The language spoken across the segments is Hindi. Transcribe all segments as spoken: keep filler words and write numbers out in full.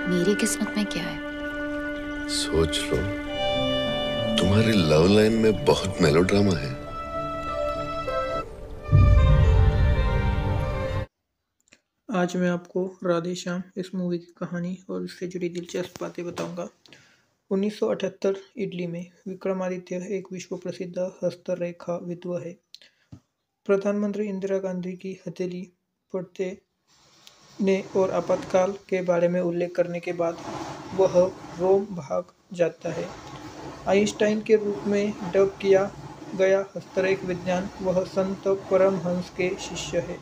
मेरी किस्मत में क्या है? सोच लो, तुम्हारी लव लाइन में बहुत मेलोड्रामा है। आज मैं आपको राधे श्याम इस मूवी की कहानी और उससे जुड़ी दिलचस्प बातें बताऊंगा। उन्नीस सौ अठहत्तर ईस्वी में विक्रमादित्य एक विश्व प्रसिद्ध हस्तरेखाविद है। प्रधानमंत्री इंदिरा गांधी की हथेली पढ़ते ने और आपातकाल के बारे में उल्लेख करने के बाद वह रोम भाग जाता है। आइंस्टाइन के रूप में डब किया गया हस्तरेख विज्ञान वह संत परमहंस के शिष्य है।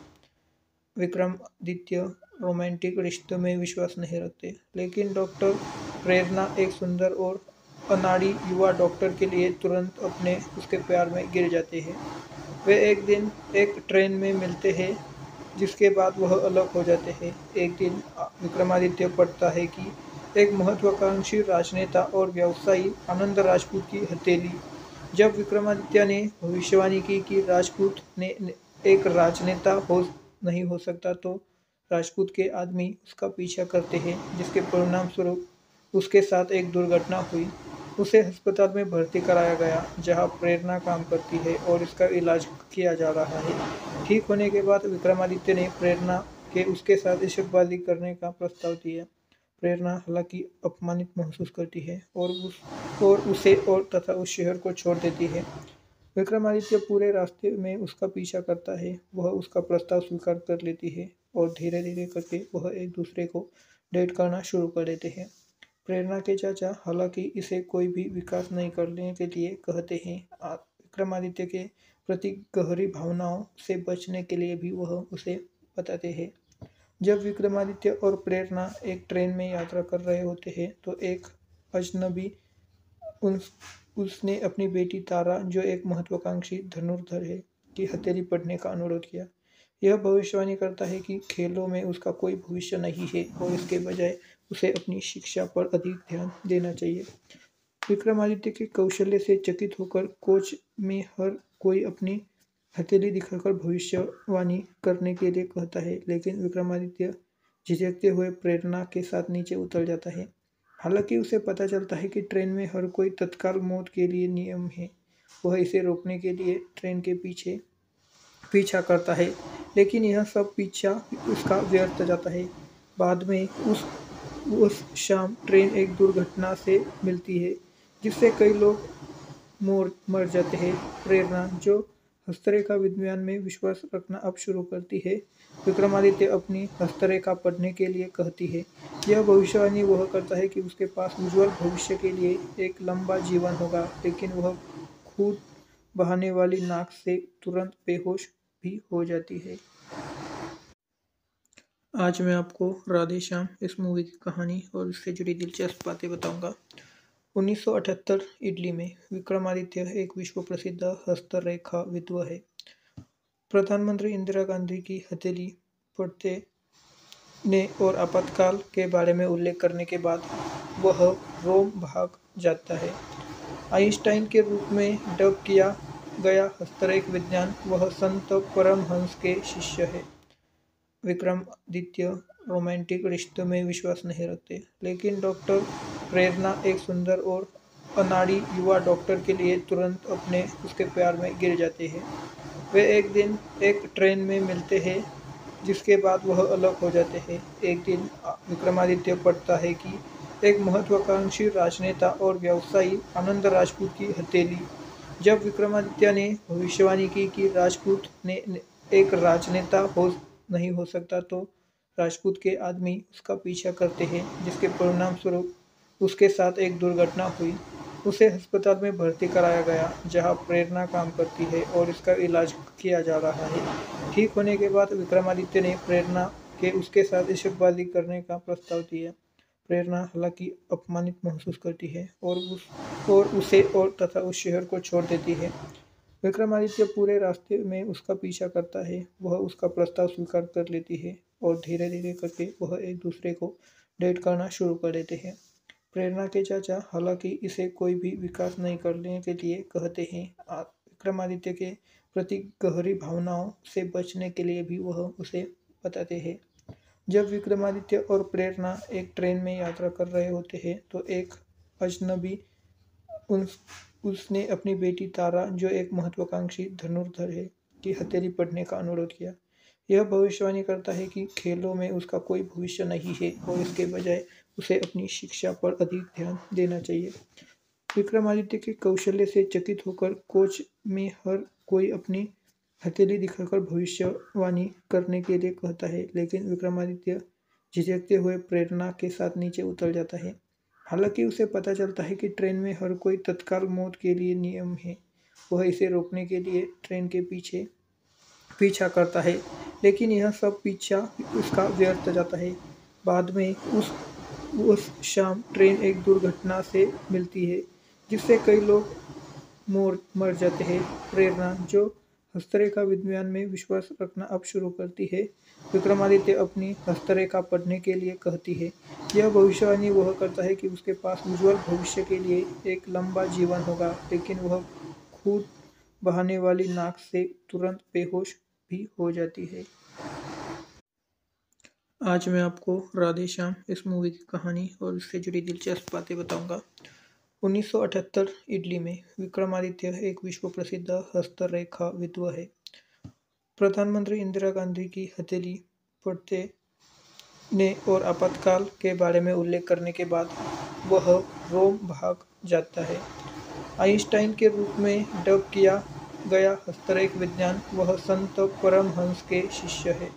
विक्रमादित्य रोमांटिक रिश्तों में विश्वास नहीं रखते, लेकिन डॉक्टर प्रेरणा एक सुंदर और अनाड़ी युवा डॉक्टर के लिए तुरंत अपने उसके प्यार में गिर जाते हैं। वे एक दिन एक ट्रेन में मिलते हैं, जिसके बाद वह अलग हो जाते हैं। एक दिन विक्रमादित्य पढ़ता है कि एक महत्वाकांक्षी राजनेता और व्यवसायी आनंद राजपूत की हथेली। जब विक्रमादित्य ने भविष्यवाणी की कि राजपूत ने एक राजनेता हो नहीं हो सकता, तो राजपूत के आदमी उसका पीछा करते हैं, जिसके परिणाम स्वरूप उसके साथ एक दुर्घटना हुई। उसे अस्पताल में भर्ती कराया गया, जहां प्रेरणा काम करती है और इसका इलाज किया जा रहा है। ठीक होने के बाद विक्रमादित्य ने प्रेरणा के उसके साथ इश्कबाजी करने का प्रस्ताव दिया। प्रेरणा हालांकि अपमानित महसूस करती है और उस और उसे और तथा उस शहर को छोड़ देती है। विक्रमादित्य पूरे रास्ते में उसका पीछा करता है। वह उसका प्रस्ताव स्वीकार कर लेती है और धीरे धीरे करके वह एक दूसरे को डेट करना शुरू कर देते हैं। प्रेरणा के चाचा हालांकि इसे कोई भी विकास नहीं करने के लिए कहते हैं। विक्रमादित्य के प्रति गहरी भावनाओं से बचने के लिए भी वह उसे बताते हैं। जब विक्रमादित्य और प्रेरणा एक ट्रेन में यात्रा कर रहे होते हैं, तो एक अजनबी उन उसने अपनी बेटी तारा, जो एक महत्वाकांक्षी धनुर्धर है, की हथेली पढ़ने का अनुरोध किया। यह भविष्यवाणी करता है कि खेलों में उसका कोई भविष्य नहीं है और इसके बजाय उसे अपनी शिक्षा पर अधिक ध्यान देना चाहिए। विक्रमादित्य के कौशल्य से चकित होकर कोच में हर कोई अपनी हथेली दिखाकर भविष्यवाणी करने के लिए कहता है, लेकिन विक्रमादित्य झिझकते हुए प्रेरणा के साथ नीचे उतर जाता है। हालांकि उसे पता चलता है कि ट्रेन में हर कोई तत्काल मौत के लिए नियम है। वह इसे रोकने के लिए ट्रेन के पीछे पीछा करता है, लेकिन यह सब पीछा उसका व्यर्थ जाता है। बाद में उस उस शाम ट्रेन एक दुर्घटना से मिलती है, जिससे कई लोग मोर मर जाते हैं। प्रेरणा, जो हस्तरेखा विज्ञान में विश्वास रखना अब शुरू करती है, विक्रमादित्य अपनी हस्तरेखा पढ़ने के लिए कहती है। यह भविष्यवाणी वह करता है कि उसके पास उज्जवल भविष्य के लिए एक लंबा जीवन होगा, लेकिन वह खून बहाने वाली नाक से तुरंत बेहोश भी हो जाती है। आज मैं आपको राधे श्याम इस मूवी की कहानी और उससे जुड़ी दिलचस्प बातें बताऊंगा। उन्नीस सौ अठहत्तर ईस्वी में विक्रमादित्य एक विश्व प्रसिद्ध हस्तरेखाविद है। प्रधानमंत्री इंदिरा गांधी की हथेली पढ़ते ने और आपातकाल के बारे में उल्लेख करने के बाद वह रोम भाग जाता है। आइंस्टाइन के रूप में डब किया गया हस्तरेख विज्ञान वह संत परमहंस के शिष्य है। विक्रमादित्य रोमांटिक रिश्तों में विश्वास नहीं रखते, लेकिन डॉक्टर प्रेरणा एक सुंदर और अनाड़ी युवा डॉक्टर के लिए तुरंत अपने उसके प्यार में गिर जाते हैं। वे एक दिन एक ट्रेन में मिलते हैं, जिसके बाद वह अलग हो जाते हैं। एक दिन विक्रमादित्य पढ़ता है कि एक महत्वाकांक्षी राजनेता और व्यवसायी आनंद राजपूत की हथेली। जब विक्रमादित्य ने भविष्यवाणी की कि राजपूत ने एक राजनेता हो नहीं हो सकता, तो राजपूत के आदमी उसका पीछा करते हैं, जिसके परिणाम स्वरूप उसके साथ एक दुर्घटना हुई। उसे अस्पताल में भर्ती कराया गया, जहां प्रेरणा काम करती है और इसका इलाज किया जा रहा है। ठीक होने के बाद विक्रमादित्य ने प्रेरणा के उसके साथ इश्कबाजी करने का प्रस्ताव दिया। प्रेरणा हालांकि अपमानित महसूस करती है और उस और उसे और तथा उस शहर को छोड़ देती है। विक्रमादित्य पूरे रास्ते में उसका पीछा करता है। वह उसका प्रस्ताव स्वीकार कर लेती है और धीरे धीरे करके वह एक दूसरे को डेट करना शुरू कर देते हैं। प्रेरणा के चाचा हालांकि इसे कोई भी विकास नहीं करने के लिए कहते हैं। विक्रमादित्य के प्रति गहरी भावनाओं से बचने के लिए भी वह उसे बताते हैं। जब विक्रमादित्य और प्रेरणा एक ट्रेन में यात्रा कर रहे होते हैं तो एक अजनबी उस उसने अपनी बेटी तारा, जो एक महत्वाकांक्षी धनुर्धर है, की हथेली पढ़ने का अनुरोध किया। यह भविष्यवाणी करता है कि खेलों में उसका कोई भविष्य नहीं है और इसके बजाय उसे अपनी शिक्षा पर अधिक ध्यान देना चाहिए। विक्रमादित्य के कौशल्य से चकित होकर कोच में हर कोई अपनी हथेली दिखाकर भविष्यवाणी करने के लिए कहता है, लेकिन विक्रमादित्य झिझकते हुए प्रेरणा के साथ नीचे उतर जाता है। हालांकि उसे पता चलता है कि ट्रेन में हर कोई तत्काल मौत के लिए नियम है। वह इसे रोकने के लिए ट्रेन के पीछे पीछा करता है, लेकिन यह सब पीछा उसका व्यर्थ जाता है। बाद में उस उस शाम ट्रेन एक दुर्घटना से मिलती है, जिससे कई लोग मोर मर जाते हैं। प्रेरणा, जो हस्तरेखा विज्ञान में विश्वास रखना अब शुरू करती है, विक्रमादित्य अपनी हस्तरेखा पढ़ने के लिए कहती है। यह भविष्यवाणी वह करता है कि उसके पास उज्ज्वल भविष्य के लिए एक लंबा जीवन होगा, लेकिन वह खून बहाने वाली नाक से तुरंत बेहोश भी हो जाती है। आज मैं आपको राधे श्याम इस मूवी की कहानी और इससे जुड़ी दिलचस्प बातें बताऊंगा। उन्नीस सौ अठहत्तर ईस्वी में विक्रमादित्य एक विश्व प्रसिद्ध हस्तरेखा विद्वान है। प्रधानमंत्री इंदिरा गांधी की हथेली पढ़ते ने और आपातकाल के बारे में उल्लेख करने के बाद वह रोम भाग जाता है। आइंस्टाइन के रूप में डब किया गया हस्तरेख विज्ञान, वह संत परमहंस के शिष्य है।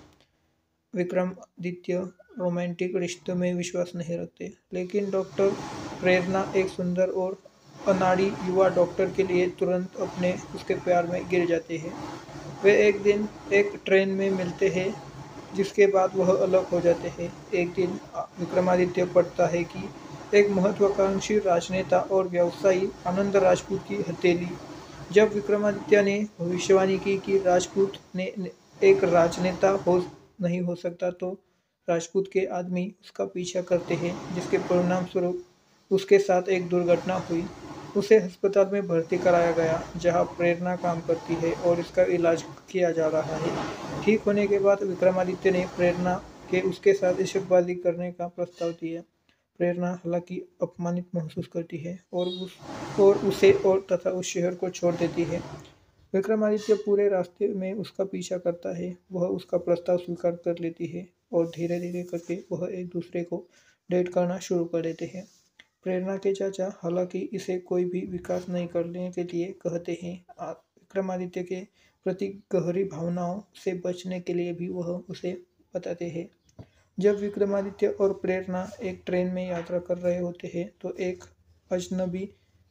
विक्रमादित्य रोमांटिक रिश्तों में विश्वास नहीं रखते, लेकिन डॉक्टर प्रेरणा, एक सुंदर और अनाड़ी युवा डॉक्टर के लिए तुरंत अपने उसके प्यार में गिर जाते हैं। वे एक दिन एक ट्रेन में मिलते हैं, जिसके बाद वह अलग हो जाते हैं। एक दिन विक्रमादित्य पढ़ता है कि एक महत्वाकांक्षी राजनेता और व्यवसायी आनंद राजपूत की हथेली। जब विक्रमादित्य ने भविष्यवाणी की कि राजपूत ने एक राजनेता हो नहीं हो सकता, तो राजपूत के आदमी उसका पीछा करते हैं, जिसके परिणाम स्वरूप उसके साथ एक दुर्घटना हुई। उसे अस्पताल में भर्ती कराया गया, जहां प्रेरणा काम करती है और इसका इलाज किया जा रहा है। ठीक होने के बाद विक्रमादित्य ने प्रेरणा के उसके साथ इश्कबाजी करने का प्रस्ताव दिया। प्रेरणा हालांकि अपमानित महसूस करती है और उस और उसे और तथा उस शहर को छोड़ देती है। विक्रमादित्य पूरे रास्ते में उसका पीछा करता है। वह उसका प्रस्ताव स्वीकार कर लेती है और धीरे धीरे करके वह एक दूसरे को डेट करना शुरू कर देते हैं। प्रेरणा के चाचा हालांकि इसे कोई भी विकास नहीं करने के लिए कहते हैं। विक्रमादित्य के प्रति गहरी भावनाओं से बचने के लिए भी वह उसे बताते हैं। जब विक्रमादित्य और प्रेरणा एक ट्रेन में यात्रा कर रहे होते हैं तो एक अजनबी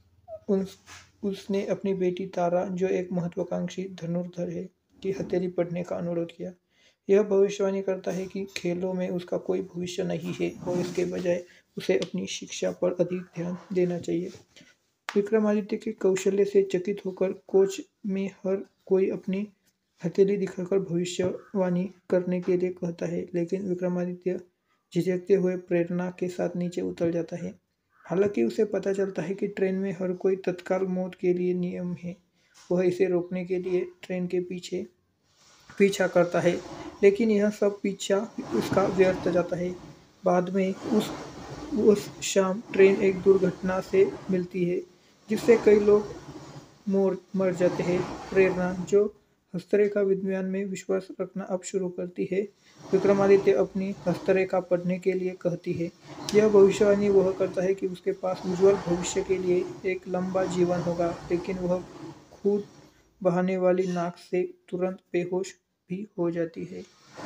उस उसने अपनी बेटी तारा, जो एक महत्वाकांक्षी धनुर्धर है, की हथेली पढ़ने का अनुरोध किया। यह भविष्यवाणी करता है कि खेलों में उसका कोई भविष्य नहीं है और इसके बजाय उसे अपनी शिक्षा पर अधिक ध्यान देना चाहिए। विक्रमादित्य के कौशल्य से चकित होकर कोच में हर कोई अपनी हथेली दिखाकर भविष्यवाणी करने के लिए कहता है, लेकिन विक्रमादित्य झिझकते हुए प्रेरणा के साथ नीचे उतर जाता है। हालांकि उसे पता चलता है कि ट्रेन में हर कोई तत्काल मौत के लिए नियम है। वह इसे रोकने के लिए ट्रेन के पीछे पीछा करता है, लेकिन यह सब पीछा उसका व्यर्थ जाता है। बाद में उस उस शाम ट्रेन एक दुर्घटना से मिलती है, जिससे कई लोग मोर मर जाते हैं। प्रेरणा, जो हस्तरेखा विज्ञान में विश्वास रखना अब शुरू करती है, विक्रमादित्य अपनी हस्तरेखा पढ़ने के लिए कहती है। यह भविष्यवाणी वह करता है कि उसके पास उज्ज्वल भविष्य के लिए एक लंबा जीवन होगा, लेकिन वह खून बहाने वाली नाक से तुरंत बेहोश भी हो जाती है।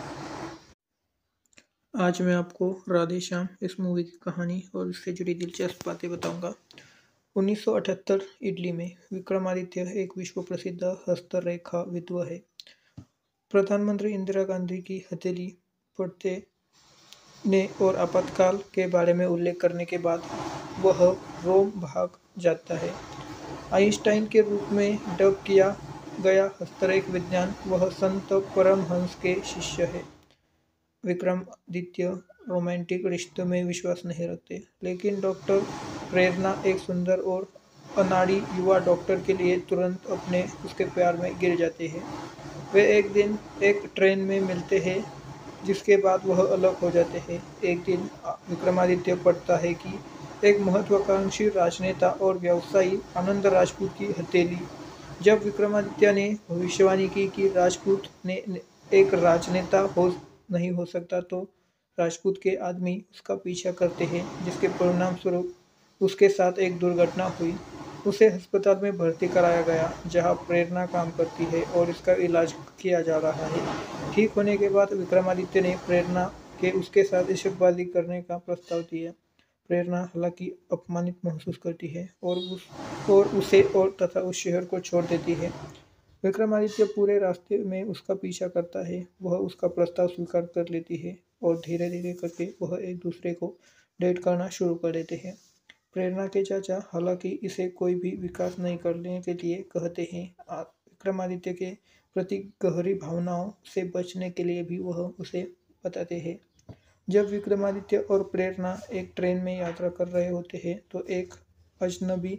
आज मैं आपको राधे श्याम इस मूवी की कहानी और इससे जुड़ी दिलचस्प बातें बताऊंगा। उन्नीस सौ अठहत्तर ईस्वी में विक्रमादित्य एक विश्व प्रसिद्ध हस्तरेखा विद्वान है। प्रधानमंत्री इंदिरा गांधी की हथेली पढ़ते ने और आपातकाल के बारे में उल्लेख करने के बाद वह रोम भाग जाता है। आइंस्टाइन के रूप में डब किया गया हस्तरेख विज्ञान, वह संत परमहंस के शिष्य है। विक्रमादित्य रोमांटिक रिश्तों में विश्वास नहीं रखते, लेकिन डॉक्टर प्रेरणा, एक सुंदर और अनाड़ी युवा डॉक्टर के लिए तुरंत अपने उसके प्यार में गिर जाते हैं। वे एक दिन एक ट्रेन में मिलते हैं, जिसके बाद वह अलग हो जाते हैं। एक दिन विक्रमादित्य पढ़ता है कि एक महत्वाकांक्षी राजनेता और व्यवसायी आनंद राजपूत की हथेली। जब विक्रमादित्य ने भविष्यवाणी की कि राजपूत ने एक राजनेता हो नहीं हो सकता, तो राजपूत के आदमी उसका पीछा करते हैं, जिसके परिणाम स्वरूप उसके साथ एक दुर्घटना हुई। उसे अस्पताल में भर्ती कराया गया, जहां प्रेरणा काम करती है और इसका इलाज किया जा रहा है। ठीक होने के बाद विक्रमादित्य ने प्रेरणा के उसके साथ इश्कबाजी करने का प्रस्ताव दिया। प्रेरणा हालांकि अपमानित महसूस करती है और उस और उसे और तथा उस शहर को छोड़ देती है। विक्रमादित्य पूरे रास्ते में उसका पीछा करता है। वह उसका प्रस्ताव स्वीकार कर लेती है और धीरे धीरे करके वह एक दूसरे को डेट करना शुरू कर देते हैं। प्रेरणा के चाचा हालांकि इसे कोई भी विकास नहीं करने के लिए कहते हैं। विक्रमादित्य के प्रति गहरी भावनाओं से बचने के लिए भी वह उसे बताते हैं। जब विक्रमादित्य और प्रेरणा एक ट्रेन में यात्रा कर रहे होते हैं, तो एक अजनबी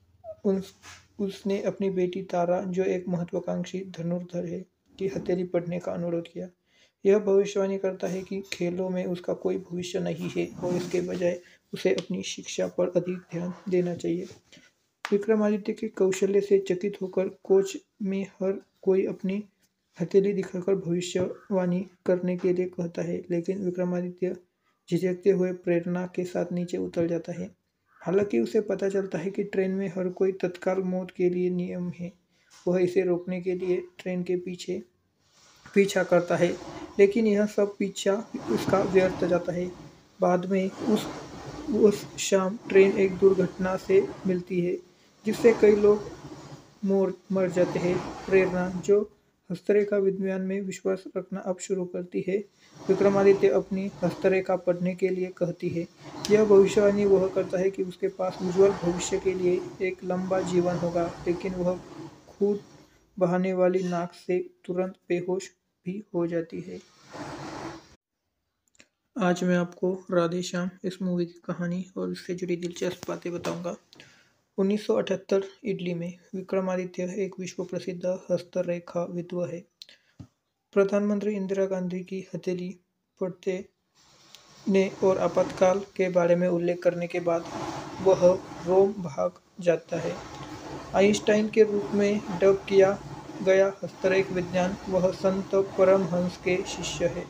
उस उसने अपनी बेटी तारा, जो एक महत्वाकांक्षी धनुर्धर है, की हथेली पढ़ने का अनुरोध किया। यह भविष्यवाणी करता है कि खेलों में उसका कोई भविष्य नहीं है और इसके बजाय उसे अपनी शिक्षा पर अधिक ध्यान देना चाहिए। विक्रमादित्य के कौशल्य से चकित होकर कोच में हर कोई अपनी हथेली दिखाकर भविष्यवाणी करने के लिए कहता है, लेकिन विक्रमादित्य झिझकते हुए प्रेरणा के साथ नीचे उतर जाता है। हालांकि उसे पता चलता है कि ट्रेन में हर कोई तत्काल मौत के लिए नियम है। वह इसे रोकने के लिए ट्रेन के पीछे पीछा करता है, लेकिन यह सब पीछा उसका व्यर्थ जाता है। बाद में उस उस शाम ट्रेन एक दुर्घटना से मिलती है, जिससे कई लोग मोर मर जाते हैं। प्रेरणा, जो हस्तरेखा विज्ञान में विश्वास रखना अब शुरू करती है, विक्रमादित्य अपनी हस्तरेखा पढ़ने के लिए कहती है। यह भविष्यवाणी वह करता है कि उसके पास उज्ज्वल भविष्य के लिए एक लंबा जीवन होगा, लेकिन वह खून बहाने वाली नाक से तुरंत बेहोश भी हो जाती है। आज मैं आपको राधे श्याम इस मूवी की कहानी और इससे जुड़ी दिलचस्प बातें बताऊंगा। उन्नीस सौ अठहत्तर ईस्वी में विक्रमादित्य एक विश्व प्रसिद्ध हस्तरेखा विद्व है। प्रधानमंत्री इंदिरा गांधी की हथेली पढ़ते ने और आपातकाल के बारे में उल्लेख करने के बाद वह रोम भाग जाता है। आइंस्टाइन के रूप में डब किया गया हस्तरेख विज्ञान, वह संत परमहंस के शिष्य है।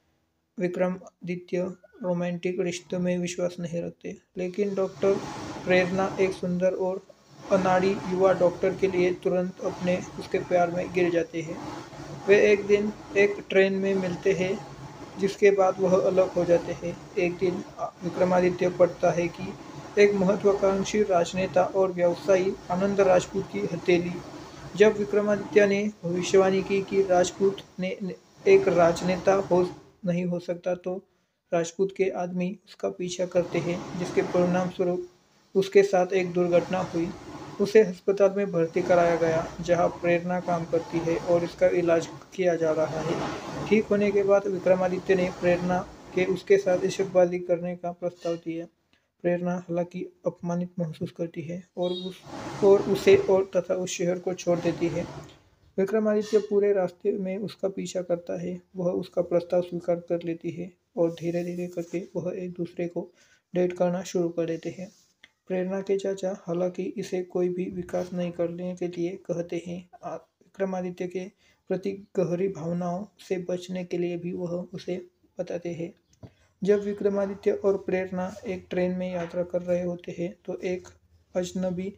विक्रमादित्य रोमांटिक रिश्तों में विश्वास नहीं रखते, लेकिन डॉक्टर प्रेरणा, एक सुंदर और अनाड़ी युवा डॉक्टर के लिए तुरंत अपने उसके प्यार में गिर जाते हैं। वे एक दिन एक ट्रेन में मिलते हैं, जिसके बाद वह अलग हो जाते हैं। एक दिन विक्रमादित्य पढ़ता है कि एक महत्वाकांक्षी राजनेता और व्यवसायी आनंद राजपूत की हथेली। जब विक्रमादित्य ने भविष्यवाणी की कि राजपूत ने एक राजनेता हो नहीं हो सकता, तो राजपूत के आदमी उसका पीछा करते हैं, जिसके परिणाम स्वरूप उसके साथ एक दुर्घटना हुई। उसे अस्पताल में भर्ती कराया गया, जहां प्रेरणा काम करती है और इसका इलाज किया जा रहा है। ठीक होने के बाद विक्रमादित्य ने प्रेरणा के उसके साथ इश्कबाजी करने का प्रस्ताव दिया। प्रेरणा हालांकि अपमानित महसूस करती है और उस और उसे और तथा उस शहर को छोड़ देती है। विक्रमादित्य पूरे रास्ते में उसका पीछा करता है। वह उसका प्रस्ताव स्वीकार कर लेती है और धीरे धीरे करके वह एक दूसरे को डेट करना शुरू कर देते हैं। प्रेरणा के चाचा हालांकि इसे कोई भी विकास नहीं करने के लिए कहते हैं। विक्रमादित्य के प्रति गहरी भावनाओं से बचने के लिए भी वह उसे बताते हैं। जब विक्रमादित्य और प्रेरणा एक ट्रेन में यात्रा कर रहे होते हैं, तो एक अजनबी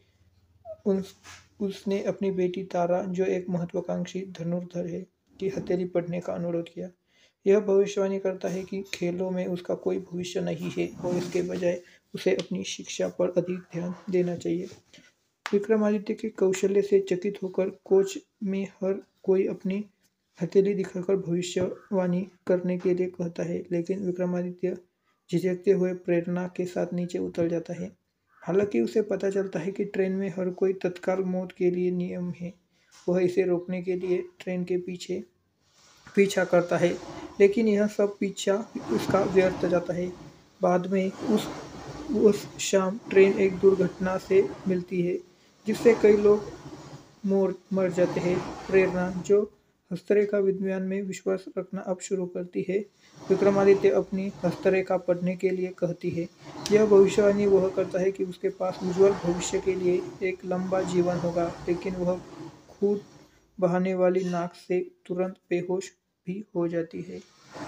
उस उसने अपनी बेटी तारा, जो एक महत्वाकांक्षी धनुर्धर है, की हथेली पढ़ने का अनुरोध किया। यह भविष्यवाणी करता है कि खेलों में उसका कोई भविष्य नहीं है और इसके बजाय उसे अपनी शिक्षा पर अधिक ध्यान देना चाहिए। विक्रमादित्य के कौशल्य से चकित होकर कोच में हर कोई अपनी हथेली दिखाकर भविष्यवाणी करने के लिए कहता है, लेकिन विक्रमादित्य झिझकते हुए प्रेरणा के साथ नीचे उतर जाता है। हालांकि उसे पता चलता है कि ट्रेन में हर कोई तत्काल मौत के लिए नियम है। वह इसे रोकने के लिए ट्रेन के पीछे पीछा करता है, लेकिन यह सब पीछा उसका व्यर्थ जाता है। बाद में उस उस शाम ट्रेन एक दुर्घटना से मिलती है, जिससे कई लोग मोर मर जाते हैं। प्रेरणा, जो हस्तरेखा विज्ञान में विश्वास रखना अब शुरू करती है। विक्रमादित्य अपनी हस्तरेखा पढ़ने के लिए कहती है। यह भविष्यवाणी वह करता है कि उसके पास उज्ज्वल भविष्य के लिए एक लंबा जीवन होगा, लेकिन वह खून बहाने वाली नाक से तुरंत बेहोश भी हो जाती है।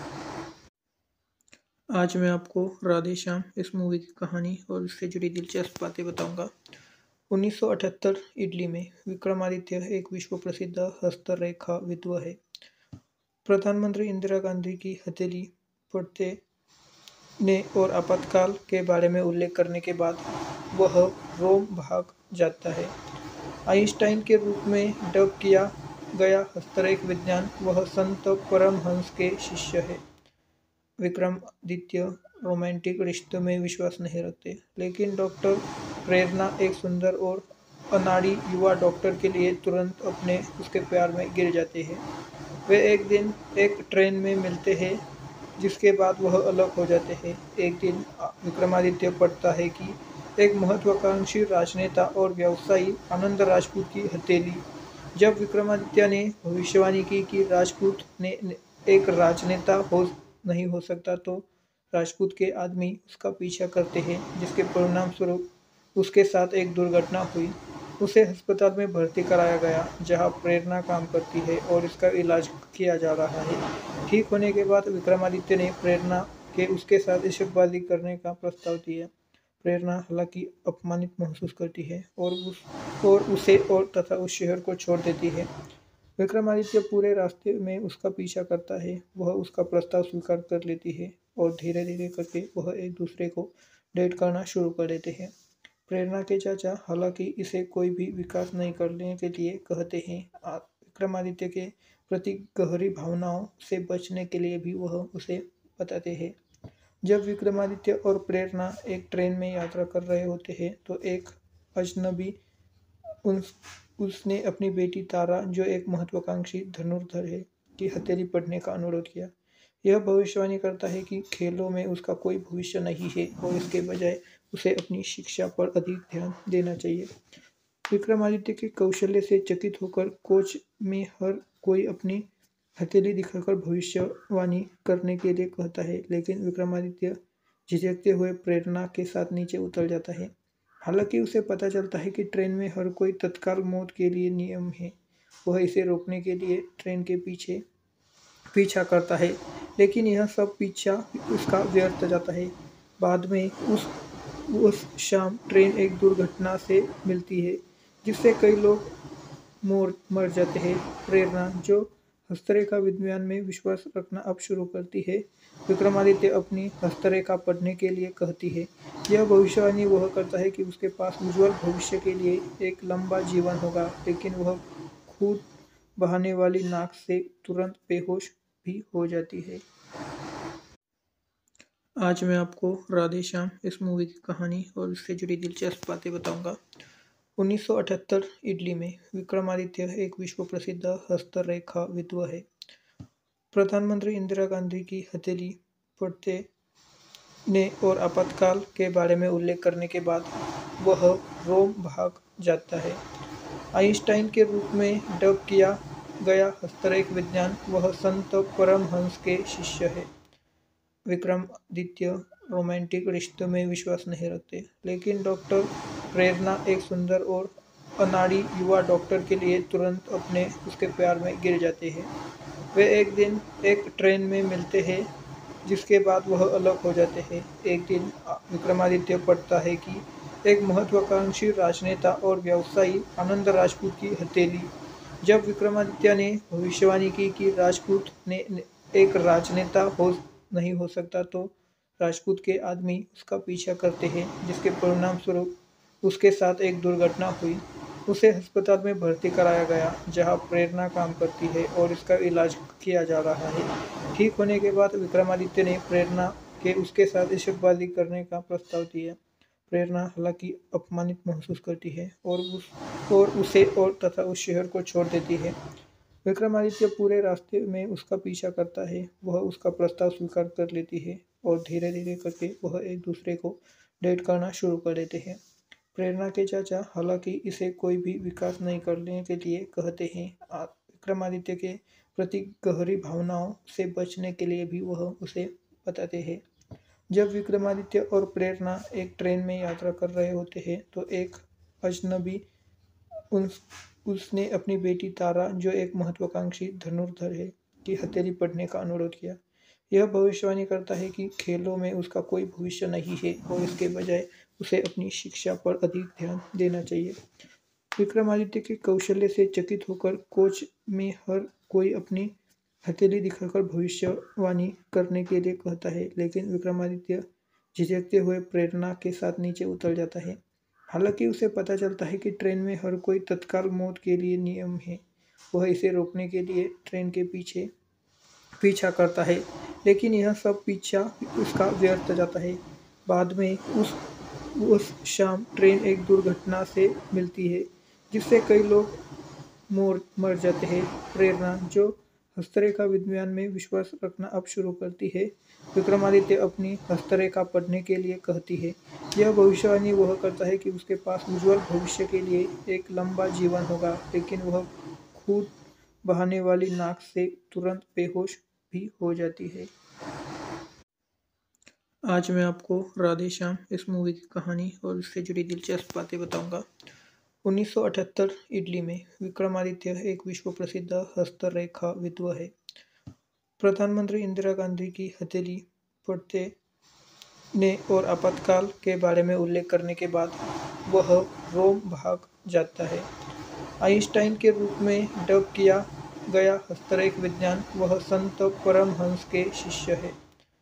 आज मैं आपको राधे श्याम इस मूवी की कहानी और इससे जुड़ी दिलचस्प बातें बताऊंगा। उन्नीस सौ अठहत्तर ईस्वी में विक्रमादित्य एक विश्व प्रसिद्ध हस्तरेखा विद्वान है। प्रधानमंत्री इंदिरा गांधी की हथेली पढ़ते ने और आपातकाल के बारे में उल्लेख करने के बाद वह रोम भाग जाता है। आइंस्टाइन के रूप में डब किया गया हस्तरेख विज्ञान वह संत परमहंस के शिष्य है। विक्रमादित्य रोमांटिक रिश्तों में विश्वास नहीं रखते, लेकिन डॉक्टर प्रेरणा एक सुंदर और अनाड़ी युवा डॉक्टर के लिए तुरंत अपने उसके प्यार में गिर जाते हैं। वे एक दिन एक ट्रेन में मिलते हैं, जिसके बाद वह अलग हो जाते हैं। एक दिन विक्रमादित्य पढ़ता है कि एक महत्वाकांक्षी राजनेता और व्यवसायी आनंद राजपूत की हथेली। जब विक्रमादित्य ने भविष्यवाणी की कि राजपूत ने एक राजनेता हो नहीं हो सकता, तो राजपूत के आदमी उसका पीछा करते हैं, जिसके परिणाम स्वरूप उसके साथ एक दुर्घटना हुई। उसे अस्पताल में भर्ती कराया गया, जहां प्रेरणा काम करती है और इसका इलाज किया जा रहा है। ठीक होने के बाद विक्रमादित्य ने प्रेरणा के उसके साथ इश्कबाजी करने का प्रस्ताव दिया। प्रेरणा हालांकि अपमानित महसूस करती है और उस और उसे और तथा उस शहर को छोड़ देती है। विक्रमादित्य पूरे रास्ते में उसका पीछा करता है। वह उसका प्रस्ताव स्वीकार कर लेती है और धीरे धीरे करके वह एक दूसरे को डेट करना शुरू कर देते हैं। प्रेरणा के चाचा हालांकि इसे कोई भी विकास नहीं करने के लिए कहते हैं। विक्रमादित्य के प्रति गहरी भावनाओं से बचने के लिए भी वह उसे बताते हैं। जब विक्रमादित्य और प्रेरणा एक ट्रेन में यात्रा कर रहे होते हैं, तो एक अजनबी उस उसने अपनी बेटी तारा, जो एक महत्वाकांक्षी धनुर्धर है, की हथेली पढ़ने का अनुरोध किया। यह भविष्यवाणी करता है कि खेलों में उसका कोई भविष्य नहीं है और इसके बजाय उसे अपनी शिक्षा पर अधिक ध्यान देना चाहिए। विक्रमादित्य के कौशल्य से चकित होकर कोच में हर कोई अपनी हथेली दिखाकर भविष्यवाणी करने के लिए कहता है, लेकिन विक्रमादित्य झिझकते हुए प्रेरणा के साथ नीचे उतर जाता है। हालांकि उसे पता चलता है कि ट्रेन में हर कोई तत्काल मौत के लिए नियम है। वह इसे रोकने के लिए ट्रेन के पीछे पीछा करता है, लेकिन यह सब पीछा उसका व्यर्थ जाता है। बाद में उस उस शाम ट्रेन एक दुर्घटना से मिलती है, जिससे कई लोग मोर मर जाते हैं। प्रेरणा, जो हस्तरेखा विज्ञान में विश्वास रखना अब शुरू करती है, विक्रमादित्य अपनी हस्तरेखा पढ़ने के लिए कहती है। यह भविष्यवाणी वह करता है कि उसके पास उज्ज्वल भविष्य के लिए एक लंबा जीवन होगा, लेकिन वह खून बहाने वाली नाक से तुरंत बेहोश भी हो जाती है। आज मैं आपको राधे श्याम इस मूवी की कहानी और इससे जुड़ी दिलचस्प बातें बताऊंगा। उन्नीस सौ अठहत्तर ईस्वी में विक्रमादित्य एक विश्व प्रसिद्ध हस्तरेखा विद्वान है। प्रधानमंत्री इंदिरा गांधी की हथेली पढ़ते ने और आपातकाल के बारे में उल्लेख करने के बाद वह रोम भाग जाता है। आइंस्टाइन के रूप में डब किया गया हस्तरेख विज्ञान वह संत परमहंस के शिष्य है। विक्रमादित्य रोमांटिक रिश्तों में विश्वास नहीं रखते, लेकिन डॉक्टर प्रेरणा एक सुंदर और अनाड़ी युवा डॉक्टर के लिए तुरंत अपने उसके प्यार में गिर जाते हैं। वे एक दिन एक ट्रेन में मिलते हैं, जिसके बाद वह अलग हो जाते हैं। एक दिन विक्रमादित्य पढ़ता है कि एक महत्वाकांक्षी राजनेता और व्यवसायी आनंद राजपूत की हथेली। जब विक्रमादित्य ने भविष्यवाणी की कि राजपूत ने एक राजनेता हो नहीं हो सकता, तो राजपूत के आदमी उसका पीछा करते हैं, जिसके परिणाम स्वरूप उसके साथ एक दुर्घटना हुई। उसे अस्पताल में भर्ती कराया गया, जहां प्रेरणा काम करती है और इसका इलाज किया जा रहा है। ठीक होने के बाद विक्रमादित्य ने प्रेरणा के उसके साथ इश्कबाजी करने का प्रस्ताव दिया। प्रेरणा हालांकि अपमानित महसूस करती है और उस और उसे और तथा उस शहर को छोड़ देती है। विक्रमादित्य पूरे रास्ते में उसका पीछा करता है। वह उसका प्रस्ताव स्वीकार कर लेती है और धीरे धीरे करके वह एक दूसरे को डेट करना शुरू कर देते हैं। प्रेरणा के चाचा हालांकि इसे कोई भी विकास नहीं करने के लिए कहते हैं। विक्रमादित्य के प्रति गहरी भावनाओं से बचने के लिए भी वह उसे बताते हैं। जब विक्रमादित्य और प्रेरणा एक ट्रेन में यात्रा कर रहे होते हैं तो एक अजनबी उस उसने अपनी बेटी तारा, जो एक महत्वाकांक्षी धनुर्धर है, की हथेली पढ़ने का अनुरोध किया। यह भविष्यवाणी करता है कि खेलों में उसका कोई भविष्य नहीं है और इसके बजाय उसे अपनी शिक्षा पर अधिक ध्यान देना चाहिए। विक्रमादित्य के कौशल्य से चकित होकर कोच में हर कोई अपनी हथेली दिखाकर भविष्यवाणी करने के लिए कहता है, लेकिन विक्रमादित्य झिझकते हुए प्रेरणा के साथ नीचे उतर जाता है। हालांकि उसे पता चलता है कि ट्रेन में हर कोई तत्काल मौत के लिए नियम है। वह इसे रोकने के लिए ट्रेन के पीछे पीछा करता है, लेकिन यह सब पीछा उसका व्यर्थ जाता है। बाद में उस उस शाम ट्रेन एक दुर्घटना से मिलती है, जिससे कई लोग मोर मर जाते हैं। प्रेरणा, जो हस्तरेखा विज्ञान में विश्वास रखना अब शुरू करती है, विक्रमादित्य अपनी हस्तरेखा पढ़ने के लिए कहती है। यह भविष्यवाणी वह करता है कि उसके पास उज्ज्वल भविष्य के लिए एक लंबा जीवन होगा, लेकिन वह खून बहाने वाली नाक से तुरंत बेहोश भी हो जाती है। आज मैं आपको राधे श्याम इस मूवी की कहानी और इससे जुड़ी दिलचस्प बातें बताऊंगा। उन्नीस सौ अठहत्तर ईस्वी में विक्रमादित्य एक विश्व प्रसिद्ध हस्तरेखा विद्व है। प्रधानमंत्री इंदिरा गांधी की हथेली पढ़ते ने और आपातकाल के बारे में उल्लेख करने के बाद वह रोम भाग जाता है। आइंस्टाइन के रूप में डब किया गया हस्तरेख विज्ञान, वह संत परमहंस के शिष्य है।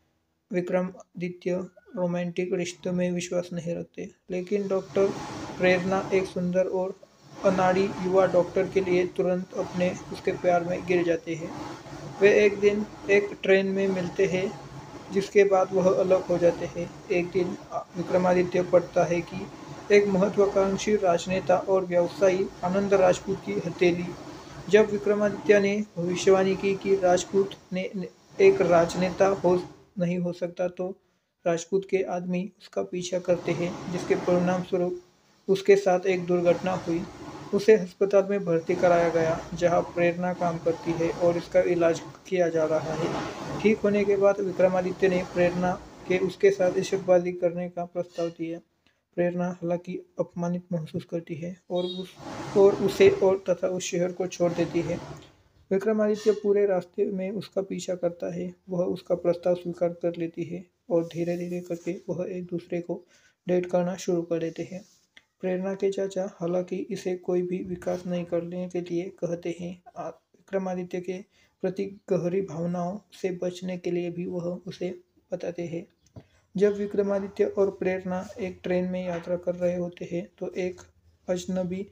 विक्रमादित्य रोमांटिक रिश्तों में विश्वास नहीं रखते, लेकिन डॉक्टर प्रेरणा, एक सुंदर और अनाड़ी युवा डॉक्टर के लिए तुरंत अपने उसके प्यार में गिर जाते हैं। वे एक दिन एक ट्रेन में मिलते हैं, जिसके बाद वह अलग हो जाते हैं। एक दिन विक्रमादित्य पढ़ता है कि एक महत्वाकांक्षी राजनेता और व्यवसायी आनंद राजपूत की हथेली। जब विक्रमादित्य ने भविष्यवाणी की कि राजपूत ने एक राजनेता हो नहीं हो सकता, तो राजपूत के आदमी उसका पीछा करते हैं, जिसके परिणाम स्वरूप उसके साथ एक दुर्घटना हुई। उसे अस्पताल में भर्ती कराया गया, जहां प्रेरणा काम करती है और इसका इलाज किया जा रहा है। ठीक होने के बाद विक्रमादित्य ने प्रेरणा के उसके साथ इश्कबाजी करने का प्रस्ताव दिया। प्रेरणा हालांकि अपमानित महसूस करती है और उस और उसे और तथा उस शहर को छोड़ देती है। विक्रमादित्य पूरे रास्ते में उसका पीछा करता है। वह उसका प्रस्ताव स्वीकार कर लेती है और धीरे धीरे करके वह एक दूसरे को डेट करना शुरू कर देते हैं। प्रेरणा के चाचा हालांकि इसे कोई भी विकास नहीं करने के लिए कहते हैं। विक्रमादित्य के प्रति गहरी भावनाओं से बचने के लिए भी वह उसे बताते हैं। जब विक्रमादित्य और प्रेरणा एक ट्रेन में यात्रा कर रहे होते हैं तो एक अजनबी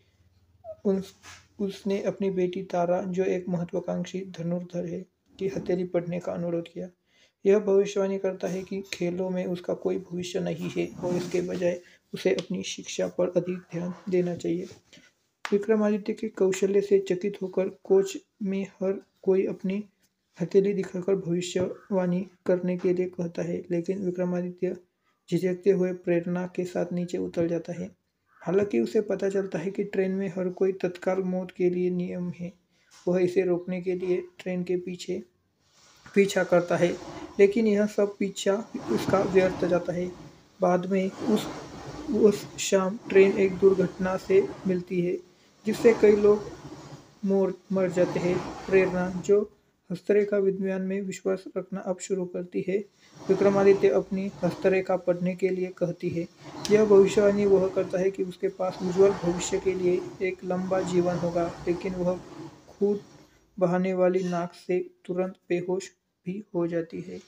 उस उसने अपनी बेटी तारा, जो एक महत्वाकांक्षी धनुर्धर है, की हथेली पढ़ने का अनुरोध किया। यह भविष्यवाणी करता है कि खेलों में उसका कोई भविष्य नहीं है और इसके बजाय उसे अपनी शिक्षा पर अधिक ध्यान देना चाहिए। विक्रमादित्य के कौशल्य से चकित होकर कोच में हर कोई अपनी हथेली दिखाकर भविष्यवाणी करने के लिए कहता है, लेकिन विक्रमादित्य झिझकते हुए प्रेरणा के साथ नीचे उतर जाता है। हालांकि उसे पता चलता है कि ट्रेन में हर कोई तत्काल मौत के लिए नियम है। वह इसे रोकने के लिए ट्रेन के पीछे पीछा करता है, लेकिन यह सब पीछा उसका व्यर्थ जाता है। बाद में उस उस शाम ट्रेन एक दुर्घटना से मिलती है, जिससे कई लोग मोर मर जाते हैं। प्रेरणा, जो हस्तरेखा विज्ञान में विश्वास रखना अब शुरू करती है, विक्रमादित्य अपनी हस्तरेखा पढ़ने के लिए कहती है। यह भविष्यवाणी वह करता है कि उसके पास उज्ज्वल भविष्य के लिए एक लंबा जीवन होगा, लेकिन वह खून बहाने वाली नाक से तुरंत बेहोश भी हो जाती है।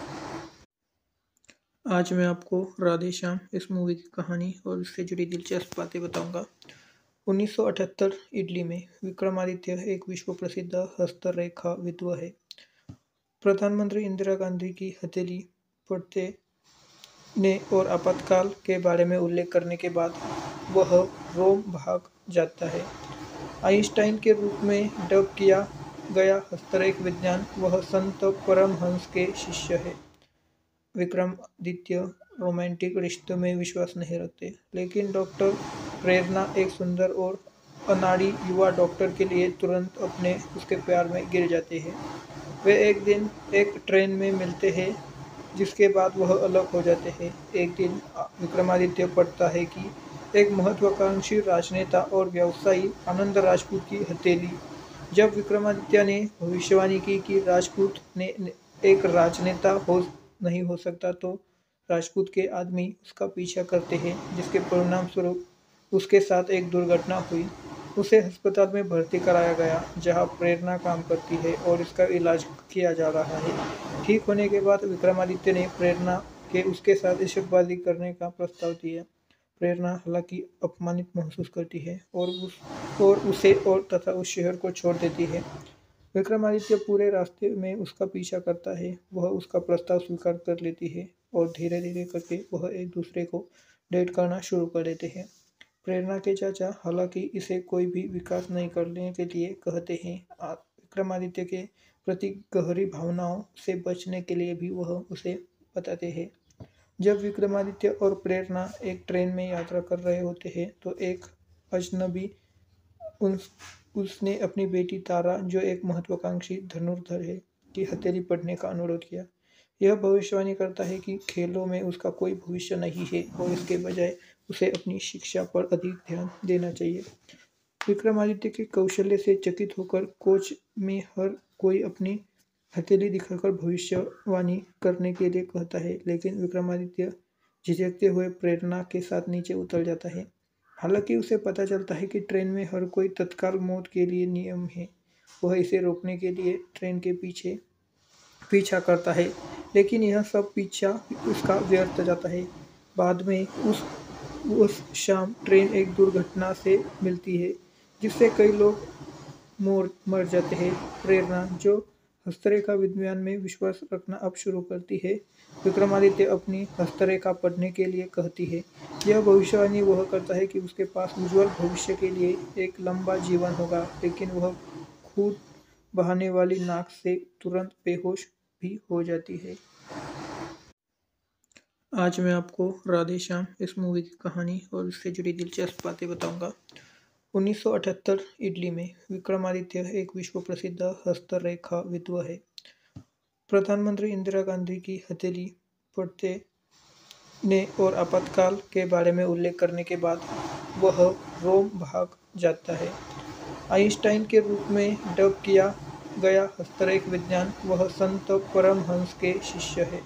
आज मैं आपको राधे श्याम इस मूवी की कहानी और इससे जुड़ी दिलचस्प बातें बताऊंगा। उन्नीस सौ अठहत्तर ईस्वी में विक्रमादित्य एक विश्व प्रसिद्ध हस्तरेखा विद्व है। प्रधानमंत्री इंदिरा गांधी की हथेली पढ़ते ने और आपातकाल के बारे में उल्लेख करने के बाद वह रोम भाग जाता है। आइंस्टाइन के रूप में डब किया गया हस्तरेख विज्ञान, वह संत परमहंस के शिष्य है। विक्रमादित्य रोमांटिक रिश्तों में विश्वास नहीं रखते, लेकिन डॉक्टर प्रेरणा, एक सुंदर और अनाड़ी युवा डॉक्टर के लिए तुरंत अपने उसके प्यार में गिर जाते हैं। वे एक दिन एक ट्रेन में मिलते हैं, जिसके बाद वह अलग हो जाते हैं। एक दिन अ, विक्रमादित्य पढ़ता है कि एक महत्वाकांक्षी राजनेता और व्यवसायी आनंद राजपूत की हथेली। जब विक्रमादित्य ने भविष्यवाणी की कि राजपूत ने ने एक राजनेता हो नहीं हो सकता, तो राजपूत के आदमी उसका पीछा करते हैं, जिसके परिणाम स्वरूप उसके साथ एक दुर्घटना हुई। उसे अस्पताल में भर्ती कराया गया, जहां प्रेरणा काम करती है और इसका इलाज किया जा रहा है। ठीक होने के बाद विक्रमादित्य ने प्रेरणा के उसके साथ इश्कबाजी करने का प्रस्ताव दिया। प्रेरणा हालांकि अपमानित महसूस करती है और उस और उसे और तथा उस शहर को छोड़ देती है। विक्रमादित्य पूरे रास्ते में उसका पीछा करता है। वह उसका प्रस्ताव स्वीकार कर लेती है और धीरे धीरे करके वह एक दूसरे को डेट करना शुरू कर देते हैं। प्रेरणा के चाचा हालांकि इसे कोई भी विकास नहीं करने के लिए कहते हैं। आ- विक्रमादित्य के प्रति गहरी भावनाओं से बचने के लिए भी वह उसे बताते हैं। जब विक्रमादित्य और प्रेरणा एक ट्रेन में यात्रा कर रहे होते हैं, तो एक अजनबी उस उसने अपनी बेटी तारा, जो एक महत्वाकांक्षी धनुर्धर है, की हथेली पढ़ने का अनुरोध किया। यह भविष्यवाणी करता है कि खेलों में उसका कोई भविष्य नहीं है और इसके बजाय उसे अपनी शिक्षा पर अधिक ध्यान देना चाहिए। विक्रमादित्य के कौशल्य से चकित होकर कोच में हर कोई अपनी हथेली दिखाकर भविष्यवाणी करने के लिए कहता है, लेकिन विक्रमादित्य झिझकते हुए प्रेरणा के साथ नीचे उतर जाता है। हालांकि उसे पता चलता है कि ट्रेन में हर कोई तत्काल मौत के लिए नियम है। वह इसे रोकने के लिए ट्रेन के पीछे पीछा करता है, लेकिन यह सब पीछा उसका व्यर्थ जाता है। बाद में उस उस शाम ट्रेन एक दुर्घटना से मिलती है, जिससे कई लोग मोर मर जाते हैं। प्रेरणा, जो हस्तरेखा विज्ञान में विश्वास रखना अब शुरू करती है, विक्रमादित्य अपनी हस्तरेखा पढ़ने के लिए कहती है। यह भविष्यवाणी वह करता है कि उसके पास उज्जवल भविष्य के लिए एक लंबा जीवन होगा, लेकिन वह खून बहाने वाली नाक से तुरंत बेहोश भी हो जाती है। आज मैं आपको राधे श्याम इस मूवी की कहानी और उससे जुड़ी दिलचस्प बातें बताऊंगा। उन्नीस सौ अठहत्तर ईस्वी में विक्रमादित्य एक विश्व प्रसिद्ध हस्तरेखाविद है। प्रधानमंत्री इंदिरा गांधी की हथेली पढ़ते ने और आपातकाल के बारे में उल्लेख करने के बाद वह रोम भाग जाता है। आइंस्टाइन के रूप में डब किया गया हस्तरेख विज्ञान, वह संत परमहंस के शिष्य है।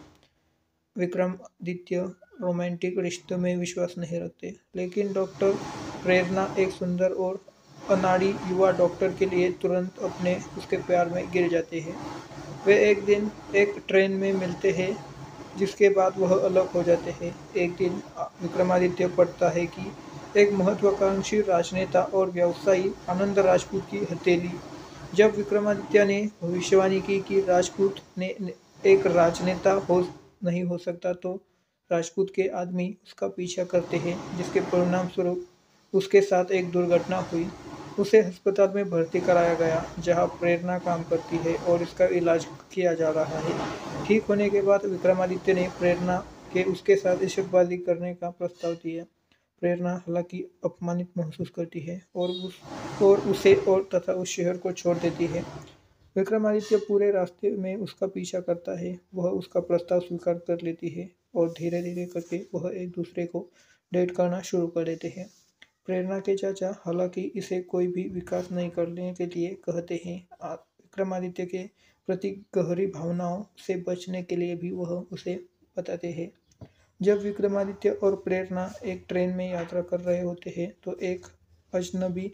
विक्रमादित्य रोमांटिक रिश्तों में विश्वास नहीं रखते, लेकिन डॉक्टर प्रेरणा, एक सुंदर और अनाड़ी युवा डॉक्टर के लिए तुरंत अपने उसके प्यार में गिर जाते हैं। वे एक दिन एक ट्रेन में मिलते हैं, जिसके बाद वह अलग हो जाते हैं। एक दिन अ, विक्रमादित्य पढ़ता है कि एक महत्वाकांक्षी राजनेता और व्यवसायी आनंद राजपूत की हथेली। जब विक्रमादित्य ने भविष्यवाणी की कि राजपूत ने ने एक राजनेता हो नहीं हो सकता, तो राजपूत के आदमी उसका पीछा करते हैं, जिसके परिणाम स्वरूप उसके साथ एक दुर्घटना हुई। उसे अस्पताल में भर्ती कराया गया, जहां प्रेरणा काम करती है और इसका इलाज किया जा रहा है। ठीक होने के बाद विक्रमादित्य ने प्रेरणा के उसके साथ इश्कबाजी करने का प्रस्ताव दिया। प्रेरणा हालांकि अपमानित महसूस करती है और उस और उसे और तथा उस शहर को छोड़ देती है। विक्रमादित्य पूरे रास्ते में उसका पीछा करता है। वह उसका प्रस्ताव स्वीकार कर लेती है और धीरे धीरे करके वह एक दूसरे को डेट करना शुरू कर देते हैं। प्रेरणा के चाचा हालांकि इसे कोई भी विकास नहीं करने के लिए कहते हैं। आ- विक्रमादित्य के प्रति गहरी भावनाओं से बचने के लिए भी वह उसे बताते हैं। जब विक्रमादित्य और प्रेरणा एक ट्रेन में यात्रा कर रहे होते हैं, तो एक अजनबी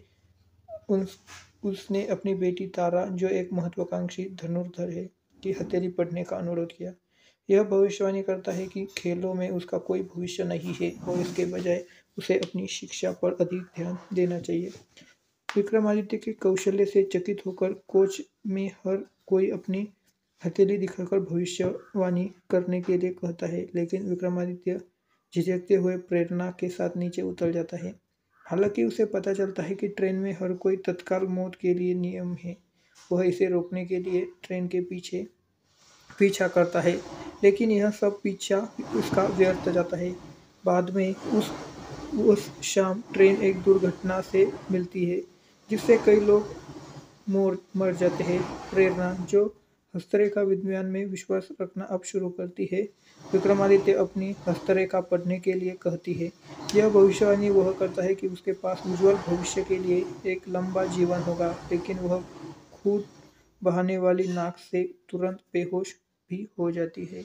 उस उसने अपनी बेटी तारा, जो एक महत्वाकांक्षी धनुर्धर है, की हथेली पढ़ने का अनुरोध किया। यह भविष्यवाणी करता है कि खेलों में उसका कोई भविष्य नहीं है और इसके बजाय उसे अपनी शिक्षा पर अधिक ध्यान देना चाहिए। विक्रमादित्य के कौशल्य से चकित होकर कोच में हर कोई अपनी हथेली दिखाकर भविष्यवाणी करने के लिए कहता है, लेकिन विक्रमादित्य झिझकते हुए प्रेरणा के साथ नीचे उतर जाता है। हालांकि उसे पता चलता है कि ट्रेन में हर कोई तत्काल मौत के लिए नियम है। वह इसे रोकने के लिए ट्रेन के पीछे पीछा करता है, लेकिन यह सब पीछा उसका व्यर्थ जाता है। बाद में उस उस शाम ट्रेन एक दुर्घटना से मिलती है जिससे कई लोग मोर मर जाते हैं। प्रेरणा, जो हस्तरेखा विज्ञान में विश्वास रखना अब शुरू करती है, विक्रमादित्य अपनी हस्तरेखा पढ़ने के लिए कहती है। यह भविष्यवाणी वह करता है कि उसके पास उज्ज्वल भविष्य के लिए एक लंबा जीवन होगा, लेकिन वह खून बहाने वाली नाक से तुरंत बेहोश भी हो जाती है।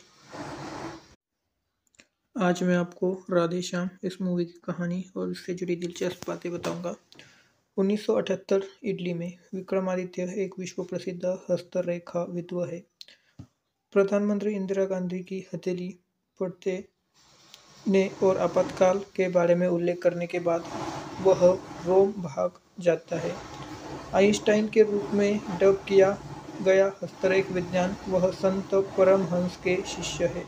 आज मैं आपको राधे श्याम इस मूवी की कहानी और इससे जुड़ी दिलचस्प बातें बताऊंगा। उन्नीस सौ अठहत्तर इटली में विक्रमादित्य एक विश्व प्रसिद्ध हस्तरेखाविद है। प्रधानमंत्री इंदिरा गांधी की हथेली पढ़ने ने और आपातकाल के बारे में उल्लेख करने के बाद वह रोम भाग जाता है। आइंस्टाइन के रूप में डब किया गया हस्तरेख विज्ञान, वह संत परमहंस के शिष्य है।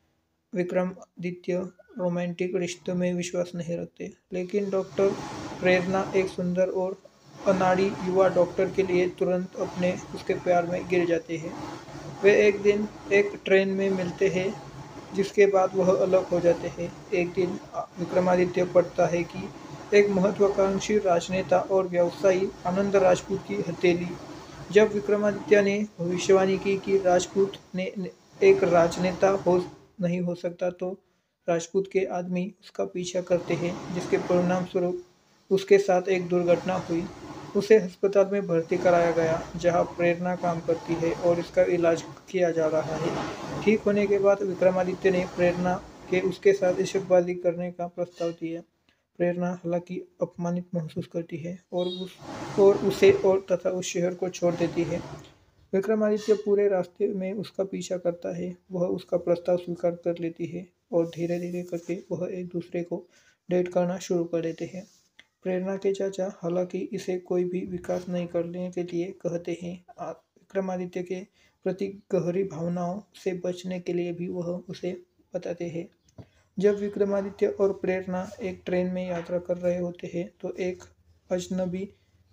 विक्रमादित्य रोमांटिक रिश्तों में विश्वास नहीं रखते, लेकिन डॉक्टर प्रेरणा, एक सुंदर और अनाड़ी युवा डॉक्टर के लिए तुरंत अपने उसके प्यार में गिर जाते हैं। वे एक दिन एक ट्रेन में मिलते हैं, जिसके बाद वह अलग हो जाते हैं। एक दिन विक्रमादित्य पढ़ता है कि एक महत्वाकांक्षी राजनेता और व्यवसायी आनंद राजपूत की हथेली। जब विक्रमादित्य ने भविष्यवाणी की कि राजपूत ने एक राजनेता हो नहीं हो सकता, तो राजपूत के आदमी उसका पीछा करते हैं, जिसके परिणाम स्वरूप उसके साथ एक दुर्घटना हुई। उसे अस्पताल में भर्ती कराया गया, जहां प्रेरणा काम करती है और इसका इलाज किया जा रहा है। ठीक होने के बाद विक्रमादित्य ने प्रेरणा के उसके साथ इश्कबाजी करने का प्रस्ताव दिया। प्रेरणा हालांकि अपमानित महसूस करती है और उस और उसे और तथा उस शहर को छोड़ देती है। विक्रमादित्य पूरे रास्ते में उसका पीछा करता है। वह उसका प्रस्ताव स्वीकार कर लेती है और धीरे धीरे करके वह एक दूसरे को डेट करना शुरू कर देते हैं। प्रेरणा के चाचा हालांकि इसे कोई भी विकास नहीं करने के लिए कहते हैं। विक्रमादित्य के प्रति गहरी भावनाओं से बचने के लिए भी वह उसे बताते हैं। जब विक्रमादित्य और प्रेरणा एक ट्रेन में यात्रा कर रहे होते हैं, तो एक अजनबी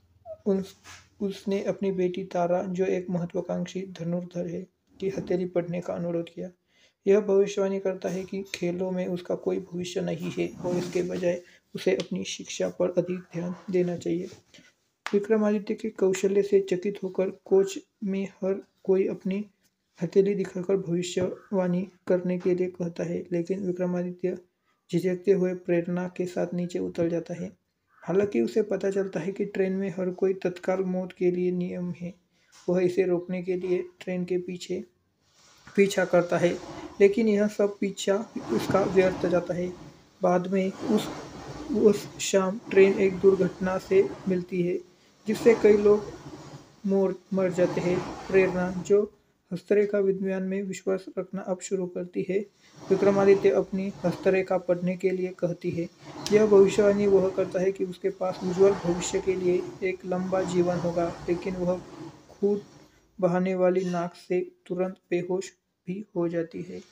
उन उसने अपनी बेटी तारा, जो एक महत्वाकांक्षी धनुर्धर है, की हथेली पढ़ने का अनुरोध किया। यह भविष्यवाणी करता है कि खेलों में उसका कोई भविष्य नहीं है और इसके बजाय उसे अपनी शिक्षा पर अधिक ध्यान देना चाहिए। विक्रमादित्य के कौशल्य से चकित होकर कोच में हर कोई अपनी हथेली दिखाकर भविष्यवाणी करने के लिए कहता है, लेकिन विक्रमादित्य झिझकते हुए प्रेरणा के साथ नीचे उतर जाता है। हालांकि उसे पता चलता है कि ट्रेन में हर कोई तत्काल मौत के लिए नियम है। वह इसे रोकने के लिए ट्रेन के पीछे पीछा करता है, लेकिन यह सब पीछा उसका व्यर्थ जाता है। बाद में उस उस शाम ट्रेन एक दुर्घटना से मिलती है, जिससे कई लोग मोर मर जाते हैं। प्रेरणा, जो हस्तरेखा विज्ञान में विश्वास रखना अब शुरू करती है, विक्रमादित्य अपनी हस्तरेखा पढ़ने के लिए कहती है। यह भविष्यवाणी वह करता है कि उसके पास उज्ज्वल भविष्य के लिए एक लंबा जीवन होगा, लेकिन वह खून बहाने वाली नाक से तुरंत बेहोश भी हो जाती है।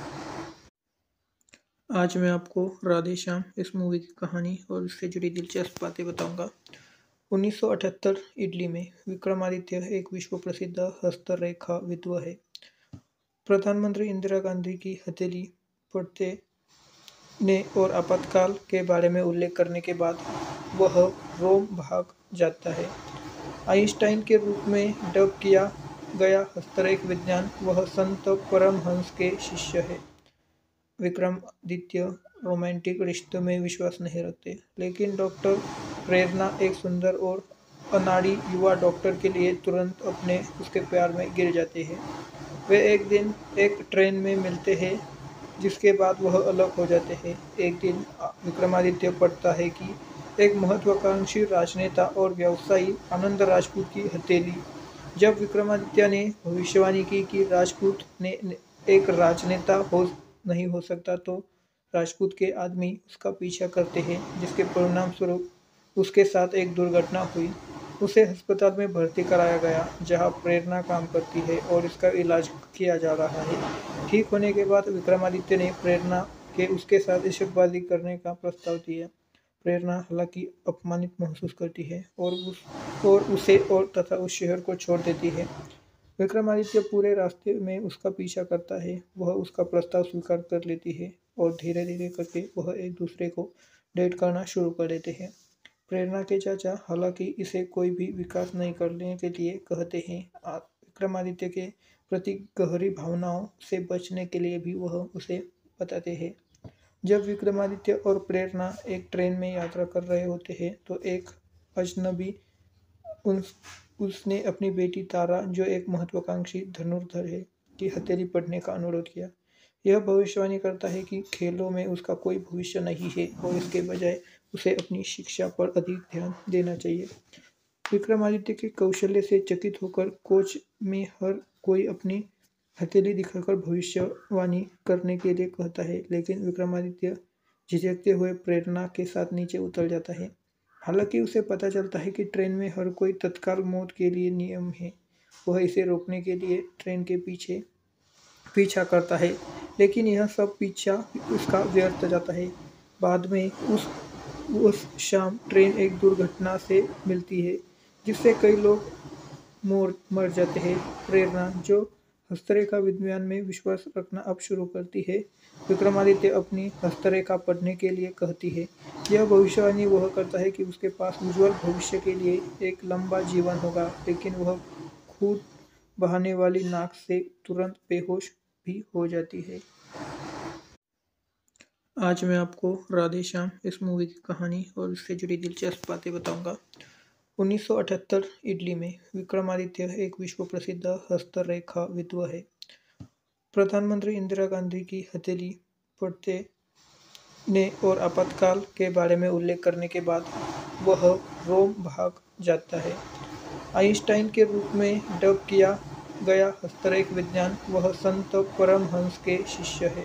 आज मैं आपको राधे श्याम इस मूवी की कहानी और इससे जुड़ी दिलचस्प बातें बताऊंगा। उन्नीस सौ अठहत्तर इटली में विक्रमादित्य एक विश्व प्रसिद्ध हस्तरेखाविद है। प्रधानमंत्री इंदिरा गांधी की हथेली पढ़ने ने और आपातकाल के बारे में उल्लेख करने के बाद वह रोम भाग जाता है। आइंस्टाइन के रूप में डब किया गया हस्तरेख विज्ञान, वह संत परमहंस के शिष्य है। विक्रमादित्य रोमांटिक रिश्तों में विश्वास नहीं रखते, लेकिन डॉक्टर प्रेरणा, एक सुंदर और अनाड़ी युवा डॉक्टर के लिए तुरंत अपने उसके प्यार में गिर जाते हैं। वे एक दिन एक ट्रेन में मिलते हैं, जिसके बाद वह अलग हो जाते हैं। एक दिन विक्रमादित्य पढ़ता है कि एक महत्वाकांक्षी राजनेता और व्यवसायी आनंद राजपूत की हथेली। जब विक्रमादित्य ने भविष्यवाणी की कि राजपूत ने एक राजनेता हो नहीं हो सकता, तो राजपूत के आदमी उसका पीछा करते हैं, जिसके परिणाम स्वरूप उसके साथ एक दुर्घटना हुई। उसे अस्पताल में भर्ती कराया गया, जहां प्रेरणा काम करती है और इसका इलाज किया जा रहा है। ठीक होने के बाद विक्रमादित्य ने प्रेरणा के उसके साथ इश्कबाजी करने का प्रस्ताव दिया। प्रेरणा हालांकि अपमानित महसूस करती है और उस और उसे और तथा उस शहर को छोड़ देती है। विक्रमादित्य पूरे रास्ते में उसका पीछा करता है। वह उसका प्रस्ताव स्वीकार कर लेती है और धीरे धीरे करके वह एक दूसरे को डेट करना शुरू कर देते हैं। प्रेरणा के चाचा हालांकि इसे कोई भी विकास नहीं करने के लिए कहते हैं। आ- विक्रमादित्य के प्रति गहरी भावनाओं से बचने के लिए भी वह उसे बताते हैं। जब विक्रमादित्य और प्रेरणा एक ट्रेन में यात्रा कर रहे होते हैं तो एक अजनबी उस उसने अपनी बेटी तारा, जो एक महत्वाकांक्षी धनुर्धर है, की हथेली पढ़ने का अनुरोध किया। यह भविष्यवाणी करता है कि खेलों में उसका कोई भविष्य नहीं है और इसके बजाय उसे अपनी शिक्षा पर अधिक ध्यान देना चाहिए। विक्रमादित्य के कौशल्य से चकित होकर कोच में हर कोई अपनी हथेली दिखाकर भविष्यवाणी करने के लिए कहता है, लेकिन विक्रमादित्य झिझकते हुए प्रेरणा के साथ नीचे उतर जाता है। हालांकि उसे पता चलता है कि ट्रेन में हर कोई तत्काल मौत के लिए नियम है। वह इसे रोकने के लिए ट्रेन के पीछे पीछा करता है, लेकिन यह सब पीछा उसका व्यर्थ जाता है। बाद में उस उस शाम ट्रेन एक दुर्घटना से मिलती है, जिससे कई लोग मोर मर जाते हैं। प्रेरणा, जो हस्तरेखा विज्ञान में विश्वास रखना अब शुरू करती है, विक्रमादित्य अपनी हस्तरेखा पढ़ने के लिए कहती है। यह भविष्यवाणी वह करता है कि उसके पास उज्जवल भविष्य के लिए एक लंबा जीवन होगा, लेकिन वह खून बहाने वाली नाक से तुरंत बेहोश भी हो जाती है। आज मैं आपको राधे श्याम इस मूवी की कहानी और इससे जुड़ी दिलचस्प बातें बताऊंगा। उन्नीस सौ अठहत्तर इटली में विक्रमादित्य एक विश्व प्रसिद्ध हस्तरेखा विद्वान है। प्रधानमंत्री इंदिरा गांधी की हथेली पढ़ते ने और आपातकाल के बारे में उल्लेख करने के बाद वह रोम भाग जाता है। आइंस्टाइन के रूप में डब किया गया हस्तरेख विज्ञान, वह संत परमहंस के शिष्य है।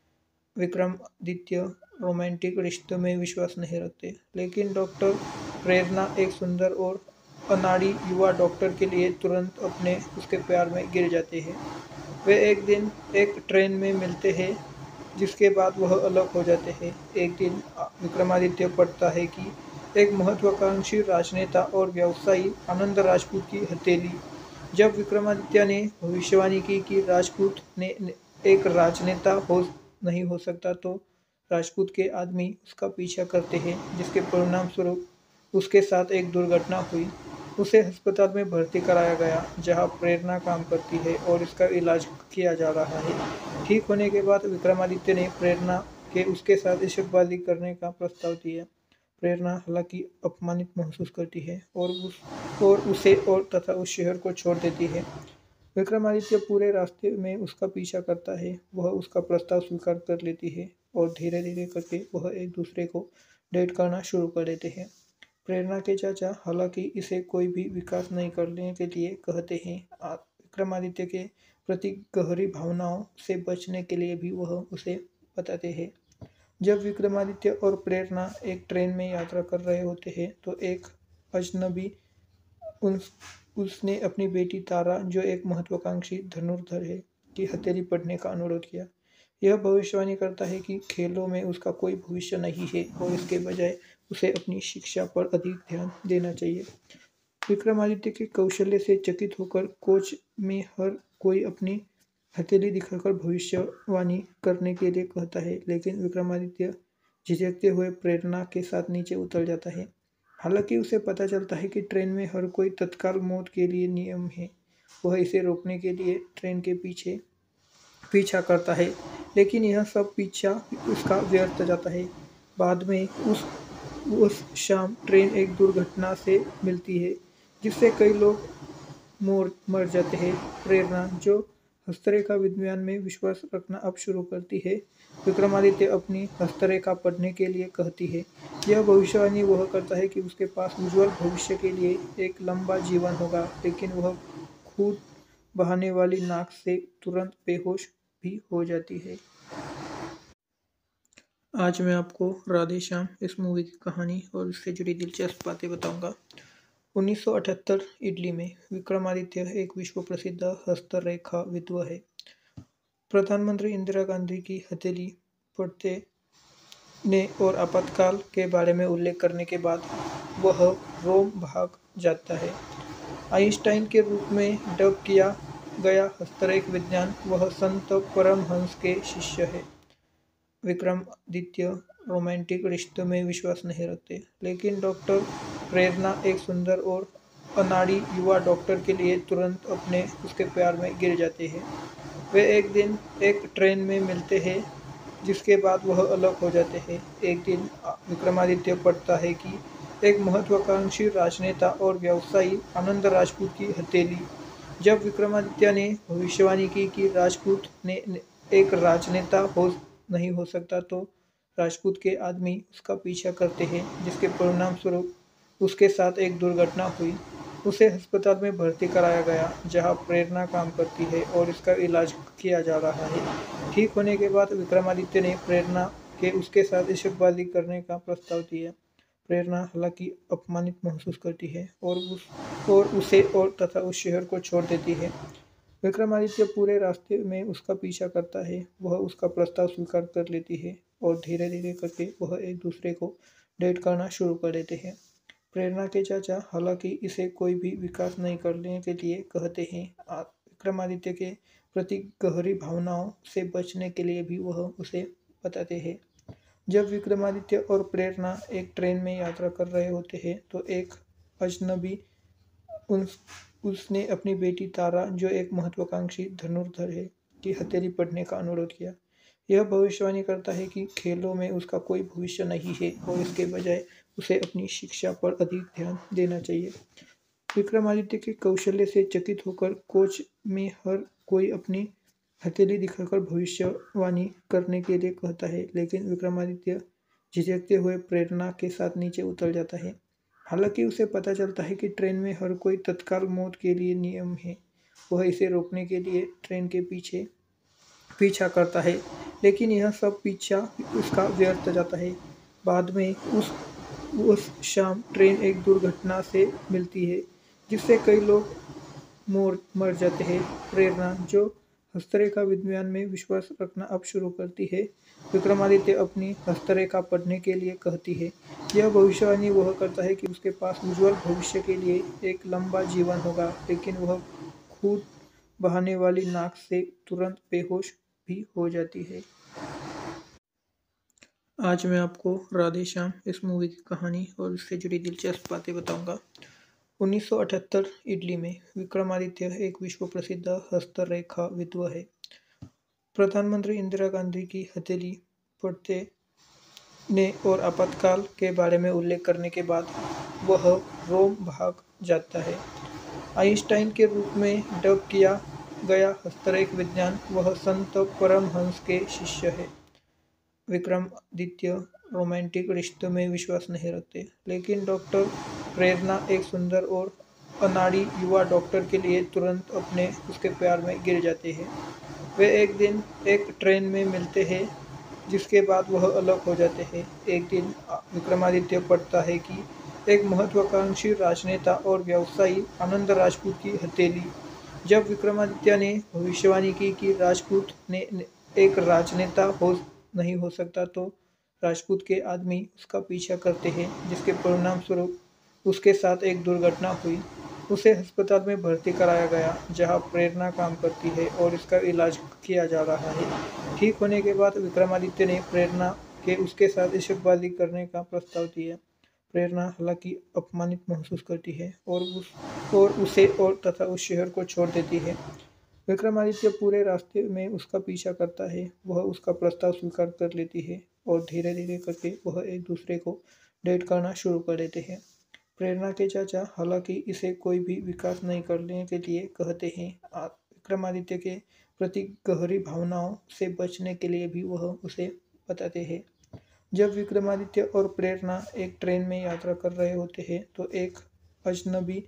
विक्रमादित्य रोमांटिक रिश्तों में विश्वास नहीं रखते, लेकिन डॉक्टर प्रेरणा, एक सुंदर और अनाड़ी युवा डॉक्टर के लिए तुरंत अपने उसके प्यार में गिर जाते हैं। वे एक दिन एक ट्रेन में मिलते हैं, जिसके बाद वह अलग हो जाते हैं। एक दिन विक्रमादित्य पढ़ता है कि एक महत्वाकांक्षी राजनेता और व्यवसायी आनंद राजपूत की हथेली। जब विक्रमादित्य ने भविष्यवाणी की कि राजपूत ने एक राजनेता हो नहीं हो सकता, तो राजपूत के आदमी उसका पीछा करते हैं, जिसके परिणाम स्वरूप उसके साथ एक दुर्घटना हुई। उसे अस्पताल में भर्ती कराया गया, जहां प्रेरणा काम करती है और इसका इलाज किया जा रहा है। ठीक होने के बाद विक्रमादित्य ने प्रेरणा के उसके साथ इश्कबाजी करने का प्रस्ताव दिया। प्रेरणा हालांकि अपमानित महसूस करती है और उस और उसे और तथा उस शहर को छोड़ देती है। विक्रमादित्य पूरे रास्ते में उसका पीछा करता है। वह उसका प्रस्ताव स्वीकार कर लेती है और धीरे धीरे करके वह एक दूसरे को डेट करना शुरू कर देते हैं। प्रेरणा के चाचा हालांकि इसे कोई भी विकास नहीं करने के लिए कहते हैं। आ- विक्रमादित्य के प्रति गहरी भावनाओं से बचने के लिए भी वह उसे बताते हैं। जब विक्रमादित्य और प्रेरणा एक ट्रेन में यात्रा कर रहे होते हैं तो एक अजनबी उस उसने अपनी बेटी तारा, जो एक महत्वाकांक्षी धनुर्धर है, की हथेली पढ़ने का अनुरोध किया। यह भविष्यवाणी करता है कि खेलों में उसका कोई भविष्य नहीं है और इसके बजाय उसे अपनी शिक्षा पर अधिक ध्यान देना चाहिए। विक्रमादित्य के कौशल्य से चकित होकर कोच में हर कोई अपनी हथेली दिखाकर भविष्यवाणी करने के लिए कहता है, लेकिन विक्रमादित्य झिझकते हुए प्रेरणा के साथ नीचे उतर जाता है। हालांकि उसे पता चलता है कि ट्रेन में हर कोई तत्काल मौत के लिए नियम है। वह इसे रोकने के लिए ट्रेन के पीछे पीछा करता है, लेकिन यह सब पीछा उसका व्यर्थ जाता है। बाद में उस उस शाम ट्रेन एक दुर्घटना से मिलती है, जिससे कई लोग मोर मर जाते हैं। प्रेरणा, जो हस्तरेखा विज्ञान में विश्वास रखना अब शुरू करती है, विक्रमादित्य अपनी हस्तरेखा पढ़ने के लिए कहती है। यह भविष्यवाणी वह करता है कि उसके पास उज्जवल भविष्य के लिए एक लंबा जीवन होगा, लेकिन वह खून बहाने वाली नाक से तुरंत बेहोश भी हो जाती है। आज मैं आपको राधे श्याम इस मूवी की कहानी और इससे जुड़ी दिलचस्प बातें बताऊंगा। उन्नीस सौ अठहत्तर इटली में विक्रमादित्य एक विश्व प्रसिद्ध हस्तरेखा विद्वान है। प्रधानमंत्री इंदिरा गांधी की हथेली पढ़ते ने और आपातकाल के बारे में उल्लेख करने के बाद वह रोम भाग जाता है। आइंस्टाइन के रूप में डब किया गया हस्तरेख विज्ञान, वह संत परमहंस के शिष्य है। विक्रमादित्य रोमांटिक रिश्तों में विश्वास नहीं रखते, लेकिन डॉक्टर प्रेरणा एक सुंदर और अनाड़ी युवा डॉक्टर के लिए तुरंत अपने उसके प्यार में गिर जाते हैं। वे एक दिन एक ट्रेन में मिलते हैं, जिसके बाद वह अलग हो जाते हैं। एक दिन विक्रमादित्य पढ़ता है कि एक महत्वाकांक्षी राजनेता और व्यवसायी आनंद राजपूत की हथेली। जब विक्रमादित्य ने भविष्यवाणी की कि राजपूत ने एक राजनेता हो नहीं हो सकता, तो राजपूत के आदमी उसका पीछा करते हैं, जिसके परिणाम स्वरूप उसके साथ एक दुर्घटना हुई। उसे अस्पताल में भर्ती कराया गया, जहां प्रेरणा काम करती है और इसका इलाज किया जा रहा है। ठीक होने के बाद विक्रमादित्य ने प्रेरणा के उसके साथ इश्कबाजी करने का प्रस्ताव दिया। प्रेरणा हालांकि अपमानित महसूस करती है और उस और उसे और तथा उस शहर को छोड़ देती है। विक्रमादित्य पूरे रास्ते में उसका पीछा करता है। वह उसका प्रस्ताव स्वीकार कर लेती है और धीरे धीरे करके वह एक दूसरे को डेट करना शुरू कर देते हैं। प्रेरणा के चाचा हालांकि इसे कोई भी विकास नहीं करने के लिए कहते हैं। विक्रमादित्य के प्रति गहरी भावनाओं से बचने के लिए भी वह उसे बताते हैं। जब विक्रमादित्य और प्रेरणा एक ट्रेन में यात्रा कर रहे होते हैं, तो एक अजनबी उस उसने अपनी बेटी तारा, जो एक महत्वाकांक्षी धनुर्धर है, की हथेली पढ़ने का अनुरोध किया। यह भविष्यवाणी करता है कि खेलों में उसका कोई भविष्य नहीं है और इसके बजाय उसे अपनी शिक्षा पर अधिक ध्यान देना चाहिए। विक्रमादित्य के कौशल्य से चकित होकर कोच में हर कोई अपनी हथेली दिखाकर भविष्यवाणी करने के लिए कहता है, लेकिन विक्रमादित्य झिझकते हुए प्रेरणा के साथ नीचे उतर जाता है। हालांकि उसे पता चलता है कि ट्रेन में हर कोई तत्काल मौत के लिए नियम है। वह इसे रोकने के लिए ट्रेन के पीछे पीछा करता है, लेकिन यह सब पीछा उसका व्यर्थ जाता है। बाद में उस उस शाम ट्रेन एक दुर्घटना से मिलती है, जिससे कई लोग मोर मर जाते हैं। प्रेरणा, जो हस्तरेखा विज्ञान में विश्वास रखना अब शुरू करती है, विक्रमादित्य अपनी हस्तरेखा पढ़ने के लिए कहती है। यह भविष्यवाणी वह करता है कि उसके पास उज्ज्वल भविष्य के लिए एक लंबा जीवन होगा, लेकिन वह खून बहाने वाली नाक से तुरंत बेहोश भी हो जाती है। आज मैं आपको राधे श्याम इस मूवी की कहानी और उससे जुड़ी दिलचस्प बातें बताऊंगा। उन्नीस सौ अठहत्तर इटली में विक्रमादित्य एक विश्व प्रसिद्ध हस्तरेखा विद्वान है। प्रधानमंत्री इंदिरा गांधी की हथेली पढ़ते ने और आपातकाल के बारे में उल्लेख करने के बाद वह रोम भाग जाता है। आइंस्टाइन के रूप में डब किया गया हस्तरेख विज्ञान, वह संत परमहंस के शिष्य है। विक्रमादित्य रोमांटिक रिश्तों में विश्वास नहीं रखते, लेकिन डॉक्टर प्रेरणा एक सुंदर और अनाड़ी युवा डॉक्टर के लिए तुरंत अपने उसके प्यार में गिर जाते हैं। वे एक दिन एक ट्रेन में मिलते हैं, जिसके बाद वह अलग हो जाते हैं। एक दिन विक्रमादित्य पढ़ता है कि एक महत्वाकांक्षी राजनेता और व्यवसायी आनंद राजपूत की हथेली। जब विक्रमादित्य ने भविष्यवाणी की कि राजपूत ने एक राजनेता हो नहीं हो सकता, तो राजपूत के आदमी उसका पीछा करते हैं, जिसके परिणाम स्वरूप उसके साथ एक दुर्घटना हुई। उसे अस्पताल में भर्ती कराया गया, जहां प्रेरणा काम करती है और इसका इलाज किया जा रहा है। ठीक होने के बाद विक्रमादित्य ने प्रेरणा के उसके साथ इश्कबाजी करने का प्रस्ताव दिया। प्रेरणा हालांकि अपमानित महसूस करती है और उस और उसे और तथा उस शहर को छोड़ देती है। विक्रमादित्य पूरे रास्ते में उसका पीछा करता है। वह उसका प्रस्ताव स्वीकार कर लेती है और धीरे धीरे करके वह एक दूसरे को डेट करना शुरू कर देते हैं। प्रेरणा के चाचा हालांकि इसे कोई भी विकास नहीं करने के लिए कहते हैं। विक्रमादित्य के प्रति गहरी भावनाओं से बचने के लिए भी वह उसे बताते हैं। जब विक्रमादित्य और प्रेरणा एक ट्रेन में यात्रा कर रहे होते हैं, तो एक अजनबी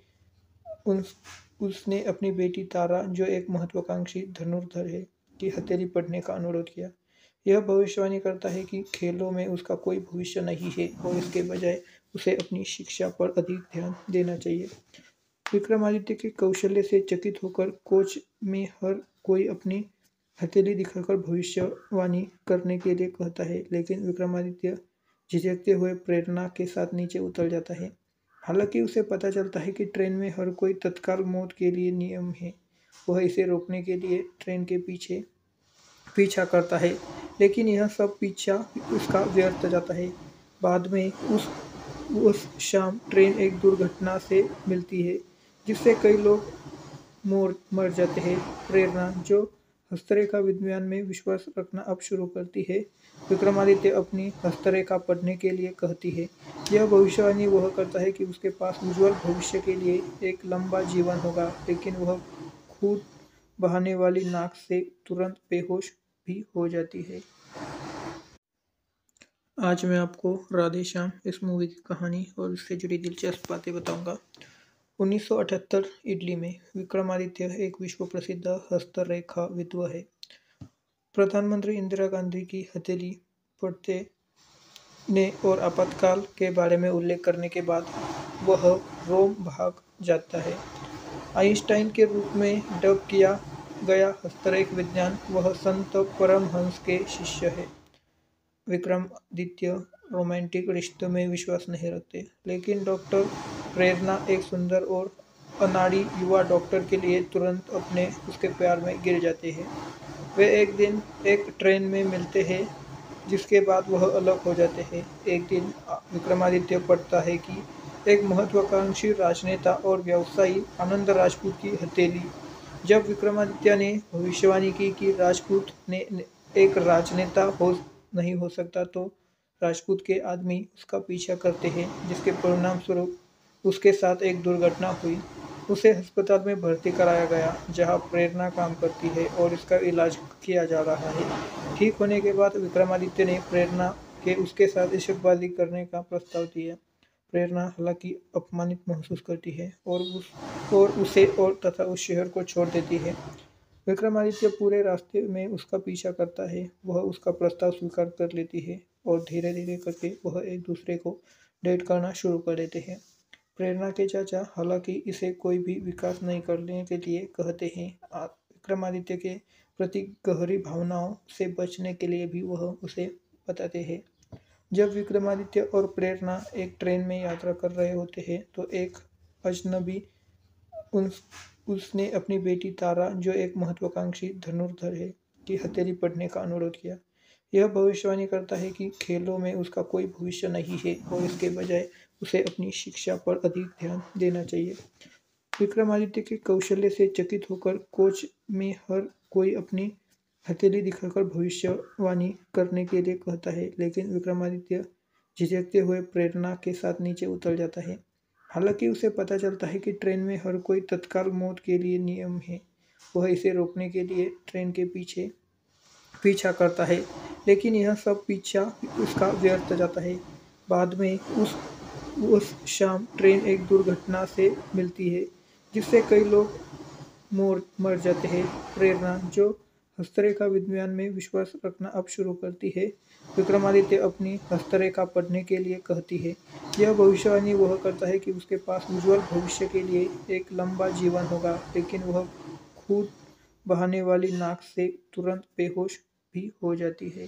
उस उसने अपनी बेटी तारा, जो एक महत्वाकांक्षी धनुर्धर है, की हथेली पढ़ने का अनुरोध किया। यह भविष्यवाणी करता है कि खेलों में उसका कोई भविष्य नहीं है और इसके बजाय उसे अपनी शिक्षा पर अधिक ध्यान देना चाहिए। विक्रमादित्य के कौशल्य से चकित होकर कोच में हर कोई अपनी हथेली दिखाकर भविष्यवाणी करने के लिए कहता है, लेकिन विक्रमादित्य झिझकते हुए प्रेरणा के साथ नीचे उतर जाता है। हालांकि उसे पता चलता है कि ट्रेन में हर कोई तत्काल मौत के लिए नियम है। वह इसे रोकने के लिए ट्रेन के पीछे पीछा करता है, लेकिन यह सब पीछा उसका व्यर्थ जाता है। बाद में उस उस शाम ट्रेन एक दुर्घटना से मिलती है, जिससे कई लोग मोर मर जाते हैं। प्रेरणा, जो हस्तरेखा विज्ञान में विश्वास रखना अब शुरू करती है, विक्रमादित्य अपनी हस्तरेखा पढ़ने के लिए कहती है। यह भविष्यवाणी वह करता है कि उसके पास उज्ज्वल भविष्य के लिए एक लंबा जीवन होगा, लेकिन वह खून बहाने वाली नाक से तुरंत बेहोश भी हो जाती है। आज मैं आपको राधे श्याम इस मूवी की कहानी और उससे जुड़ी दिलचस्प बातें बताऊंगा। उन्नीस सौ अठहत्तर ईस्वी में विक्रमादित्य एक विश्व प्रसिद्ध हस्तरेखा विद्व है। प्रधानमंत्री इंदिरा गांधी की हथेली पढ़ते ने और आपातकाल के बारे में उल्लेख करने के बाद वह रोम भाग जाता है। आइंस्टाइन के रूप में डब किया गया हस्तरेख विज्ञान, वह संत परमहंस के शिष्य है। विक्रमादित्य रोमांटिक रिश्तों में विश्वास नहीं रखते, लेकिन डॉक्टर प्रेरणा, एक सुंदर और अनाड़ी युवा डॉक्टर के लिए तुरंत अपने उसके प्यार में गिर जाते हैं। वे एक दिन एक ट्रेन में मिलते हैं, जिसके बाद वह अलग हो जाते हैं। एक दिन विक्रमादित्य पढ़ता है कि एक महत्वाकांक्षी राजनेता और व्यवसायी आनंद राजपूत की हथेली। जब विक्रमादित्य ने भविष्यवाणी की कि राजपूत ने एक राजनेता हो नहीं हो सकता, तो राजपूत के आदमी उसका पीछा करते हैं, जिसके परिणाम स्वरूप उसके साथ एक दुर्घटना हुई। उसे अस्पताल में भर्ती कराया गया, जहां प्रेरणा काम करती है और इसका इलाज किया जा रहा है। ठीक होने के बाद विक्रमादित्य ने प्रेरणा के उसके साथ इश्कबाजी करने का प्रस्ताव दिया। प्रेरणा हालांकि अपमानित महसूस करती है और उस और उसे और तथा उस शहर को छोड़ देती है। विक्रमादित्य पूरे रास्ते में उसका पीछा करता है। वह उसका प्रस्ताव स्वीकार कर लेती है और धीरे धीरे करके वह एक दूसरे को डेट करना शुरू कर देते हैं। प्रेरणा के चाचा हालांकि इसे कोई भी विकास नहीं करने के लिए कहते हैं। विक्रमादित्य के प्रति गहरी भावनाओं से बचने के लिए भी वह उसे बताते हैं। जब विक्रमादित्य और प्रेरणा एक ट्रेन में यात्रा कर रहे होते हैं, तो एक अजनबी उन उसने अपनी बेटी तारा, जो एक महत्वाकांक्षी धनुर्धर है, की हथेली पढ़ने का अनुरोध किया। यह भविष्यवाणी करता है कि खेलों में उसका कोई भविष्य नहीं है और इसके बजाय उसे अपनी शिक्षा पर अधिक ध्यान देना चाहिए। विक्रमादित्य के कौशल्य से चकित होकर कोच में हर कोई अपनी हथेली दिखाकर भविष्यवाणी करने के लिए कहता है, लेकिन विक्रमादित्य झिझकते हुए प्रेरणा के साथ नीचे उतर जाता है। हालांकि उसे पता चलता है कि ट्रेन में हर कोई तत्काल मौत के लिए नियम है। वह इसे रोकने के लिए ट्रेन के पीछे पीछा करता है, लेकिन यह सब पीछा उसका व्यर्थ जाता है। बाद में उस उस शाम ट्रेन एक दुर्घटना से मिलती है, जिससे कई लोग मोर मर जाते हैं। प्रेरणा, जो हस्तरेखा विज्ञान में विश्वास रखना अब शुरू करती है, विक्रमादित्य अपनी हस्तरेखा पढ़ने के लिए कहती है। यह भविष्यवाणी वह करता है कि उसके पास उज्ज्वल भविष्य के लिए एक लंबा जीवन होगा, लेकिन वह खून बहाने वाली नाक से तुरंत बेहोश भी हो जाती है।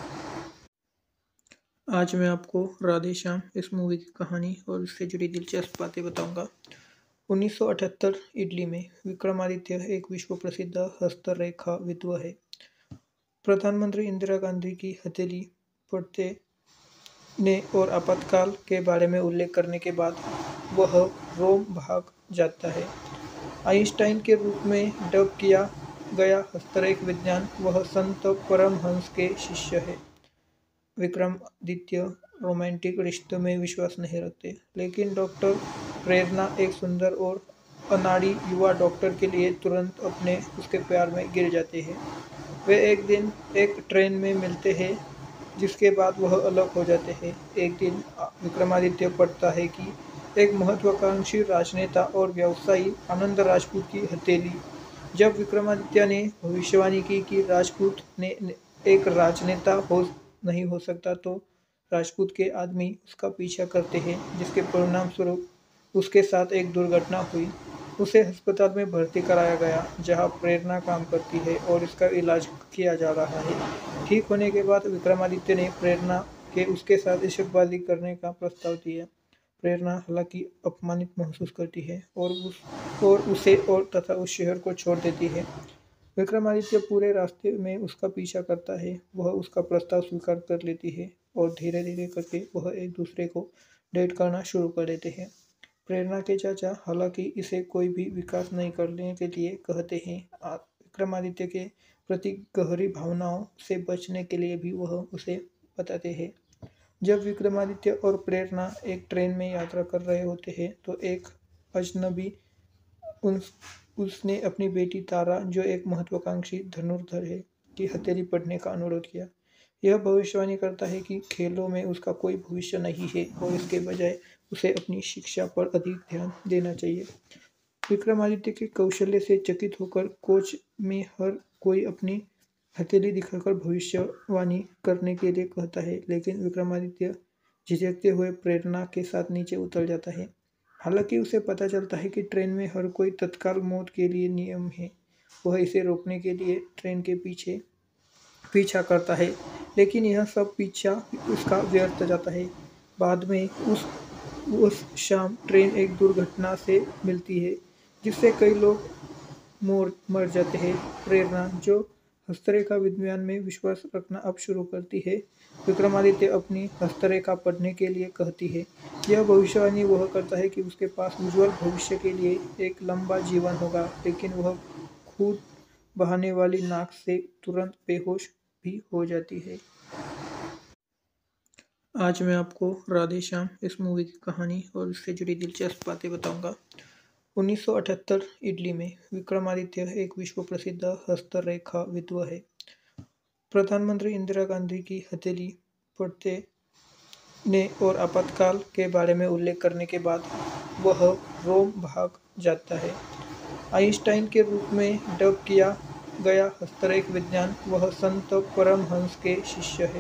आज मैं आपको राधे श्याम इस मूवी की कहानी और उससे जुड़ी दिलचस्प बातें बताऊंगा। उन्नीस सौ अठहत्तर ईस्वी में विक्रमादित्य एक विश्व प्रसिद्ध हस्तरेखा विद्व है। प्रधानमंत्री इंदिरा गांधी की हथेली पढ़ते ने और आपातकाल के बारे में उल्लेख करने के बाद वह रोम भाग जाता है। आइंस्टाइन के रूप में डब किया गया हस्तरेख विज्ञान, वह संत परमहंस के शिष्य है। विक्रमादित्य रोमांटिक रिश्तों में विश्वास नहीं रखते, लेकिन डॉक्टर प्रेरणा, एक सुंदर और अनाड़ी युवा डॉक्टर के लिए तुरंत अपने उसके प्यार में गिर जाते हैं। वे एक दिन एक ट्रेन में मिलते हैं, जिसके बाद वह अलग हो जाते हैं। एक दिन विक्रमादित्य पढ़ता है कि एक महत्वाकांक्षी राजनेता और व्यवसायी आनंद राजपूत की हथेली। जब विक्रमादित्य ने भविष्यवाणी की कि राजपूत ने एक राजनेता हो नहीं हो सकता, तो राजपूत के आदमी उसका पीछा करते हैं, जिसके परिणाम स्वरूप उसके साथ एक दुर्घटना हुई। उसे अस्पताल में भर्ती कराया गया, जहां प्रेरणा काम करती है और इसका इलाज किया जा रहा है। ठीक होने के बाद विक्रमादित्य ने प्रेरणा के उसके साथ इश्कबाजी करने का प्रस्ताव दिया। प्रेरणा हालांकि अपमानित महसूस करती है और उस और उसे और तथा उस शहर को छोड़ देती है। विक्रमादित्य पूरे रास्ते में उसका पीछा करता है। वह उसका प्रस्ताव स्वीकार कर लेती है और धीरे धीरे करके वह एक दूसरे को डेट करना शुरू कर देते हैं। प्रेरणा के चाचा हालांकि इसे कोई भी विकास नहीं करने के लिए कहते हैं। आ- विक्रमादित्य के प्रति गहरी भावनाओं से बचने के लिए भी वह उसे बताते हैं। जब विक्रमादित्य और प्रेरणा एक ट्रेन में यात्रा कर रहे होते हैं तो एक अजनबी उस उसने अपनी बेटी तारा, जो एक महत्वाकांक्षी धनुर्धर है, की हथेली पढ़ने का अनुरोध किया। यह भविष्यवाणी करता है कि खेलों में उसका कोई भविष्य नहीं है और इसके बजाय उसे अपनी शिक्षा पर अधिक ध्यान देना चाहिए। विक्रमादित्य के कौशल्य से चकित होकर कोच में हर कोई अपनी हथेली दिखाकर भविष्यवाणी करने के लिए कहता है, लेकिन विक्रमादित्य झिझकते हुए प्रेरणा के साथ नीचे उतर जाता है। हालांकि उसे पता चलता है कि ट्रेन में हर कोई तत्काल मौत के लिए नियम है। वह इसे रोकने के लिए ट्रेन के पीछे पीछा करता है, लेकिन यह सब पीछा उसका व्यर्थ जाता है। बाद में उस उस शाम ट्रेन एक दुर्घटना से मिलती है, जिससे कई लोग मोर मर जाते हैं। प्रेरणा, जो हस्तरेखा विज्ञान में विश्वास रखना अब शुरू करती है, विक्रमादित्य अपनी हस्तरेखा पढ़ने के लिए कहती है। यह भविष्यवाणी वह करता है कि उसके पास उज्ज्वल भविष्य के लिए एक लंबा जीवन होगा, लेकिन वह खून बहाने वाली नाक से तुरंत बेहोश भी हो जाती है। आज मैं आपको राधे श्याम इस मूवी की कहानी और इससे जुड़ी दिलचस्प बातें बताऊंगा। उन्नीस सौ अठहत्तर इटली में विक्रमादित्य एक विश्व प्रसिद्ध हस्तरेखा विद्व है। प्रधानमंत्री इंदिरा गांधी की हथेली पढ़ते ने और आपातकाल के बारे में उल्लेख करने के बाद वह रोम भाग जाता है। आइंस्टाइन के रूप में डब किया गया हस्तरेख विज्ञान, वह संत परमहंस के शिष्य है।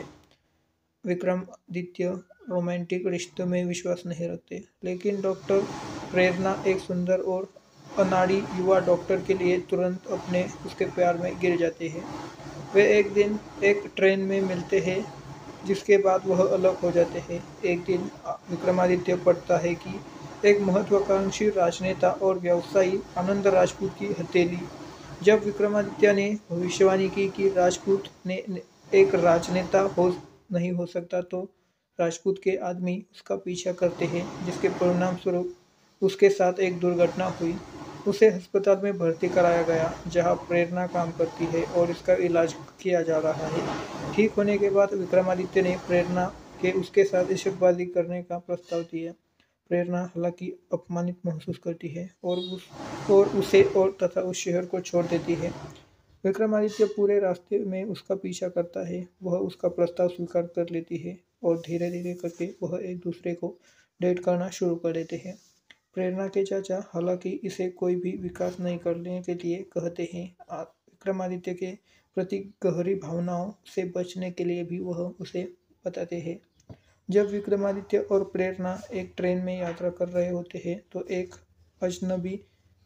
विक्रमादित्य रोमांटिक रिश्तों में विश्वास नहीं रखते, लेकिन डॉक्टर प्रेरणा, एक सुंदर और अनाड़ी युवा डॉक्टर के लिए तुरंत अपने उसके प्यार में गिर जाते हैं। वे एक दिन एक ट्रेन में मिलते हैं, जिसके बाद वह अलग हो जाते हैं। एक दिन विक्रमादित्य पढ़ता है कि एक महत्वाकांक्षी राजनेता और व्यवसायी आनंद राजपूत की हथेली। जब विक्रमादित्य ने भविष्यवाणी की कि राजपूत ने एक राजनेता हो नहीं हो सकता, तो राजपूत के आदमी उसका पीछा करते हैं, जिसके परिणाम स्वरूप उसके साथ एक दुर्घटना हुई। उसे अस्पताल में भर्ती कराया गया, जहां प्रेरणा काम करती है और इसका इलाज किया जा रहा है। ठीक होने के बाद विक्रमादित्य ने प्रेरणा के उसके साथ इश्कबाजी करने का प्रस्ताव दिया। प्रेरणा हालांकि अपमानित महसूस करती है और उस और उसे और तथा उस शहर को छोड़ देती है। विक्रमादित्य पूरे रास्ते में उसका पीछा करता है। वह उसका प्रस्ताव स्वीकार कर लेती है और धीरे धीरे करके वह एक दूसरे को डेट करना शुरू कर देते हैं। प्रेरणा के चाचा हालांकि इसे कोई भी विकास नहीं करने के लिए कहते हैं। आ- विक्रमादित्य के प्रति गहरी भावनाओं से बचने के लिए भी वह उसे बताते हैं। जब विक्रमादित्य और प्रेरणा एक ट्रेन में यात्रा कर रहे होते हैं तो एक अजनबी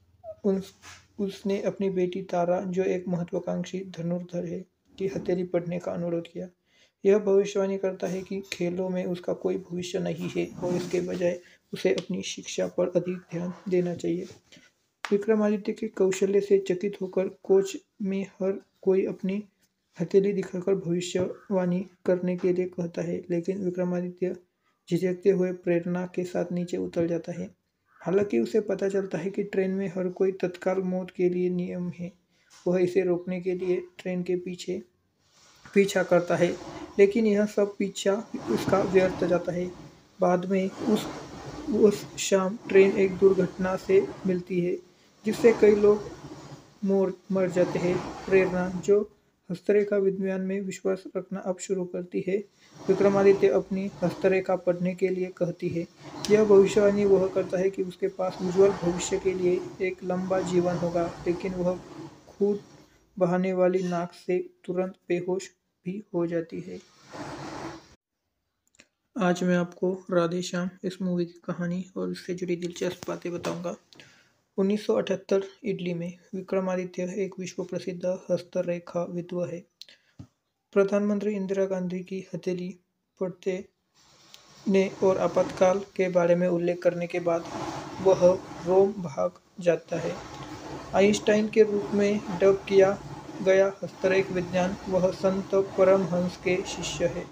उस उसने अपनी बेटी तारा, जो एक महत्वाकांक्षी धनुर्धर है, की हथेली पढ़ने का अनुरोध किया। यह भविष्यवाणी करता है कि खेलों में उसका कोई भविष्य नहीं है और इसके बजाय उसे अपनी शिक्षा पर अधिक ध्यान देना चाहिए। विक्रमादित्य के कौशल्य से चकित होकर कोच में हर कोई अपनी हथेली दिखाकर भविष्यवाणी करने के लिए कहता है, लेकिन विक्रमादित्य झिझकते हुए प्रेरणा के साथ नीचे उतर जाता है। हालांकि उसे पता चलता है कि ट्रेन में हर कोई तत्काल मौत के लिए नियम है। वह इसे रोकने के लिए ट्रेन के पीछे पीछा करता है, लेकिन यह सब पीछा उसका व्यर्थ जाता है। बाद में उस उस शाम ट्रेन एक दुर्घटना से मिलती है, जिससे कई लोग मोर मर जाते हैं। प्रेरणा, जो हस्तरेखा विज्ञान में विश्वास रखना अब शुरू करती है, विक्रमादित्य अपनी हस्तरेखा पढ़ने के लिए कहती है। यह भविष्यवाणी वह करता है कि उसके पास उज्ज्वल भविष्य के लिए एक लंबा जीवन होगा, लेकिन वह खून बहाने वाली नाक से तुरंत बेहोश भी हो जाती है। आज मैं आपको राधे श्याम इस मूवी की कहानी और इससे जुड़ी दिलचस्प बातें बताऊंगा। उन्नीस सौ अठहत्तर इटली में विक्रमादित्य एक विश्व प्रसिद्ध हस्तरेखा विद्व है। प्रधानमंत्री इंदिरा गांधी की हथेली पढ़ते ने और आपातकाल के बारे में उल्लेख करने के बाद वह रोम भाग जाता है। आइंस्टाइन के रूप में डब किया गया हस्तरेख विज्ञान वह संत परमहंस के शिष्य है।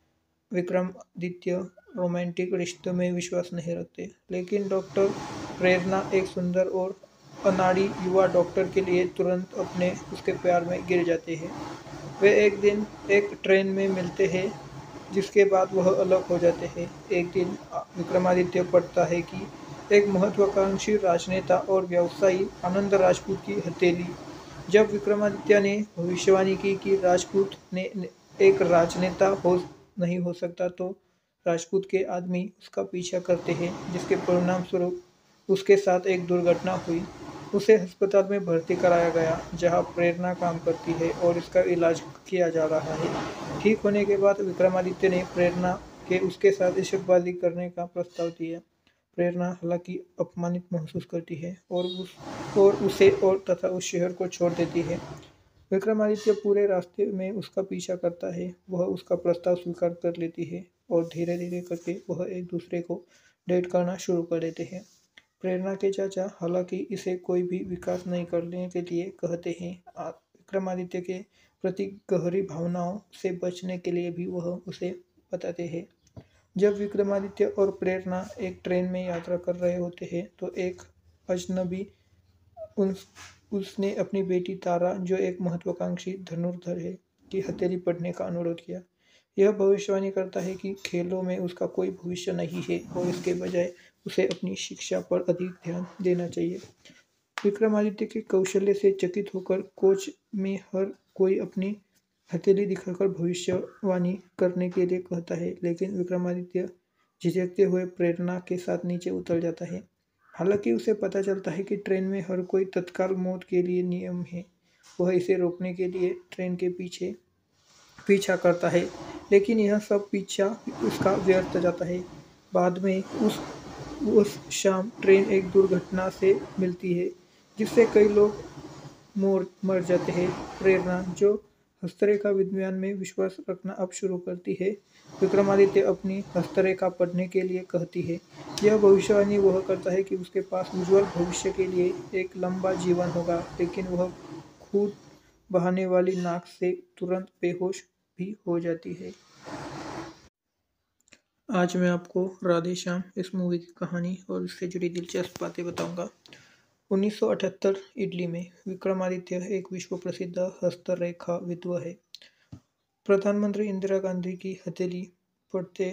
विक्रमादित्य रोमांटिक रिश्तों में विश्वास नहीं रखते, लेकिन डॉक्टर प्रेरणा एक सुंदर और अनाड़ी युवा डॉक्टर के लिए तुरंत अपने उसके प्यार में गिर जाते हैं। वे एक दिन एक ट्रेन में मिलते हैं, जिसके बाद वह अलग हो जाते हैं। एक दिन विक्रमादित्य पढ़ता है कि एक महत्वाकांक्षी राजनेता और व्यवसायी आनंद राजपूत की हथेली। जब विक्रमादित्य ने भविष्यवाणी की कि राजपूत ने एक राजनेता हो नहीं हो सकता, तो राजपूत के आदमी उसका पीछा करते हैं, जिसके परिणाम स्वरूप उसके साथ एक दुर्घटना हुई। उसे अस्पताल में भर्ती कराया गया, जहां प्रेरणा काम करती है और इसका इलाज किया जा रहा है। ठीक होने के बाद विक्रमादित्य ने प्रेरणा के उसके साथ इश्कबाजी करने का प्रस्ताव दिया। प्रेरणा हालांकि अपमानित महसूस करती है और उस और उसे और तथा उस शहर को छोड़ देती है। विक्रमादित्य पूरे रास्ते में उसका पीछा करता है। वह उसका प्रस्ताव स्वीकार कर लेती है और धीरे धीरे करके वह एक दूसरे को डेट करना शुरू कर देते हैं। प्रेरणा के चाचा हालांकि इसे कोई भी विकास नहीं करने के लिए कहते हैं। विक्रमादित्य के प्रति गहरी भावनाओं से बचने के लिए भी वह उसे बताते हैं। जब विक्रमादित्य और प्रेरणा एक ट्रेन में यात्रा कर रहे होते हैं, तो एक अजनबी उस उसने अपनी बेटी तारा, जो एक महत्वाकांक्षी धनुर्धर है, की हथेली पढ़ने का अनुरोध किया। यह भविष्यवाणी करता है कि खेलों में उसका कोई भविष्य नहीं है और इसके बजाय उसे अपनी शिक्षा पर अधिक ध्यान देना चाहिए। विक्रमादित्य के कौशल्य से चकित होकर कोच में हर कोई अपनी हथेली दिखाकर भविष्यवाणी करने के लिए कहता है, लेकिन विक्रमादित्य झिझकते हुए प्रेरणा के साथ नीचे उतर जाता है। हालांकि उसे पता चलता है कि ट्रेन में हर कोई तत्काल मौत के लिए नियम है। वह इसे रोकने के लिए ट्रेन के पीछे पीछा करता है, लेकिन यह सब पीछा उसका व्यर्थ जाता है। बाद में उस उस शाम ट्रेन एक दुर्घटना से मिलती है, जिससे कई लोग मोर मर जाते हैं। प्रेरणा, जो हस्तरेखा विज्ञान में विश्वास रखना अब शुरू करती है, विक्रमादित्य अपनी हस्तरेखा पढ़ने के लिए कहती है। यह भविष्यवाणी वह करता है कि उसके पास उज्ज्वल भविष्य के लिए एक लंबा जीवन होगा, लेकिन वह खून बहाने वाली नाक से तुरंत बेहोश भी हो जाती है। आज मैं आपको राधे श्याम इस मूवी की कहानी और इससे जुड़ी दिलचस्प बातें बताऊंगा। उन्नीस सौ अठहत्तर ईस्वी में विक्रमादित्य एक विश्व प्रसिद्ध हस्तरेखाविद है। प्रधानमंत्री इंदिरा गांधी की हथेली पढ़ते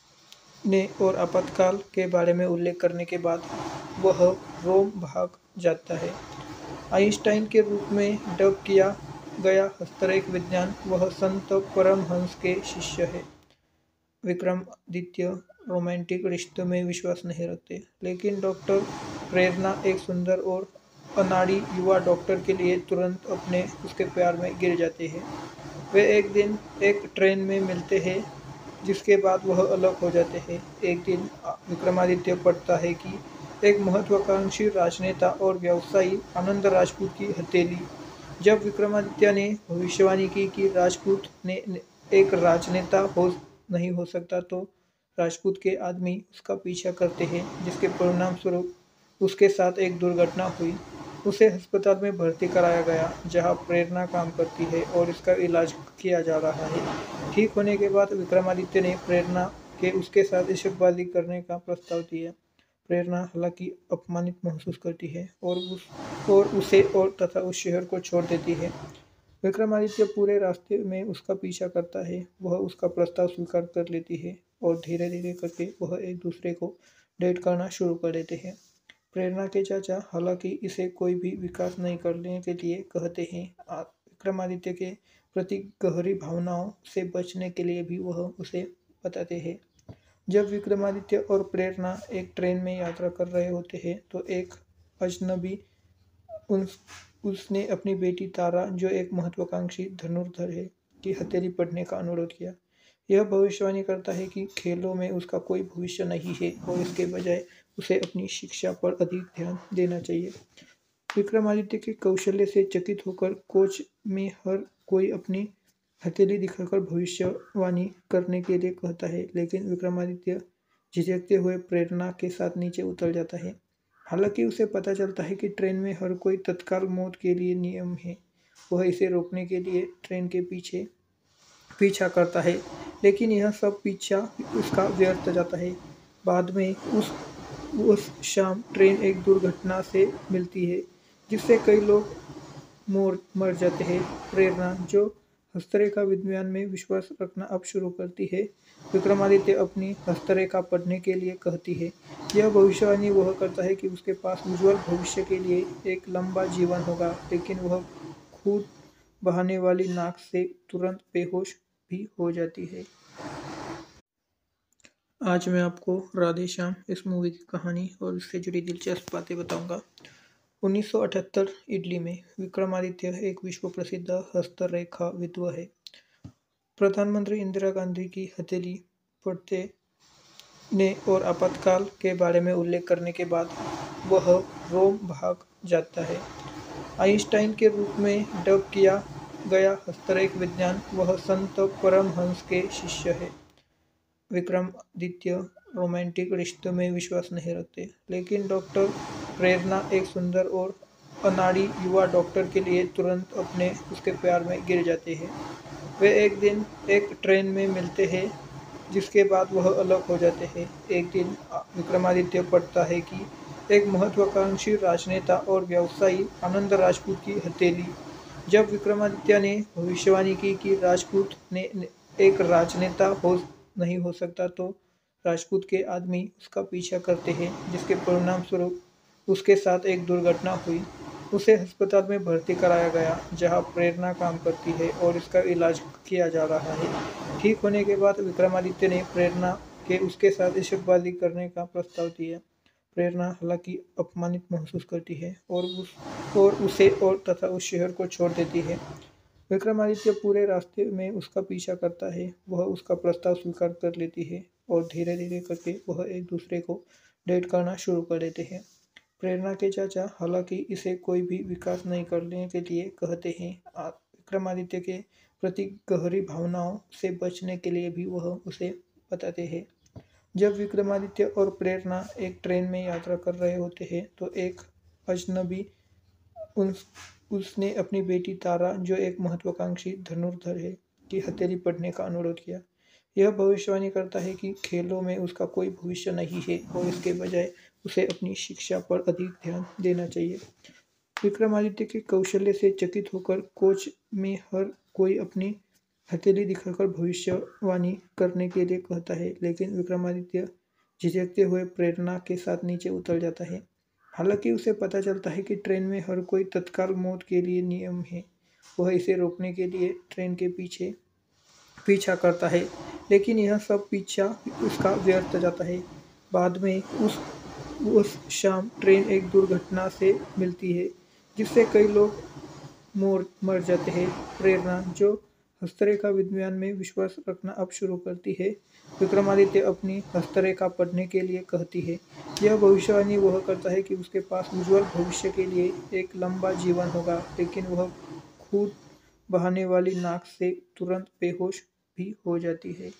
ने और आपातकाल के बारे में उल्लेख करने के बाद वह रोम भाग जाता है। आइंस्टाइन के रूप में डब किया गया हस्तरेख विज्ञान वह संत परमहंस के शिष्य है। विक्रमादित्य रोमांटिक रिश्तों में विश्वास नहीं रखते, लेकिन डॉक्टर प्रेरणा एक सुंदर और अनाड़ी युवा डॉक्टर के लिए तुरंत अपने उसके प्यार में गिर जाते हैं। वे एक दिन एक ट्रेन में मिलते हैं, जिसके बाद वह अलग हो जाते हैं। एक दिन विक्रमादित्य पढ़ता है कि एक महत्वाकांक्षी राजनेता और व्यवसायी आनंद राजपूत की हथेली। जब विक्रमादित्य ने भविष्यवाणी की कि राजपूत ने एक राजनेता हो नहीं हो सकता, तो राजपूत के आदमी उसका पीछा करते हैं, जिसके परिणाम स्वरूप उसके साथ एक दुर्घटना हुई। उसे अस्पताल में भर्ती कराया गया, जहां प्रेरणा काम करती है और इसका इलाज किया जा रहा है। ठीक होने के बाद विक्रमादित्य ने प्रेरणा के उसके साथ इश्कबाजी करने का प्रस्ताव दिया। प्रेरणा हालांकि अपमानित महसूस करती है और उस और उसे और तथा उस शहर को छोड़ देती है। विक्रमादित्य पूरे रास्ते में उसका पीछा करता है। वह उसका प्रस्ताव स्वीकार कर लेती है और धीरे धीरे करके वह एक दूसरे को डेट करना शुरू कर देते हैं। प्रेरणा के चाचा हालांकि इसे कोई भी विकास नहीं करने के लिए कहते हैं। विक्रमादित्य के प्रति गहरी भावनाओं से बचने के लिए भी वह उसे बताते हैं। जब विक्रमादित्य और प्रेरणा एक ट्रेन में यात्रा कर रहे होते हैं, तो एक अजनबी उस उसने अपनी बेटी तारा, जो एक महत्वाकांक्षी धनुर्धर है, की हथेली पढ़ने का अनुरोध किया। यह भविष्यवाणी करता है कि खेलों में उसका कोई भविष्य नहीं है और इसके बजाय उसे अपनी शिक्षा पर अधिक ध्यान देना चाहिए। विक्रमादित्य के कौशल्य से चकित होकर कोच में हर कोई अपनी हथेली दिखाकर भविष्यवाणी करने के लिए कहता है, लेकिन विक्रमादित्य झिझकते हुए प्रेरणा के साथ नीचे उतर जाता है। हालांकि उसे पता चलता है कि ट्रेन में हर कोई तत्काल मौत के लिए नियम है। वह इसे रोकने के लिए ट्रेन के पीछे पीछा करता है, लेकिन यह सब पीछा उसका व्यर्थ जाता है। बाद में उस उस शाम ट्रेन एक दुर्घटना से मिलती है, जिससे कई लोग मोर मर जाते हैं। प्रेरणा, जो हस्तरेखा विज्ञान में विश्वास रखना अब शुरू करती है, विक्रमादित्य अपनी हस्तरेखा पढ़ने के लिए कहती है। यह भविष्यवाणी वह करता है कि उसके पास उज्ज्वल भविष्य के लिए एक लंबा जीवन होगा, लेकिन वह खून बहाने वाली नाक से तुरंत बेहोश भी हो जाती है। आज मैं आपको राधे श्याम इस मूवी की कहानी और उससे जुड़ी दिलचस्प बातें बताऊंगा। उन्नीस सौ अठहत्तर इटली में विक्रमादित्य एक विश्व प्रसिद्ध हस्तरेखा विद्व है। प्रधानमंत्री इंदिरा गांधी की हथेली पढ़ते ने और आपातकाल के बारे में उल्लेख करने के बाद वह रोम भाग जाता है। आइंस्टाइन के रूप में डब किया गया हस्तरेख विज्ञान, वह संत परमहंस के शिष्य है। विक्रमादित्य रोमांटिक रिश्तों में विश्वास नहीं रखते, लेकिन डॉक्टर प्रेरणा, एक सुंदर और अनाड़ी युवा डॉक्टर के लिए तुरंत अपने उसके प्यार में गिर जाते हैं। वे एक दिन एक ट्रेन में मिलते हैं, जिसके बाद वह अलग हो जाते हैं। एक दिन विक्रमादित्य पढ़ता है कि एक महत्वाकांक्षी राजनेता और व्यवसायी आनंद राजपूत की हथेली। जब विक्रमादित्य ने भविष्यवाणी की कि राजपूत ने एक राजनेता हो नहीं हो सकता, तो राजपूत के आदमी उसका पीछा करते हैं, जिसके परिणाम स्वरूप उसके साथ एक दुर्घटना हुई। उसे अस्पताल में भर्ती कराया गया, जहां प्रेरणा काम करती है और इसका इलाज किया जा रहा है। ठीक होने के बाद विक्रमादित्य ने प्रेरणा के उसके साथ इश्कबाजी करने का प्रस्ताव दिया। प्रेरणा हालांकि अपमानित महसूस करती है और उस और उसे और तथा उस शहर को छोड़ देती है। विक्रमादित्य पूरे रास्ते में उसका पीछा करता है। वह उसका प्रस्ताव स्वीकार कर लेती है और धीरे धीरे करके वह एक दूसरे को डेट करना शुरू कर देते हैं। प्रेरणा के चाचा हालांकि इसे कोई भी विकास नहीं करने के लिए कहते हैं। विक्रमादित्य के प्रति गहरी भावनाओं से बचने के लिए भी वह उसे बताते हैं। जब विक्रमादित्य और प्रेरणा एक ट्रेन में यात्रा कर रहे होते हैं, तो एक अजनबी उन उसने अपनी बेटी तारा, जो एक महत्वाकांक्षी धनुर्धर है, की हथेली पढ़ने का अनुरोध किया। यह भविष्यवाणी करता है कि खेलों में उसका कोई भविष्य नहीं है और इसके बजाय उसे अपनी शिक्षा पर अधिक ध्यान देना चाहिए। विक्रमादित्य के कौशल्य से चकित होकर कोच में हर कोई अपनी हथेली दिखाकर भविष्यवाणी करने के लिए कहता है, लेकिन विक्रमादित्य झिझकते हुए प्रेरणा के साथ नीचे उतर जाता है। हालांकि उसे पता चलता है कि ट्रेन में हर कोई तत्काल मौत के लिए नियम है। वह इसे रोकने के लिए ट्रेन के पीछे पीछा करता है, लेकिन यह सब पीछा उसका व्यर्थ जाता है। बाद में उस उस शाम ट्रेन एक दुर्घटना से मिलती है, जिससे कई लोग मोर मर जाते हैं। प्रेरणा, जो हस्तरेखा विज्ञान में विश्वास रखना अब शुरू करती है, विक्रमादित्य अपनी हस्तरेखा पढ़ने के लिए कहती है। यह भविष्यवाणी वह करता है कि उसके पास उज्ज्वल भविष्य के लिए एक लंबा जीवन होगा, लेकिन वह खून बहाने वाली नाक से तुरंत बेहोश भी हो जाती है।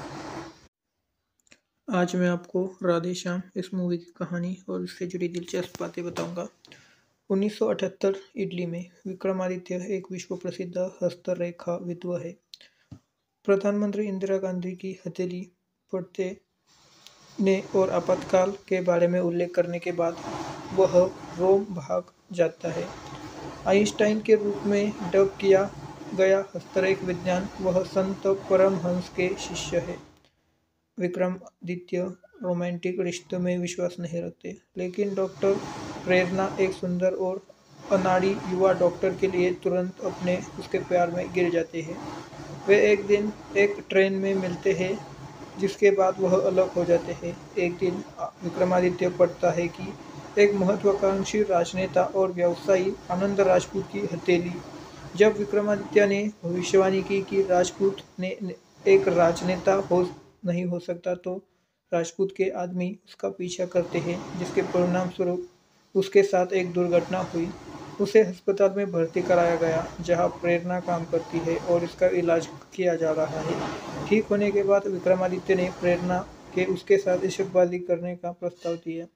आज मैं आपको राधे श्याम इस मूवी की कहानी और उससे जुड़ी दिलचस्प बातें बताऊंगा। उन्नीस सौ अठहत्तर इटली में विक्रमादित्य एक विश्व प्रसिद्ध हस्तरेखा विद्व है। प्रधानमंत्री इंदिरा गांधी की हथेली पढ़ते ने और आपातकाल के बारे में उल्लेख करने के बाद वह रोम भाग जाता है। आइंस्टाइन के रूप में डब किया गया हस्तरेख विज्ञान, वह संत परमहंस के शिष्य है। विक्रमादित्य रोमांटिक रिश्तों में विश्वास नहीं रखते, लेकिन डॉक्टर प्रेरणा, एक सुंदर और अनाड़ी युवा डॉक्टर के लिए तुरंत अपने उसके प्यार में गिर जाते हैं। वे एक दिन एक ट्रेन में मिलते हैं, जिसके बाद वह अलग हो जाते हैं। एक दिन विक्रमादित्य पढ़ता है कि एक महत्वाकांक्षी राजनेता और व्यवसायी आनंद राजपूत की हथेली। जब विक्रमादित्य ने भविष्यवाणी की कि राजपूत ने एक राजनेता हो नहीं हो सकता, तो राजपूत के आदमी उसका पीछा करते हैं, जिसके परिणाम स्वरूप उसके साथ एक दुर्घटना हुई। उसे अस्पताल में भर्ती कराया गया, जहां प्रेरणा काम करती है और इसका इलाज किया जा रहा है। ठीक होने के बाद विक्रमादित्य ने प्रेरणा के उसके साथ इश्कबाजी करने का प्रस्ताव दिया।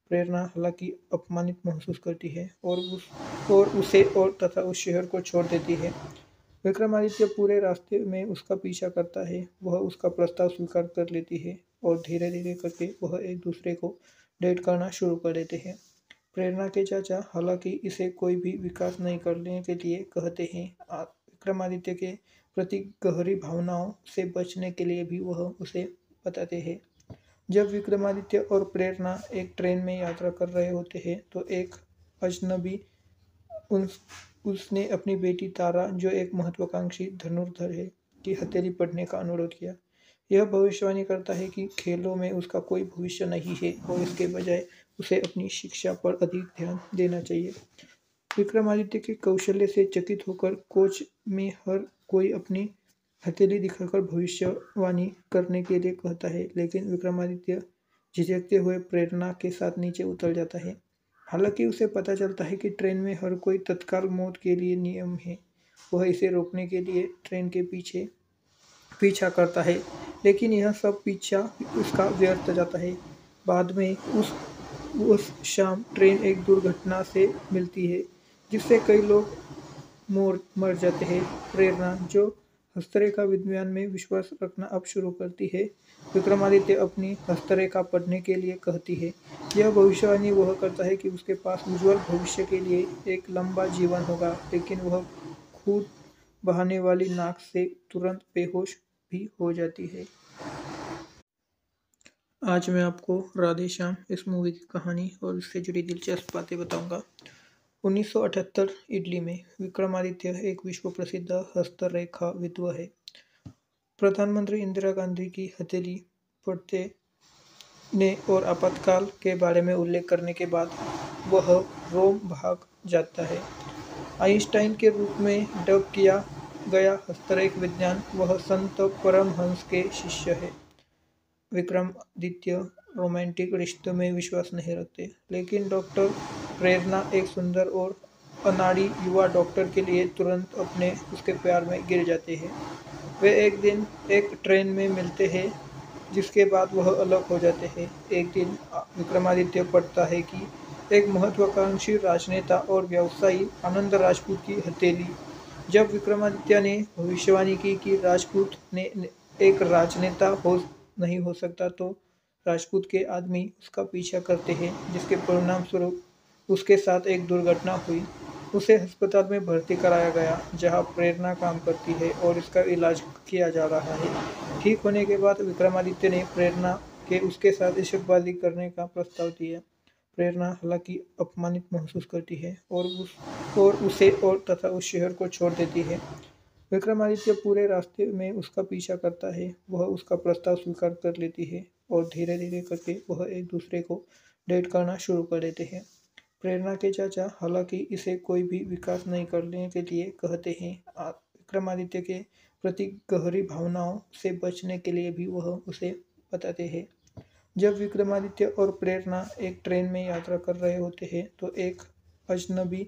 प्रेरणा हालांकि अपमानित महसूस करती है और उस और उसे और तथा उस शहर को छोड़ देती है। विक्रमादित्य पूरे रास्ते में उसका पीछा करता है। वह उसका प्रस्ताव स्वीकार कर लेती है और धीरे धीरे करके वह एक दूसरे को डेट करना शुरू कर देते हैं। प्रेरणा के चाचा हालांकि इसे कोई भी विकास नहीं करने के लिए कहते हैं। आ- विक्रमादित्य के प्रति गहरी भावनाओं से बचने के लिए भी वह उसे बताते हैं। जब विक्रमादित्य और प्रेरणा एक ट्रेन में यात्रा कर रहे होते हैं तो एक अजनबी उस उसने अपनी बेटी तारा, जो एक महत्वाकांक्षी धनुर्धर है, की हथेली पढ़ने का अनुरोध किया। यह भविष्यवाणी करता है कि खेलों में उसका कोई भविष्य नहीं है और इसके बजाय उसे अपनी शिक्षा पर अधिक ध्यान देना चाहिए। विक्रमादित्य के कौशल्य से चकित होकर कोच में हर कोई अपनी हथेली दिखाकर भविष्यवाणी करने के लिए कहता है, लेकिन विक्रमादित्य झिझकते हुए प्रेरणा के साथ नीचे उतर जाता है। हालांकि उसे पता चलता है कि ट्रेन में हर कोई तत्काल मौत के लिए नियम है। वह इसे रोकने के लिए ट्रेन के पीछे पीछा करता है, लेकिन यह सब पीछा उसका व्यर्थ जाता है। बाद में उस उस शाम ट्रेन एक दुर्घटना से मिलती है, जिससे कई लोग मोर मर जाते हैं। प्रेरणा, जो हस्तरेखा विज्ञान में विश्वास रखना अब शुरू करती है, विक्रमादित्य अपनी हस्तरेखा पढ़ने के लिए कहती है। यह भविष्यवाणी वह करता है कि उसके पास उज्जवल भविष्य के लिए एक लंबा जीवन होगा, लेकिन वह खून बहाने वाली नाक से तुरंत बेहोश भी हो जाती है। आज मैं आपको राधे श्याम इस मूवी की कहानी और उससे जुड़ी दिलचस्प बातें बताऊंगा। उन्नीस सौ अठहत्तर ईस्वी में विक्रमादित्य एक विश्व प्रसिद्ध हस्तरेखा विद्व है। प्रधानमंत्री इंदिरा गांधी की हथेली पढ़ते ने और आपातकाल के बारे में उल्लेख करने के बाद वह रोम भाग जाता है। आइंस्टाइन के रूप में डब किया गया हस्तरेख विज्ञान, वह संत परमहंस के शिष्य है। विक्रमादित्य रोमांटिक रिश्तों में विश्वास नहीं रखते, लेकिन डॉक्टर प्रेरणा, एक सुंदर और अनाड़ी युवा डॉक्टर के लिए तुरंत अपने उसके प्यार में गिर जाते हैं। वे एक दिन एक ट्रेन में मिलते हैं, जिसके बाद वह अलग हो जाते हैं। एक दिन विक्रमादित्य पढ़ता है कि एक महत्वाकांक्षी राजनेता और व्यवसायी आनंद राजपूत की हथेली। जब विक्रमादित्य ने भविष्यवाणी की कि राजपूत ने एक राजनेता हो नहीं हो सकता, तो राजपूत के आदमी उसका पीछा करते हैं, जिसके परिणाम स्वरूप उसके साथ एक दुर्घटना हुई। उसे अस्पताल में भर्ती कराया गया, जहां प्रेरणा काम करती है और इसका इलाज किया जा रहा है। ठीक होने के बाद विक्रमादित्य ने प्रेरणा के उसके साथ इश्कबाजी करने का प्रस्ताव दिया। प्रेरणा हालांकि अपमानित महसूस करती है और उस और उसे और तथा उस शहर को छोड़ देती है। विक्रमादित्य पूरे रास्ते में उसका पीछा करता है। वह उसका प्रस्ताव स्वीकार कर लेती है और धीरे धीरे करके वह एक दूसरे को डेट करना शुरू कर देते हैं। प्रेरणा के चाचा हालांकि इसे कोई भी विकास नहीं करने के लिए कहते हैं। आ- विक्रमादित्य के प्रति गहरी भावनाओं से बचने के लिए भी वह उसे बताते हैं। जब विक्रमादित्य और प्रेरणा एक ट्रेन में यात्रा कर रहे होते हैं तो एक अजनबी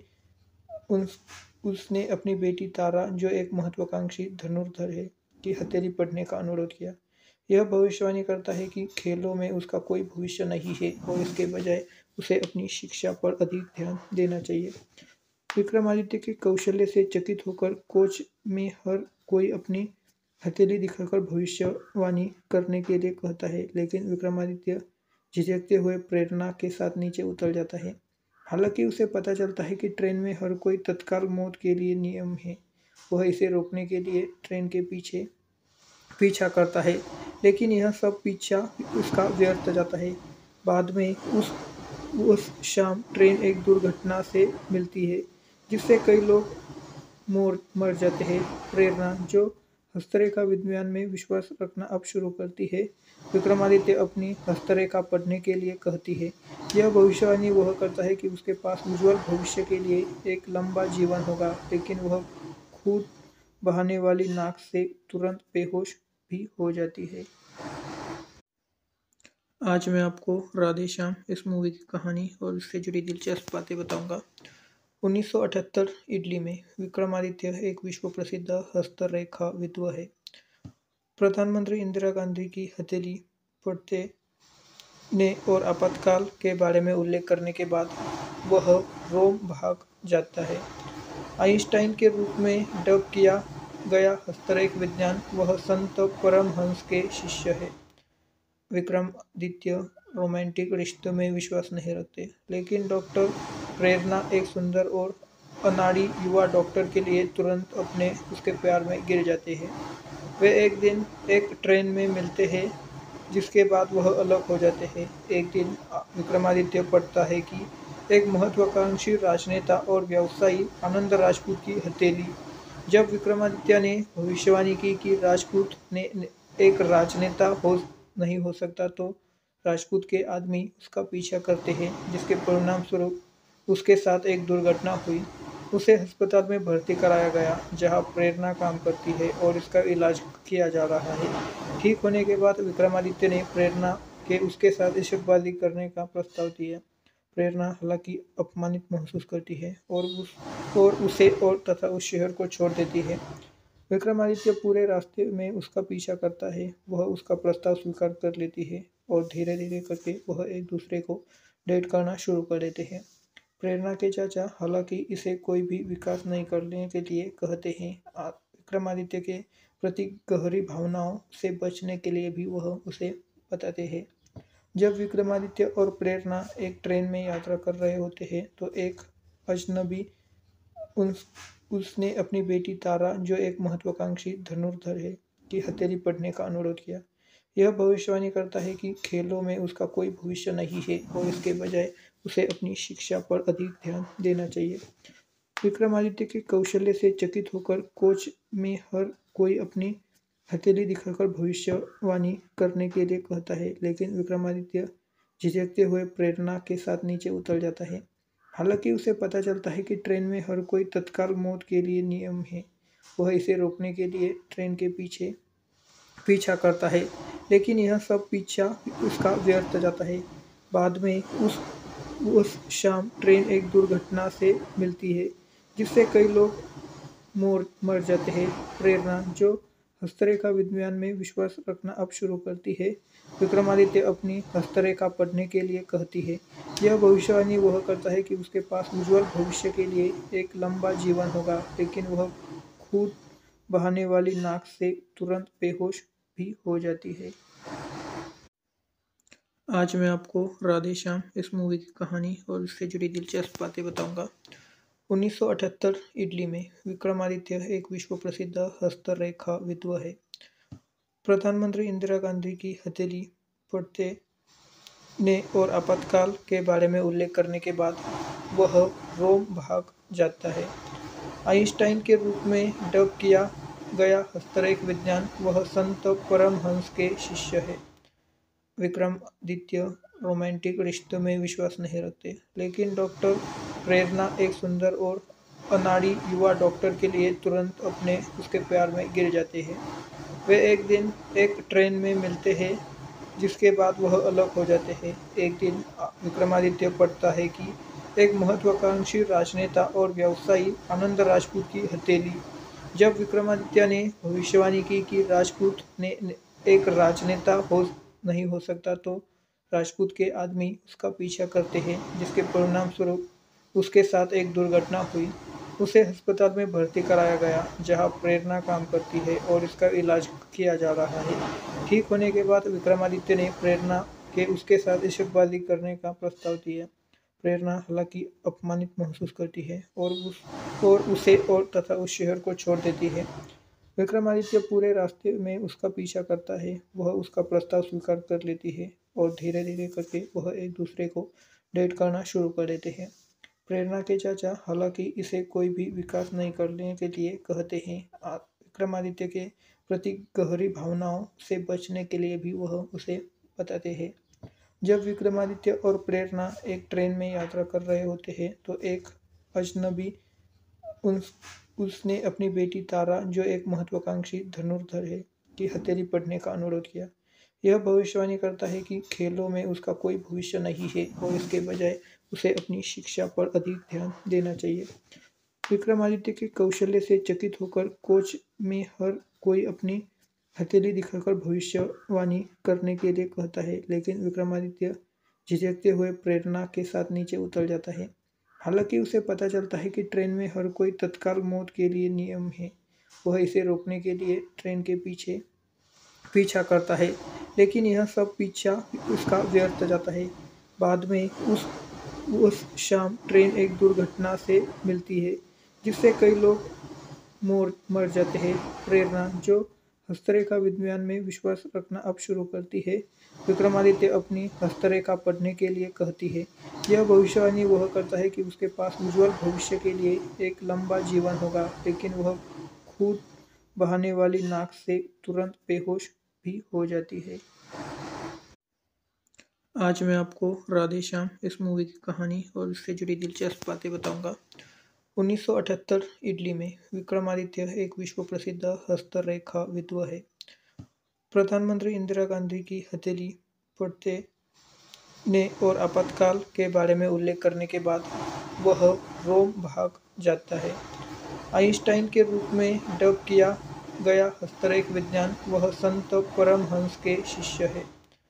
उस उसने अपनी बेटी तारा, जो एक महत्वाकांक्षी धनुर्धर है, की हथेली पढ़ने का अनुरोध किया। यह भविष्यवाणी करता है कि खेलों में उसका कोई भविष्य नहीं है और इसके बजाय उसे अपनी शिक्षा पर अधिक ध्यान देना चाहिए। विक्रमादित्य के कौशल्य से चकित होकर कोच में हर कोई अपनी हथेली दिखाकर भविष्यवाणी करने के लिए कहता है, लेकिन विक्रमादित्य झिझकते हुए प्रेरणा के साथ नीचे उतर जाता है। हालांकि उसे पता चलता है कि ट्रेन में हर कोई तत्काल मौत के लिए नियम है। वह इसे रोकने के लिए ट्रेन के पीछे पीछा करता है, लेकिन यह सब पीछा उसका व्यर्थ जाता है। बाद में उस उस शाम ट्रेन एक दुर्घटना से मिलती है, जिससे कई लोग मोर मर जाते हैं। प्रेरणा, जो हस्तरेखा विज्ञान में विश्वास रखना अब शुरू करती है, विक्रमादित्य अपनी हस्तरेखा पढ़ने के लिए कहती है। यह भविष्यवाणी वह करता है कि उसके पास उज्जवल भविष्य के लिए एक लंबा जीवन होगा, लेकिन वह खून बहाने वाली नाक से तुरंत बेहोश भी हो जाती है। आज मैं आपको राधे श्याम इस मूवी की कहानी और उससे जुड़ी दिलचस्प बातें बताऊंगा। उन्नीस सौ अठहत्तर ईस्वी में विक्रमादित्य एक विश्व प्रसिद्ध हस्तरेखा विद्व है। प्रधानमंत्री इंदिरा गांधी की हथेली पढ़ते ने और आपातकाल के बारे में उल्लेख करने के बाद वह रोम भाग जाता है। आइंस्टाइन के रूप में डब किया गया हस्तरेख विज्ञान वह संत परमहंस के शिष्य है। विक्रमादित्य रोमांटिक रिश्तों में विश्वास नहीं रखते, लेकिन डॉक्टर प्रेरणा एक सुंदर और अनाड़ी युवा डॉक्टर के लिए तुरंत अपने उसके प्यार में गिर जाते हैं। वे एक दिन एक ट्रेन में मिलते हैं, जिसके बाद वह अलग हो जाते हैं। एक दिन विक्रमादित्य पढ़ता है कि एक महत्वाकांक्षी राजनेता और व्यवसायी आनंद राजपूत की हथेली। जब विक्रमादित्य ने भविष्यवाणी की कि राजपूत ने एक राजनेता हो नहीं हो सकता, तो राजपूत के आदमी उसका पीछा करते हैं, जिसके परिणाम स्वरूप उसके साथ एक दुर्घटना हुई। उसे अस्पताल में भर्ती कराया गया, जहां प्रेरणा काम करती है और इसका इलाज किया जा रहा है। ठीक होने के बाद विक्रमादित्य ने प्रेरणा के उसके साथ इश्कबाजी करने का प्रस्ताव दिया। प्रेरणा हालांकि अपमानित महसूस करती है और उस और उसे और तथा उस शहर को छोड़ देती है। विक्रमादित्य पूरे रास्ते में उसका पीछा करता है। वह उसका प्रस्ताव स्वीकार कर लेती है और धीरे धीरे करके वह एक दूसरे को डेट करना शुरू कर देते हैं। प्रेरणा के चाचा हालांकि इसे कोई भी विकास नहीं करने के लिए कहते हैं। आ- विक्रमादित्य के प्रति गहरी भावनाओं से बचने के लिए भी वह उसे बताते हैं। जब विक्रमादित्य और प्रेरणा एक ट्रेन में यात्रा कर रहे होते हैं, तो एक अजनबी उस उसने अपनी बेटी तारा, जो एक महत्वाकांक्षी धनुर्धर है, की हथेली पढ़ने का अनुरोध किया। यह भविष्यवाणी करता है कि खेलों में उसका कोई भविष्य नहीं है और इसके बजाय उसे अपनी शिक्षा पर अधिक ध्यान देना चाहिए। विक्रमादित्य के कौशल्य से चकित होकर कोच में हर कोई अपनी हथेली दिखाकर भविष्यवाणी करने के लिए कहता है, लेकिन विक्रमादित्य झिझकते हुए प्रेरणा के साथ नीचे उतर जाता है। हालांकि उसे पता चलता है कि ट्रेन में हर कोई तत्काल मौत के लिए नियम है। वह इसे रोकने के लिए ट्रेन के पीछे पीछा करता है, लेकिन यह सब पीछा उसका व्यर्थ जाता है। बाद में उस उस शाम ट्रेन एक दुर्घटना से मिलती है, जिससे कई लोग मोर मर जाते हैं। प्रेरणा, जो हस्तरेखा विज्ञान में विश्वास रखना अब शुरू करती है, विक्रमादित्य अपनी हस्तरेखा पढ़ने के लिए कहती है। यह भविष्यवाणी वह करता है कि उसके पास उज्ज्वल भविष्य के लिए एक लंबा जीवन होगा, लेकिन वह खून बहाने वाली नाक से तुरंत बेहोश भी हो जाती है। आज मैं आपको राधे श्याम इस मूवी की कहानी और इससे जुड़ी दिलचस्प बातें बताऊंगा। उन्नीस सौ अठहत्तर इटली में विक्रमादित्य एक विश्व प्रसिद्ध हस्तरेखाविद है। प्रधानमंत्री इंदिरा गांधी की हथेली पढ़ते ने और आपातकाल के बारे में उल्लेख करने के बाद वह रोम भाग जाता है। आइंस्टाइन के रूप में डब किया गया हस्तरेख विज्ञान वह संत परमहंस के शिष्य है। विक्रमादित्य रोमांटिक रिश्तों में विश्वास नहीं रखते, लेकिन डॉक्टर प्रेरणा एक सुंदर और अनाड़ी युवा डॉक्टर के लिए तुरंत अपने उसके प्यार में गिर जाते हैं। वे एक दिन एक ट्रेन में मिलते हैं, जिसके बाद वह अलग हो जाते हैं। एक दिन विक्रमादित्य पढ़ता है कि एक महत्वाकांक्षी राजनेता और व्यवसायी आनंद राजपूत की हथेली। जब विक्रमादित्य ने भविष्यवाणी की कि राजपूत ने एक राजनेता हो नहीं हो सकता, तो राजपूत के आदमी उसका पीछा करते हैं, जिसके परिणाम स्वरूप उसके साथ एक दुर्घटना हुई। उसे अस्पताल में भर्ती कराया गया, जहां प्रेरणा काम करती है और इसका इलाज किया जा रहा है। ठीक होने के बाद विक्रमादित्य ने प्रेरणा के उसके साथ इश्कबाजी करने का प्रस्ताव दिया। प्रेरणा हालांकि अपमानित महसूस करती है और उस और उसे और तथा उस शहर को छोड़ देती है। विक्रमादित्य पूरे रास्ते में उसका पीछा करता है। वह उसका प्रस्ताव स्वीकार कर लेती है और धीरे धीरे करके वह एक दूसरे को डेट करना शुरू कर देते हैं। प्रेरणा के चाचा हालांकि इसे कोई भी विकास नहीं करने के लिए कहते हैं। आ- विक्रमादित्य के प्रति गहरी भावनाओं से बचने के लिए भी वह उसे बताते हैं। जब विक्रमादित्य और प्रेरणा एक ट्रेन में यात्रा कर रहे होते हैं, तो एक अजनबी उस उसने अपनी बेटी तारा, जो एक महत्वाकांक्षी धनुर्धर है, की हथेली पढ़ने का अनुरोध किया। यह भविष्यवाणी करता है कि खेलों में उसका कोई भविष्य नहीं है और इसके बजाय उसे अपनी शिक्षा पर अधिक ध्यान देना चाहिए। विक्रमादित्य के कौशल्य से चकित होकर कोच में हर कोई अपनी हथेली दिखाकर भविष्यवाणी करने के लिए कहता है, लेकिन विक्रमादित्य झिझकते हुए प्रेरणा के साथ नीचे उतर जाता है। हालांकि उसे पता चलता है कि ट्रेन में हर कोई तत्काल मौत के लिए नियम है। वह इसे रोकने के लिए ट्रेन के पीछे पीछा करता है, लेकिन यह सब पीछा उसका व्यर्थ जाता है। बाद में उस उस शाम ट्रेन एक दुर्घटना से मिलती है, जिससे कई लोग मोर मर जाते हैं। प्रेरणा, जो हस्तरेखा विज्ञान में विश्वास रखना अब शुरू करती है, विक्रमादित्य अपनी हस्तरेखा पढ़ने के लिए कहती है। यह भविष्यवाणी वह करता है कि उसके पास उज्ज्वल भविष्य के लिए एक लंबा जीवन होगा, लेकिन वह खून बहाने वाली नाक से तुरंत बेहोश भी हो जाती है। आज मैं आपको राधे श्याम इस मूवी की कहानी और उससे जुड़ी दिलचस्प बातें बताऊंगा। उन्नीस सौ अठहत्तर ईस्वी में विक्रमादित्य एक विश्व प्रसिद्ध हस्तरेखा विद्व है। प्रधानमंत्री इंदिरा गांधी की हथेली पढ़ते ने और आपातकाल के बारे में उल्लेख करने के बाद वह रोम भाग जाता है। आइंस्टाइन के रूप में डब किया गया हस्तरेख विज्ञान, वह संत परमहंस के शिष्य है।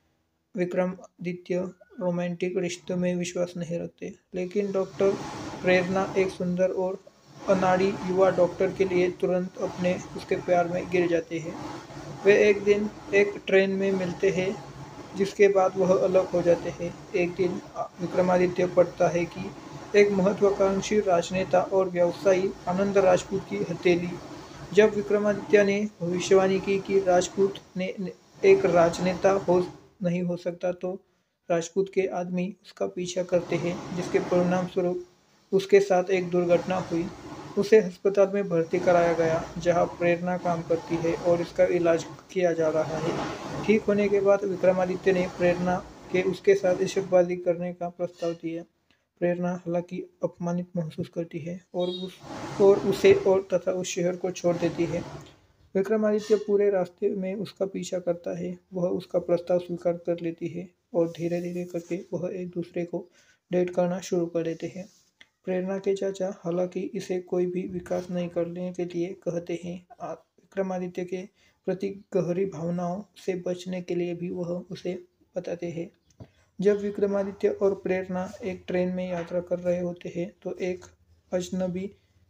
विक्रमादित्य रोमांटिक रिश्तों में विश्वास नहीं रखते, लेकिन डॉक्टर प्रेरणा, एक सुंदर और अनाड़ी युवा डॉक्टर के लिए तुरंत अपने उसके प्यार में गिर जाते हैं। वे एक दिन एक ट्रेन में मिलते हैं, जिसके बाद वह अलग हो जाते हैं। एक दिन विक्रमादित्य पढ़ता है कि एक महत्वाकांक्षी राजनेता और व्यवसायी आनंद राजपूत की हथेली। जब विक्रमादित्य ने भविष्यवाणी की कि राजपूत ने एक राजनेता हो नहीं हो सकता, तो राजपूत के आदमी उसका पीछा करते हैं, जिसके परिणाम स्वरूप उसके साथ एक दुर्घटना हुई। उसे अस्पताल में भर्ती कराया गया, जहां प्रेरणा काम करती है और इसका इलाज किया जा रहा है। ठीक होने के बाद विक्रमादित्य ने प्रेरणा के उसके साथ इश्कबाजी करने का प्रस्ताव दिया। प्रेरणा हालांकि अपमानित महसूस करती है और उस और उसे और तथा उस शहर को छोड़ देती है। विक्रमादित्य पूरे रास्ते में उसका पीछा करता है। वह उसका प्रस्ताव स्वीकार कर लेती है और धीरे धीरे करके वह एक दूसरे को डेट करना शुरू कर देते हैं। प्रेरणा के चाचा हालांकि इसे कोई भी विकास नहीं करने के लिए कहते हैं। विक्रमादित्य के प्रति गहरी भावनाओं से बचने के लिए भी वह उसे बताते हैं। जब विक्रमादित्य और प्रेरणा एक ट्रेन में यात्रा कर रहे होते हैं, तो एक अजनबी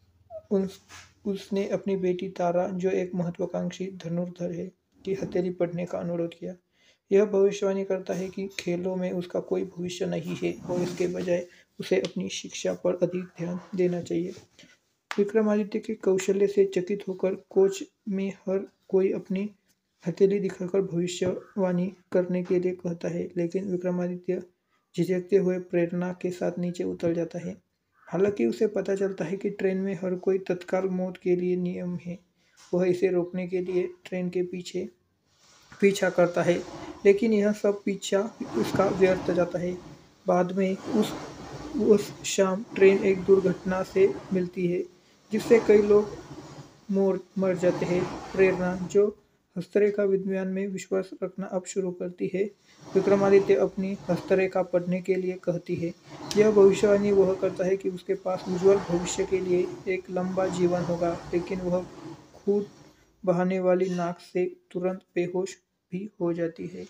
उन उसने अपनी बेटी तारा, जो एक महत्वाकांक्षी धनुर्धर है, की हथेली पढ़ने का अनुरोध किया। यह भविष्यवाणी करता है कि खेलों में उसका कोई भविष्य नहीं है और इसके बजाय उसे अपनी शिक्षा पर अधिक ध्यान देना चाहिए। विक्रमादित्य के कौशल्य से चकित होकर कोच में हर कोई अपनी हथेली दिखाकर भविष्यवाणी करने के लिए कहता है, लेकिन विक्रमादित्य झिझकते हुए प्रेरणा के साथ नीचे उतर जाता है। हालांकि उसे पता चलता है कि ट्रेन में हर कोई तत्काल मौत के लिए नियम है। वह इसे रोकने के लिए ट्रेन के पीछे पीछा करता है, लेकिन यह सब पीछा उसका व्यर्थ जाता है। बाद में उस उस शाम ट्रेन एक दुर्घटना से मिलती है, जिससे कई लोग मोर मर जाते हैं। प्रेरणा, जो हस्तरेखा विज्ञान में विश्वास रखना अब शुरू करती है, विक्रमादित्य अपनी हस्तरेखा पढ़ने के लिए कहती है। यह भविष्यवाणी वह करता है कि उसके पास उज्ज्वल भविष्य के लिए एक लंबा जीवन होगा, लेकिन वह खून बहाने वाली नाक से तुरंत बेहोश भी हो जाती है।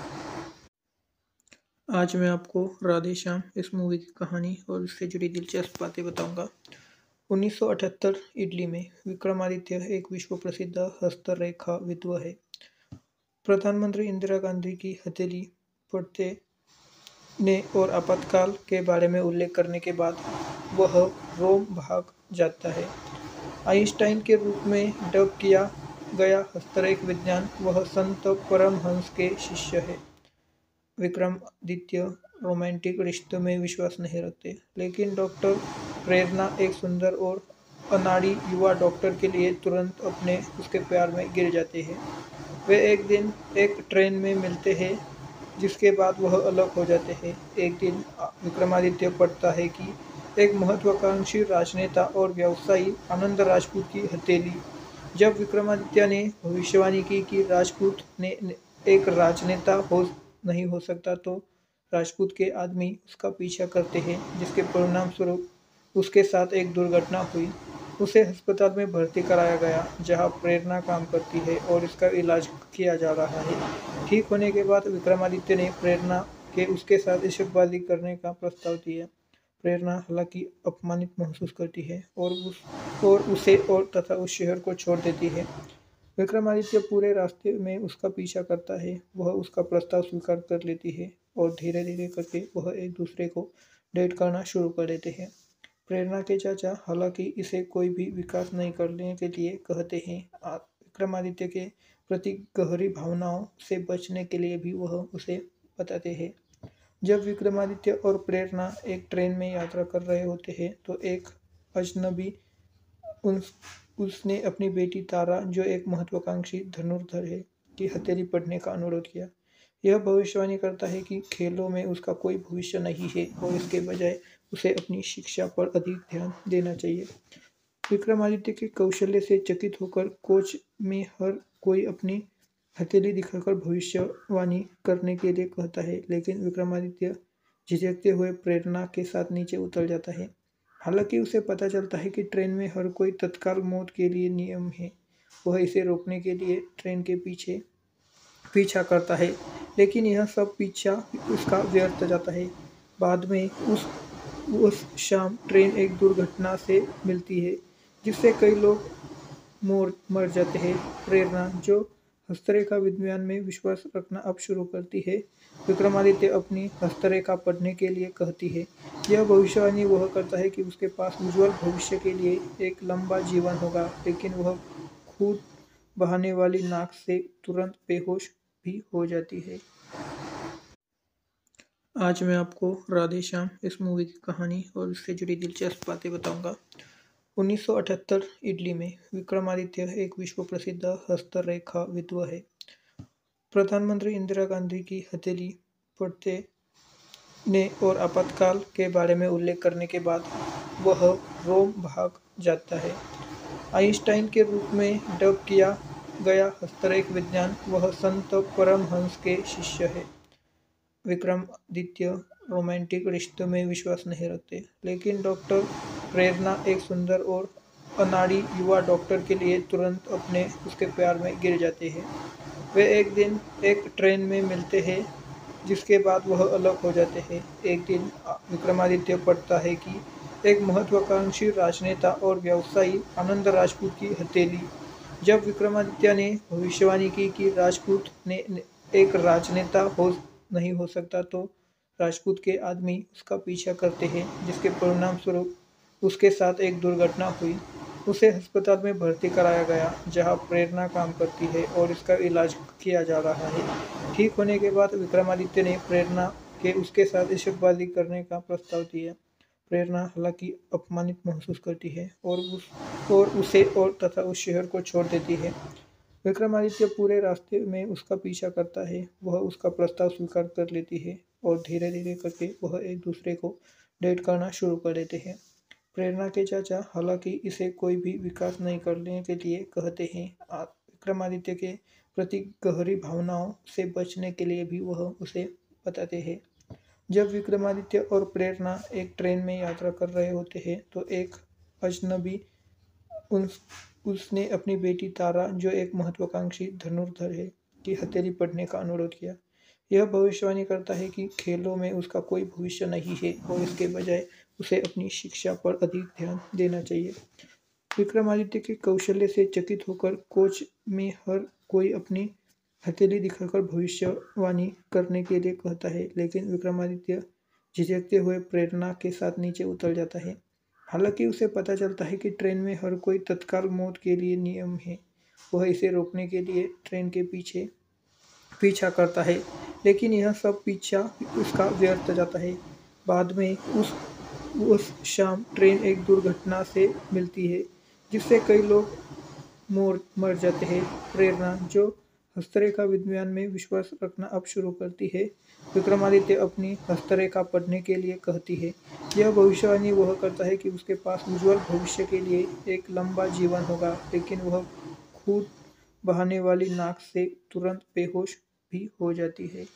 आज मैं आपको राधे श्याम इस मूवी की कहानी और उससे जुड़ी दिलचस्प बातें बताऊंगा। उन्नीस सौ अठहत्तर ईस्वी में विक्रमादित्य एक विश्व प्रसिद्ध हस्तरेखा विद्व है। प्रधानमंत्री इंदिरा गांधी की हथेली पढ़ते ने और आपातकाल के बारे में उल्लेख करने के बाद वह रोम भाग जाता है। आइंस्टाइन के रूप में डब किया गया हस्तरेख विज्ञान, वह संत परमहंस के शिष्य है। विक्रमादित्य रोमांटिक रिश्तों में विश्वास नहीं रखते, लेकिन डॉक्टर प्रेरणा, एक सुंदर और अनाड़ी युवा डॉक्टर के लिए तुरंत अपने उसके प्यार में गिर जाते हैं। वे एक दिन एक ट्रेन में मिलते हैं, जिसके बाद वह अलग हो जाते हैं। एक दिन विक्रमादित्य पढ़ता है कि एक महत्वाकांक्षी राजनेता और व्यवसायी आनंद राजपूत की हथेली। जब विक्रमादित्य ने भविष्यवाणी की कि राजपूत ने एक राजनेता हो नहीं हो सकता, तो राजपूत के आदमी उसका पीछा करते हैं, जिसके परिणाम स्वरूप उसके साथ एक दुर्घटना हुई। उसे अस्पताल में भर्ती कराया गया, जहां प्रेरणा काम करती है और इसका इलाज किया जा रहा है। ठीक होने के बाद विक्रमादित्य ने प्रेरणा के उसके साथ इश्कबाजी करने का प्रस्ताव दिया। प्रेरणा हालांकि अपमानित महसूस करती है और उस और उसे और तथा उस शहर को छोड़ देती है। विक्रमादित्य पूरे रास्ते में उसका पीछा करता है। वह उसका प्रस्ताव स्वीकार कर लेती है और धीरे धीरे करके वह एक दूसरे को डेट करना शुरू कर देते हैं। प्रेरणा के चाचा हालांकि इसे कोई भी विकास नहीं करने के लिए कहते हैं। आ- विक्रमादित्य के प्रति गहरी भावनाओं से बचने के लिए भी वह उसे बताते हैं। जब विक्रमादित्य और प्रेरणा एक ट्रेन में यात्रा कर रहे होते हैं तो एक अजनबी उस उसने अपनी बेटी तारा, जो एक महत्वाकांक्षी धनुर्धर है, की हथेली पढ़ने का अनुरोध किया। यह भविष्यवाणी करता है कि खेलों में उसका कोई भविष्य नहीं है और इसके बजाय उसे अपनी शिक्षा पर अधिक ध्यान देना चाहिए। विक्रमादित्य के कौशल्य से चकित होकर कोच में हर कोई अपनी हथेली दिखाकर भविष्यवाणी करने के लिए कहता है, लेकिन विक्रमादित्य झिझकते हुए प्रेरणा के साथ नीचे उतर जाता है। हालांकि उसे पता चलता है कि ट्रेन में हर कोई तत्काल मौत के लिए नियम है। वह इसे रोकने के लिए ट्रेन के पीछे पीछा करता है, लेकिन यह सब पीछा उसका व्यर्थ जाता है। बाद में उस उस शाम ट्रेन एक दुर्घटना से मिलती है, जिससे कई लोग मोर मर जाते हैं। प्रेरणा, जो हस्तरेखा विज्ञान में विश्वास रखना अब शुरू करती है, विक्रमादित्य अपनी हस्तरेखा पढ़ने के लिए कहती है। यह भविष्यवाणी वह करता है कि उसके पास उज्जवल भविष्य के लिए एक लंबा जीवन होगा, लेकिन वह खून बहाने वाली नाक से तुरंत बेहोश भी हो जाती है। आज मैं आपको राधे श्याम इस मूवी की कहानी और उससे जुड़ी दिलचस्प बातें बताऊंगा। उन्नीस सौ अठहत्तर ईस्वी में विक्रमादित्य एक विश्व प्रसिद्ध हस्तरेखा विद्वान है। प्रधानमंत्री इंदिरा गांधी की हथेली पढ़ते ने और आपातकाल के बारे में उल्लेख करने के बाद वह रोम भाग जाता है। आइंस्टाइन के रूप में डब किया गया हस्तरेख विज्ञान, वह संत परमहंस के शिष्य है। विक्रमादित्य रोमांटिक रिश्तों में विश्वास नहीं रखते, लेकिन डॉक्टर प्रेरणा, एक सुंदर और अनाड़ी युवा डॉक्टर के लिए तुरंत अपने उसके प्यार में गिर जाते हैं। वे एक दिन एक ट्रेन में मिलते हैं, जिसके बाद वह अलग हो जाते हैं। एक दिन विक्रमादित्य पढ़ता है कि एक महत्वाकांक्षी राजनेता और व्यवसायी आनंद राजपूत की हथेली। जब विक्रमादित्य ने भविष्यवाणी की कि राजपूत ने एक राजनेता हो नहीं हो सकता, तो राजपूत के आदमी उसका पीछा करते हैं, जिसके परिणाम स्वरूप उसके साथ एक दुर्घटना हुई। उसे अस्पताल में भर्ती कराया गया, जहां प्रेरणा काम करती है और इसका इलाज किया जा रहा है। ठीक होने के बाद विक्रमादित्य ने प्रेरणा के उसके साथ इश्कबाजी करने का प्रस्ताव दिया। प्रेरणा हालांकि अपमानित महसूस करती है और उस और उसे और तथा उस शहर को छोड़ देती है। विक्रमादित्य पूरे रास्ते में उसका पीछा करता है। वह उसका प्रस्ताव स्वीकार कर लेती है और धीरे धीरे करके वह एक दूसरे को डेट करना शुरू कर देते हैं। प्रेरणा के चाचा हालांकि इसे कोई भी विकास नहीं करने के लिए कहते हैं। आ- विक्रमादित्य के प्रति गहरी भावनाओं से बचने के लिए भी वह उसे बताते हैं। जब विक्रमादित्य और प्रेरणा एक ट्रेन में यात्रा कर रहे होते हैं तो एक अजनबी उस उसने अपनी बेटी तारा, जो एक महत्वाकांक्षी धनुर्धर है, की हथेली पढ़ने का अनुरोध किया। यह भविष्यवाणी करता है कि खेलों में उसका कोई भविष्य नहीं है और इसके बजाय उसे अपनी शिक्षा पर अधिक ध्यान देना चाहिए। विक्रमादित्य के कौशल्य से चकित होकर कोच में हर कोई अपनी हथेली दिखाकर भविष्यवाणी करने के लिए कहता है, लेकिन विक्रमादित्य झिझकते हुए प्रेरणा के साथ नीचे उतर जाता है। हालांकि उसे पता चलता है कि ट्रेन में हर कोई तत्काल मौत के लिए नियम है। वह इसे रोकने के लिए ट्रेन के पीछे पीछा करता है, लेकिन यह सब पीछा उसका व्यर्थ जाता है। बाद में उस उस शाम ट्रेन एक दुर्घटना से मिलती है, जिससे कई लोग मोर मर जाते हैं। प्रेरणा, जो हस्तरेखा विज्ञान में विश्वास रखना अब शुरू करती है, विक्रमादित्य अपनी हस्तरेखा पढ़ने के लिए कहती है। यह भविष्यवाणी वह करता है कि उसके पास उज्जवल भविष्य के लिए एक लंबा जीवन होगा, लेकिन वह खून बहाने वाली नाक से तुरंत बेहोश भी हो जाती है।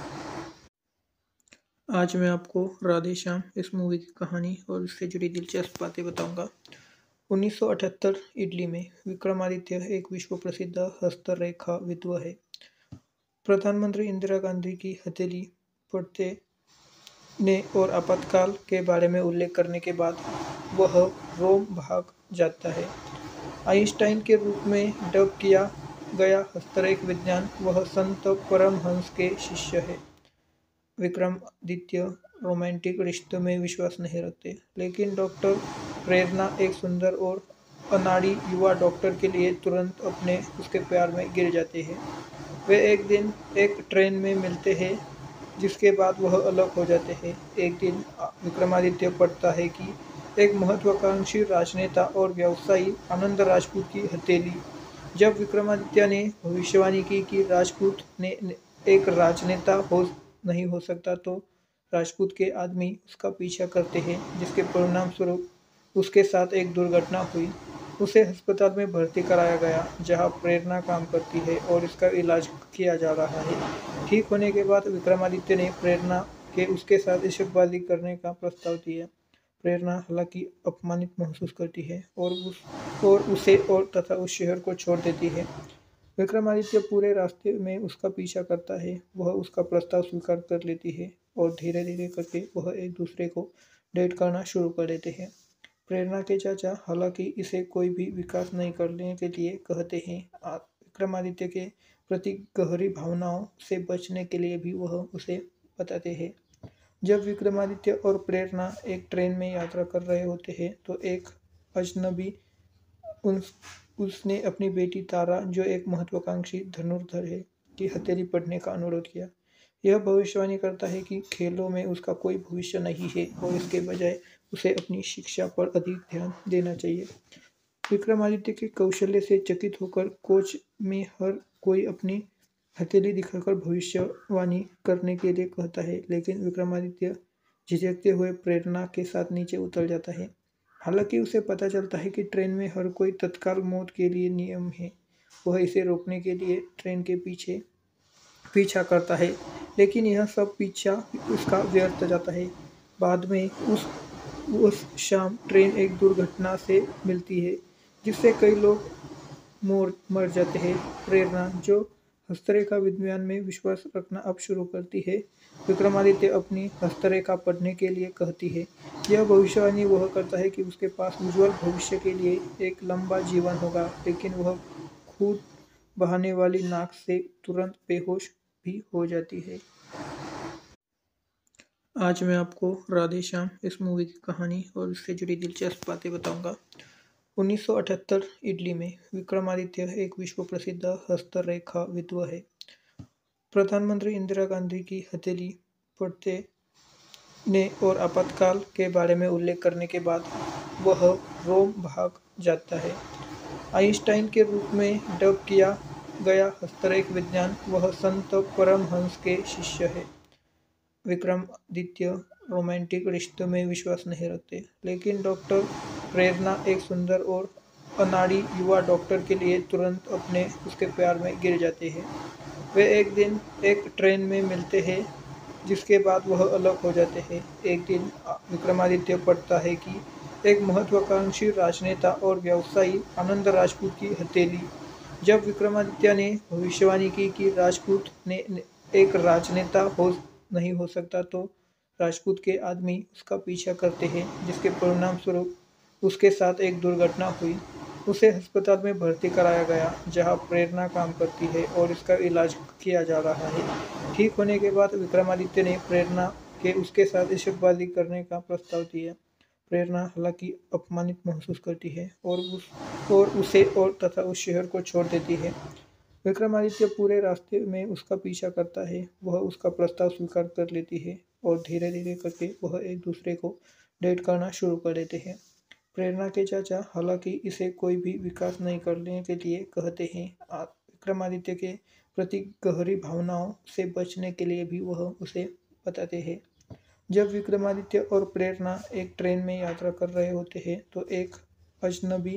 आज मैं आपको राधे श्याम इस मूवी की कहानी और उससे जुड़ी दिलचस्प बातें बताऊंगा। उन्नीस सौ अठहत्तर ईस्वी में विक्रमादित्य एक विश्व प्रसिद्ध हस्तरेखाविद है। प्रधानमंत्री इंदिरा गांधी की हथेली पढ़ते ने और आपातकाल के बारे में उल्लेख करने के बाद वह रोम भाग जाता है। आइंस्टाइन के रूप में डब किया गया हस्तरेख विज्ञान वह संत परमहंस के शिष्य है। विक्रमादित्य रोमांटिक रिश्तों में विश्वास नहीं रखते, लेकिन डॉक्टर प्रेरणा एक सुंदर और अनाड़ी युवा डॉक्टर के लिए तुरंत अपने उसके प्यार में गिर जाते हैं। वे एक दिन एक ट्रेन में मिलते हैं, जिसके बाद वह अलग हो जाते हैं। एक दिन विक्रमादित्य पढ़ता है कि एक महत्वाकांक्षी राजनेता और व्यवसायी आनंद राजपूत की हथेली। जब विक्रमादित्य ने भविष्यवाणी की कि राजपूत ने एक राजनेता हो नहीं हो सकता, तो राजपूत के आदमी उसका पीछा करते हैं, जिसके परिणाम स्वरूप उसके साथ एक दुर्घटना हुई। उसे अस्पताल में भर्ती कराया गया, जहां प्रेरणा काम करती है और इसका इलाज किया जा रहा है। ठीक होने के बाद विक्रमादित्य ने प्रेरणा के उसके साथ इश्कबाजी करने का प्रस्ताव दिया। प्रेरणा हालांकि अपमानित महसूस करती है और उस और उसे और तथा उस शहर को छोड़ देती है। विक्रमादित्य पूरे रास्ते में उसका पीछा करता है। वह उसका प्रस्ताव स्वीकार कर लेती है और धीरे धीरे करके वह एक दूसरे को डेट करना शुरू कर देते हैं। प्रेरणा के चाचा हालांकि इसे कोई भी विकास नहीं करने के लिए कहते हैं। विक्रमादित्य के प्रति गहरी भावनाओं से बचने के लिए भी वह उसे बताते हैं। जब विक्रमादित्य और प्रेरणा एक ट्रेन में यात्रा कर रहे होते हैं, तो एक अजनबी उस उसने अपनी बेटी तारा, जो एक महत्वाकांक्षी धनुर्धर है, की हथेली पढ़ने का अनुरोध किया। यह भविष्यवाणी करता है कि खेलों में उसका कोई भविष्य नहीं है और इसके बजाय उसे अपनी शिक्षा पर अधिक ध्यान देना चाहिए। विक्रमादित्य के कौशल्य से चकित होकर कोच में हर कोई अपनी हथेली दिखाकर भविष्यवाणी करने के लिए कहता है, लेकिन विक्रमादित्य झिझकते हुए प्रेरणा के साथ नीचे उतर जाता है। हालांकि उसे पता चलता है कि ट्रेन में हर कोई तत्काल मौत के लिए नियम है। वह इसे रोकने के लिए ट्रेन के पीछे पीछा करता है, लेकिन यह सब पीछा उसका व्यर्थ जाता है। बाद में उस उस शाम ट्रेन एक दुर्घटना से मिलती है, जिससे कई लोग मोर मर जाते हैं। प्रेरणा, जो हस्तरेखा विज्ञान में विश्वास रखना अब शुरू करती है, विक्रमादित्य अपनी हस्तरेखा पढ़ने के लिए कहती है। यह भविष्यवाणी वह करता है कि उसके पास उज्ज्वल भविष्य के लिए एक लंबा जीवन होगा, लेकिन वह खून बहाने वाली नाक से तुरंत बेहोश भी हो जाती है। आज मैं आपको राधे श्याम इस मूवी की कहानी और इससे जुड़ी दिलचस्प बातें बताऊंगा। उन्नीस सौ अठहत्तर ईस्वी में विक्रमादित्य एक विश्व प्रसिद्ध हस्तरेखाविद है। प्रधानमंत्री इंदिरा गांधी की हथेली पढ़ते ने और आपातकाल के बारे में उल्लेख करने के बाद वह रोम भाग जाता है। आइंस्टाइन के रूप में डब किया गया हस्तरेख विज्ञान वह संत परमहंस के शिष्य है। विक्रमादित्य रोमांटिक रिश्तों में विश्वास नहीं रखते, लेकिन डॉक्टर प्रेरणा एक सुंदर और अनाड़ी युवा डॉक्टर के लिए तुरंत अपने उसके प्यार में गिर जाते हैं। वे एक दिन एक ट्रेन में मिलते हैं, जिसके बाद वह अलग हो जाते हैं। एक दिन विक्रमादित्य पढ़ता है कि एक महत्वाकांक्षी राजनेता और व्यवसायी आनंद राजपूत की हथेली। जब विक्रमादित्य ने भविष्यवाणी की कि राजपूत ने एक राजनेता हो नहीं हो सकता, तो राजपूत के आदमी उसका पीछा करते हैं, जिसके परिणाम स्वरूप उसके साथ एक दुर्घटना हुई। उसे अस्पताल में भर्ती कराया गया, जहां प्रेरणा काम करती है और इसका इलाज किया जा रहा है। ठीक होने के बाद विक्रमादित्य ने प्रेरणा के उसके साथ इश्कबाजी करने का प्रस्ताव दिया। प्रेरणा हालांकि अपमानित महसूस करती है और उस और उसे और तथा उस शहर को छोड़ देती है। विक्रमादित्य पूरे रास्ते में उसका पीछा करता है। वह उसका प्रस्ताव स्वीकार कर लेती है और धीरे धीरे करके वह एक दूसरे को डेट करना शुरू कर देते हैं। प्रेरणा के चाचा हालांकि इसे कोई भी विकास नहीं करने के लिए कहते हैं। विक्रमादित्य के प्रति गहरी भावनाओं से बचने के लिए भी वह उसे बताते हैं। जब विक्रमादित्य और प्रेरणा एक ट्रेन में यात्रा कर रहे होते हैं, तो एक अजनबी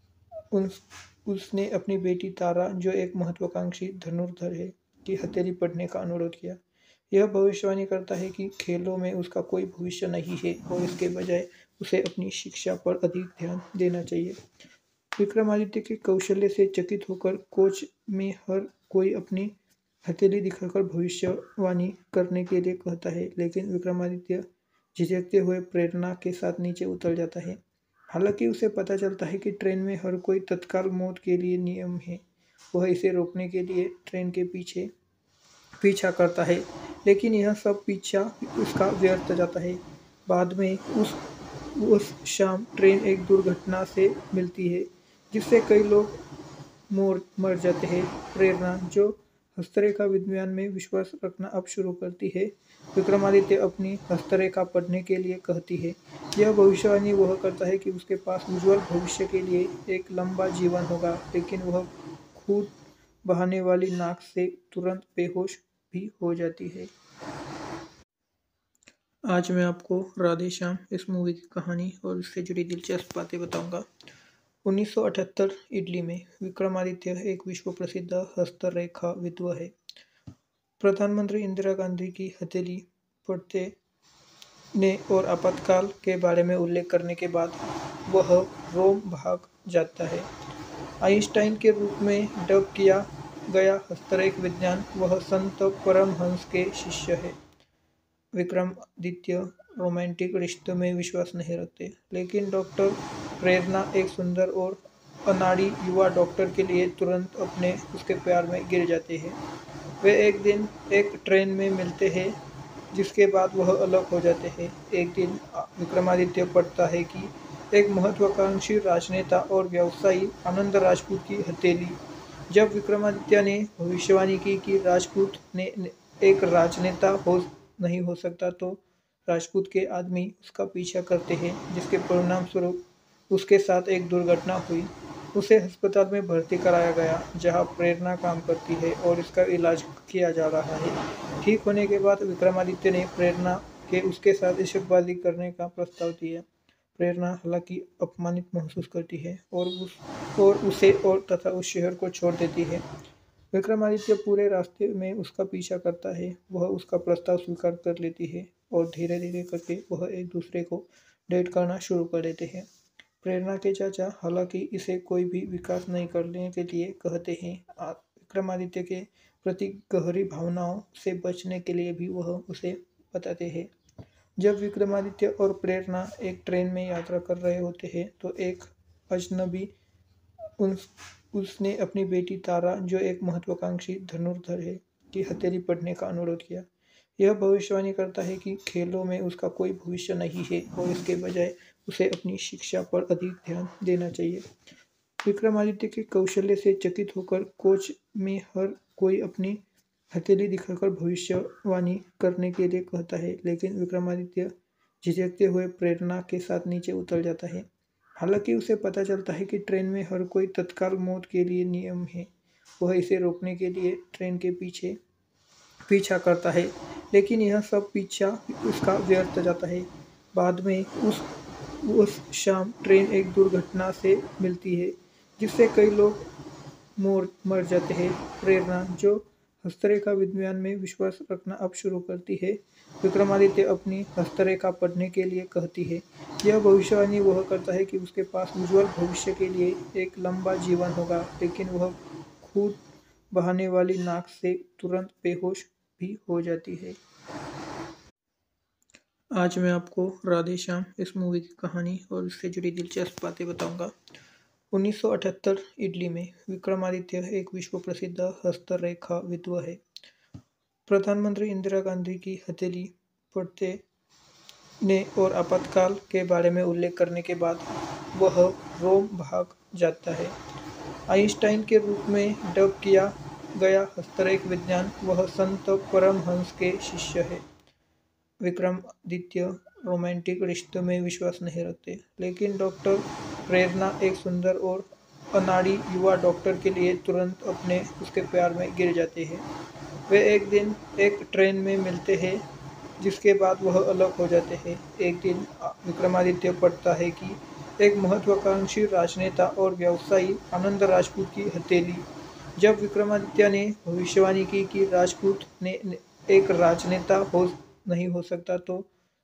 उस उसने अपनी बेटी तारा, जो एक महत्वाकांक्षी धनुर्धर है, की हथेली पढ़ने का अनुरोध किया। यह भविष्यवाणी करता है कि खेलों में उसका कोई भविष्य नहीं है और इसके बजाय उसे अपनी शिक्षा पर अधिक ध्यान देना चाहिए। विक्रमादित्य के कौशल्य से चकित होकर कोच में हर कोई अपनी हथेली दिखाकर भविष्यवाणी करने के लिए कहता है, लेकिन विक्रमादित्य झिझकते हुए प्रेरणा के साथ नीचे उतर जाता है। हालांकि उसे पता चलता है कि ट्रेन में हर कोई तत्काल मौत के लिए नियम है। वह इसे रोकने के लिए ट्रेन के पीछे पीछा करता है, लेकिन यह सब पीछा उसका व्यर्थ जाता है। बाद में उस उस शाम ट्रेन एक दुर्घटना से मिलती है, जिससे कई लोग मोर मर जाते हैं। प्रेरणा, जो हस्तरेखा विज्ञान में विश्वास रखना अब शुरू करती है, विक्रमादित्य अपनी हस्तरेखा पढ़ने के लिए कहती है। यह भविष्यवाणी वह करता है कि उसके पास उज्ज्वल भविष्य के लिए एक लंबा जीवन होगा, लेकिन वह खून बहाने वाली नाक से तुरंत बेहोश भी हो जाती है। आज मैं आपको राधे श्याम इस मूवी की कहानी और इससे जुड़ी दिलचस्प बातें बताऊंगा। उन्नीस सौ अठहत्तर ईस्वी में विक्रमादित्य एक विश्व प्रसिद्ध हस्तरेखाविद है। प्रधानमंत्री इंदिरा गांधी की हथेली पढ़ने और आपातकाल के बारे में उल्लेख करने के बाद वह रोम भाग जाता है। आइंस्टाइन के रूप में डब किया गया हस्तरेख विज्ञान, वह संत परमहंस के शिष्य है। विक्रमादित्य रोमांटिक रिश्तों में विश्वास नहीं रखते, लेकिन डॉक्टर प्रेरणा, एक सुंदर और अनाड़ी युवा डॉक्टर के लिए तुरंत अपने उसके प्यार में गिर जाते हैं। वे एक दिन एक ट्रेन में मिलते हैं, जिसके बाद वह अलग हो जाते हैं। एक दिन विक्रमादित्य पढ़ता है कि एक महत्वाकांक्षी राजनेता और व्यवसायी आनंद राजपूत की हथेली। जब विक्रमादित्य ने भविष्यवाणी की कि राजपूत ने एक राजनेता हो नहीं हो सकता, तो राजपूत के आदमी उसका पीछा करते हैं, जिसके परिणाम स्वरूप उसके साथ एक दुर्घटना हुई। उसे अस्पताल में भर्ती कराया गया, जहां प्रेरणा काम करती है और इसका इलाज किया जा रहा है। ठीक होने के बाद विक्रमादित्य ने प्रेरणा के उसके साथ इश्कबाजी करने का प्रस्ताव दिया। प्रेरणा हालांकि अपमानित महसूस करती है और उस और उसे और तथा उस शहर को छोड़ देती है। विक्रमादित्य पूरे रास्ते में उसका पीछा करता है। वह उसका प्रस्ताव स्वीकार कर लेती है और धीरे धीरे करके वह एक दूसरे को डेट करना शुरू कर देते हैं। प्रेरणा के चाचा हालांकि इसे कोई भी विकास नहीं करने के लिए कहते हैं। विक्रमादित्य के प्रति गहरी भावनाओं से बचने के लिए भी वह उसे बताते हैं। जब विक्रमादित्य और प्रेरणा एक ट्रेन में यात्रा कर रहे होते हैं, तो एक अजनबी उन उसने अपनी बेटी तारा, जो एक महत्वाकांक्षी धनुर्धर है, की हथेली पढ़ने का अनुरोध किया। यह भविष्यवाणी करता है कि खेलों में उसका कोई भविष्य नहीं है और इसके बजाय उसे अपनी शिक्षा पर अधिक ध्यान देना चाहिए। विक्रमादित्य के कौशल्य से चकित होकर कोच में हर कोई अपनी हथेली दिखाकर भविष्यवाणी करने के लिए कहता है, लेकिन विक्रमादित्य झिझकते हुए प्रेरणा के साथ नीचे उतर जाता है। हालांकि उसे पता चलता है कि ट्रेन में हर कोई तत्काल मौत के लिए नियम है। वह इसे रोकने के लिए ट्रेन के पीछे पीछा करता है, लेकिन यह सब पीछा उसका व्यर्थ जाता है। बाद में उस उस शाम ट्रेन एक दुर्घटना से मिलती है, जिससे कई लोग मोर मर जाते हैं। प्रेरणा, जो हस्तरेखा विज्ञान में विश्वास रखना अब शुरू करती है, विक्रमादित्य अपनी हस्तरेखा पढ़ने के लिए कहती है। यह भविष्यवाणी वह करता है कि उसके पास उज्ज्वल भविष्य के लिए एक लंबा जीवन होगा, लेकिन वह खून बहाने वाली नाक से तुरंत बेहोश भी हो जाती है। आज मैं आपको राधे श्याम इस मूवी की कहानी और इससे जुड़ी दिलचस्प बातें बताऊंगा। उन्नीस सौ अठहत्तर ईस्वी में विक्रमादित्य एक विश्व प्रसिद्ध हस्तरेखाविद है। प्रधानमंत्री इंदिरा गांधी की हथेली पढ़ने और आपातकाल के बारे में उल्लेख करने के बाद वह रोम भाग जाता है। आइंस्टाइन के रूप में डब किया गया हस्तरेख विज्ञान, वह संत परमहंस के शिष्य है। विक्रमादित्य रोमांटिक रिश्तों में विश्वास नहीं रखते, लेकिन डॉक्टर प्रेरणा, एक सुंदर और अनाड़ी युवा डॉक्टर के लिए तुरंत अपने उसके प्यार में गिर जाते हैं। वे एक दिन एक ट्रेन में मिलते हैं, जिसके बाद वह अलग हो जाते हैं। एक दिन विक्रमादित्य पढ़ता है कि एक महत्वाकांक्षी राजनेता और व्यवसायी आनंद राजपूत की हथेली। जब विक्रमादित्य ने भविष्यवाणी की कि राजपूत ने एक राजनेता हो नहीं हो सकता, तो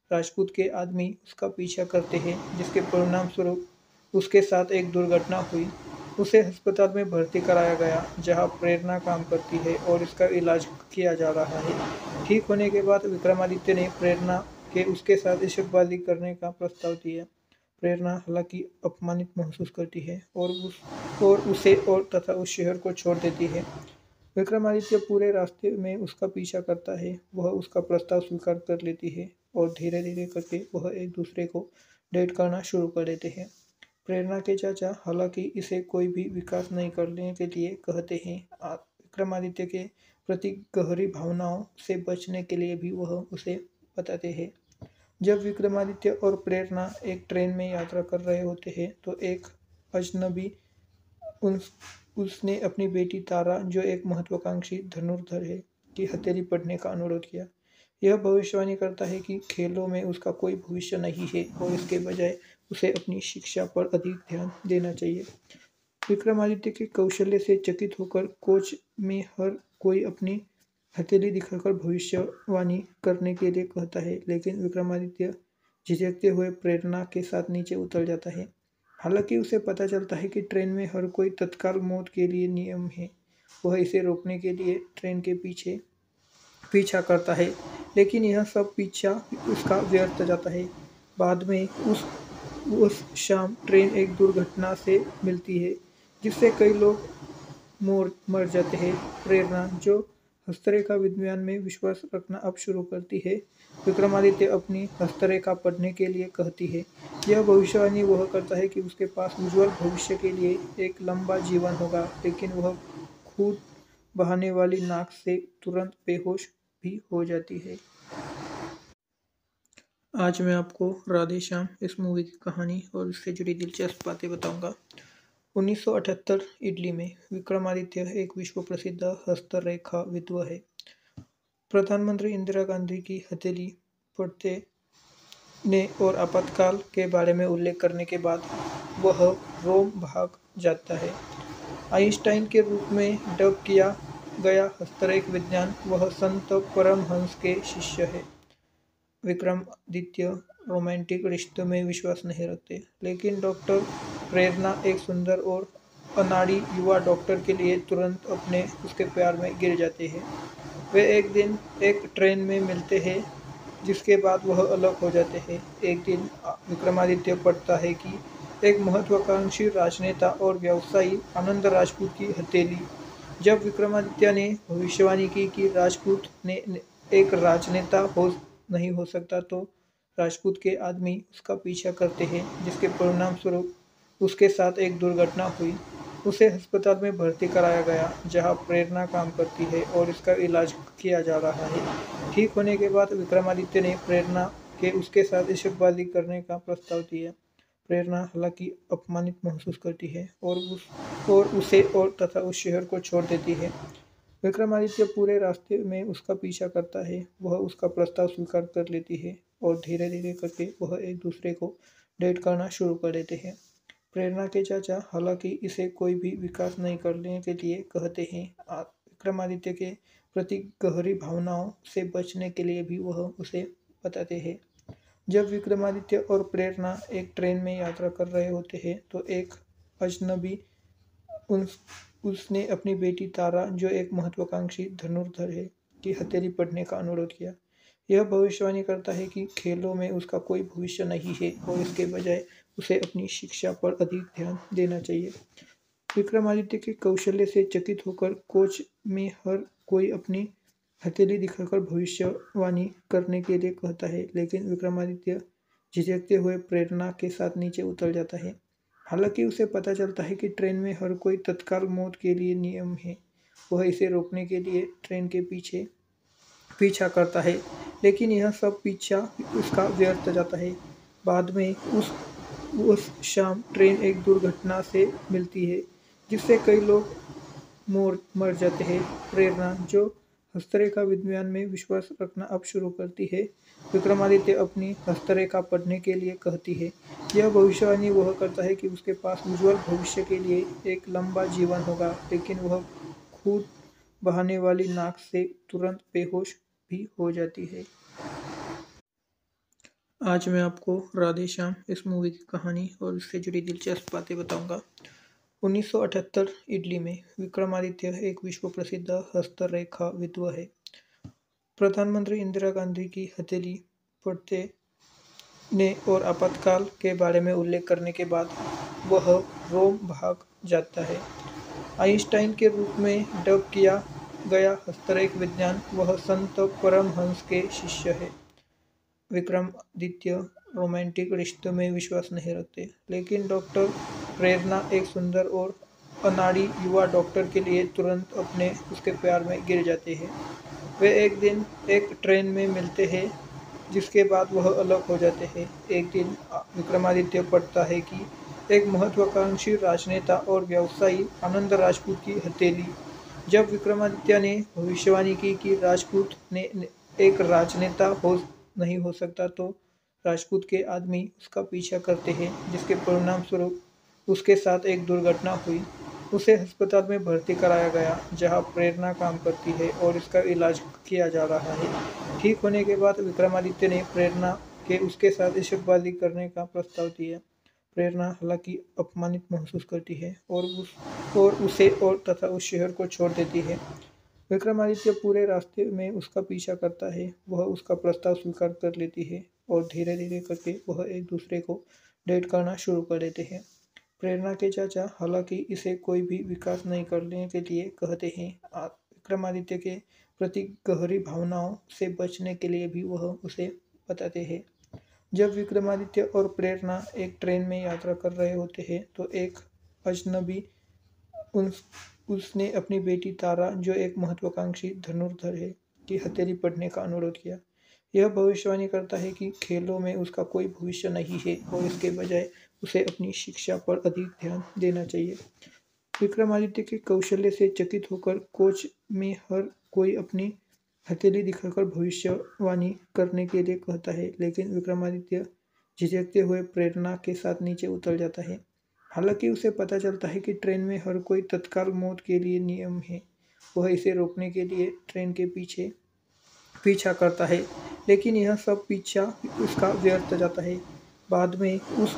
राजपूत के आदमी उसका पीछा करते हैं, जिसके परिणाम स्वरूप उसके साथ एक दुर्घटना हुई। उसे अस्पताल में भर्ती कराया गया, जहां प्रेरणा काम करती है और इसका इलाज किया जा रहा है। ठीक होने के बाद विक्रमादित्य ने प्रेरणा के उसके साथ इश्कबाजी करने का प्रस्ताव दिया। प्रेरणा हालांकि अपमानित महसूस करती है और उस और उसे और तथा उस शहर को छोड़ देती है। विक्रमादित्य पूरे रास्ते में उसका पीछा करता है। वह उसका प्रस्ताव स्वीकार कर लेती है और धीरे धीरे करके वह एक दूसरे को डेट करना शुरू कर देते हैं। प्रेरणा के चाचा हालांकि इसे कोई भी विकास नहीं करने के लिए कहते हैं। आ- विक्रमादित्य के प्रति गहरी भावनाओं से बचने के लिए भी वह उसे बताते हैं। जब विक्रमादित्य और प्रेरणा एक ट्रेन में यात्रा कर रहे होते हैं तो एक अजनबी उस उसने अपनी बेटी तारा, जो एक महत्वाकांक्षी धनुर्धर है, की हथेली पढ़ने का अनुरोध किया। यह भविष्यवाणी करता है कि खेलों में उसका कोई भविष्य नहीं है और इसके बजाय उसे अपनी शिक्षा पर अधिक ध्यान देना चाहिए। विक्रमादित्य के कौशल्य से चकित होकर कोच में हर कोई अपनी हथेली दिखाकर भविष्यवाणी करने के लिए कहता है, लेकिन विक्रमादित्य झिझकते हुए प्रेरणा के साथ नीचे उतर जाता है। हालांकि उसे पता चलता है कि ट्रेन में हर कोई तत्काल मौत के लिए नियम है। वह इसे रोकने के लिए ट्रेन के पीछे पीछा करता है, लेकिन यह सब पीछा उसका व्यर्थ जाता है। बाद में उस उस शाम ट्रेन एक दुर्घटना से मिलती है, जिससे कई लोग मोर मर जाते हैं। प्रेरणा, जो हस्तरेखा विज्ञान में विश्वास रखना अब शुरू करती है, विक्रमादित्य अपनी हस्तरेखा पढ़ने के लिए कहती है। यह भविष्यवाणी वह करता है कि उसके पास उज्जवल भविष्य के लिए एक लंबा जीवन होगा, लेकिन वह खून बहाने वाली नाक से तुरंत बेहोश भी हो जाती है। आज मैं आपको राधे श्याम इस मूवी की कहानी और उससे जुड़ी दिलचस्प बातें बताऊंगा। उन्नीस सौ अठहत्तर ईस्वी में विक्रमादित्य एक विश्व प्रसिद्ध हस्तरेखाविद है। प्रधानमंत्री इंदिरा गांधी की हथेली पढ़ते ने और आपातकाल के बारे में उल्लेख करने के बाद वह रोम भाग जाता है। आइंस्टाइन के रूप में डब किया गया हस्तरेख विज्ञान, वह संत परमहंस के शिष्य है। विक्रमादित्य रोमांटिक रिश्तों में विश्वास नहीं रखते, लेकिन डॉक्टर प्रेरणा, एक सुंदर और अनाड़ी युवा डॉक्टर के लिए तुरंत अपने उसके प्यार में गिर जाते हैं। वे एक दिन एक ट्रेन में मिलते हैं, जिसके बाद वह अलग हो जाते हैं। एक दिन विक्रमादित्य पढ़ता है कि एक महत्वाकांक्षी राजनेता और व्यवसायी आनंद राजपूत की हथेली। जब विक्रमादित्य ने भविष्यवाणी की कि राजपूत ने एक राजनेता हो नहीं हो सकता, तो राजपूत के आदमी उसका पीछा करते हैं, जिसके परिणाम स्वरूप उसके साथ एक दुर्घटना हुई। उसे अस्पताल में भर्ती कराया गया, जहां प्रेरणा काम करती है और इसका इलाज किया जा रहा है। ठीक होने के बाद विक्रमादित्य ने प्रेरणा के उसके साथ इश्कबाजी करने का प्रस्ताव दिया। प्रेरणा हालांकि अपमानित महसूस करती है और उस और उसे और तथा उस शहर को छोड़ देती है। विक्रमादित्य पूरे रास्ते में उसका पीछा करता है। वह उसका प्रस्ताव स्वीकार कर लेती है और धीरे धीरे करके वह एक दूसरे को डेट करना शुरू कर देते हैं। प्रेरणा के चाचा हालांकि इसे कोई भी विकास नहीं करने के लिए कहते हैं। आ- विक्रमादित्य के प्रति गहरी भावनाओं से बचने के लिए भी वह उसे बताते हैं। जब विक्रमादित्य और प्रेरणा एक ट्रेन में यात्रा कर रहे होते हैं तो एक अजनबी उस उसने अपनी बेटी तारा, जो एक महत्वाकांक्षी धनुर्धर है, की हथेली पढ़ने का अनुरोध किया। यह भविष्यवाणी करता है कि खेलों में उसका कोई भविष्य नहीं है और इसके बजाय उसे अपनी शिक्षा पर अधिक ध्यान देना चाहिए। विक्रमादित्य के कौशल्य से चकित होकर कोच में हर कोई अपनी हथेली दिखाकर भविष्यवाणी करने के लिए कहता है, लेकिन विक्रमादित्य झिझकते हुए प्रेरणा के साथ नीचे उतर जाता है। हालांकि उसे पता चलता है कि ट्रेन में हर कोई तत्काल मौत के लिए नियम है। वह इसे रोकने के लिए ट्रेन के पीछे पीछा करता है, लेकिन यह सब पीछा उसका व्यर्थ जाता है। बाद में उस उस शाम ट्रेन एक दुर्घटना से मिलती है, जिससे कई लोग मोर मर जाते हैं। प्रेरणा, जो हस्तरेखा विज्ञान में विश्वास रखना अब शुरू करती है, विक्रमादित्य अपनी हस्तरेखा पढ़ने के लिए कहती है। यह भविष्यवाणी वह करता है कि उसके पास उज्जवल भविष्य के लिए एक लंबा जीवन होगा, लेकिन वह खून बहाने वाली नाक से तुरंत बेहोश भी हो जाती है। आज मैं आपको राधे श्याम इस मूवी की कहानी और इससे जुड़ी दिलचस्प बातें बताऊंगा। उन्नीस सौ अठहत्तर ईस्वी में विक्रमादित्य एक विश्व प्रसिद्ध हस्तरेखाविद है। प्रधानमंत्री इंदिरा गांधी की हथेली पढ़ते ने और आपातकाल के बारे में उल्लेख करने के बाद वह रोम भाग जाता है। आइंस्टाइन के रूप में डब किया गया हस्तरेख विज्ञान वह संत परमहंस के शिष्य है। विक्रमादित्य रोमांटिक रिश्तों में विश्वास नहीं रखते, लेकिन डॉक्टर प्रेरणा एक सुंदर और अनाड़ी युवा डॉक्टर के लिए तुरंत अपने उसके प्यार में गिर जाते हैं। वे एक दिन एक ट्रेन में मिलते हैं, जिसके बाद वह अलग हो जाते हैं। एक दिन विक्रमादित्य पढ़ता है कि एक महत्वाकांक्षी राजनेता और व्यवसायी आनंद राजपूत की हथेली। जब विक्रमादित्य ने भविष्यवाणी की कि राजपूत ने एक राजनेता हो नहीं हो सकता, तो राजपूत के आदमी उसका पीछा करते हैं, जिसके परिणाम स्वरूप उसके साथ एक दुर्घटना हुई। उसे अस्पताल में भर्ती कराया गया, जहां प्रेरणा काम करती है और इसका इलाज किया जा रहा है। ठीक होने के बाद विक्रमादित्य ने प्रेरणा के उसके साथ इश्कबाजी करने का प्रस्ताव दिया। प्रेरणा हालांकि अपमानित महसूस करती है और उस और उसे और तथा उस शहर को छोड़ देती है। विक्रमादित्य पूरे रास्ते में उसका पीछा करता है। वह उसका प्रस्ताव स्वीकार कर लेती है और धीरे धीरे करके वह एक दूसरे को डेट करना शुरू कर देते हैं। प्रेरणा के चाचा हालांकि इसे कोई भी विकास नहीं करने के लिए कहते हैं। विक्रमादित्य के प्रति गहरी भावनाओं से बचने के लिए भी वह उसे बताते हैं। जब विक्रमादित्य और प्रेरणा एक ट्रेन में यात्रा कर रहे होते हैं, तो एक अजनबी उन उसने अपनी बेटी तारा, जो एक महत्वाकांक्षी धनुर्धर है, की हथेली पढ़ने का अनुरोध किया। यह भविष्यवाणी करता है कि खेलों में उसका कोई भविष्य नहीं है और इसके बजाय उसे अपनी शिक्षा पर अधिक ध्यान देना चाहिए। विक्रमादित्य के कौशल्य से चकित होकर कोच में हर कोई अपनी हथेली दिखाकर भविष्यवाणी करने के लिए कहता है, लेकिन विक्रमादित्य झिझकते हुए प्रेरणा के साथ नीचे उतर जाता है। हालांकि उसे पता चलता है कि ट्रेन में हर कोई तत्काल मौत के लिए नियम है। वह इसे रोकने के लिए ट्रेन के पीछे पीछा करता है, लेकिन यह सब पीछा उसका व्यर्थ जाता है। बाद में उस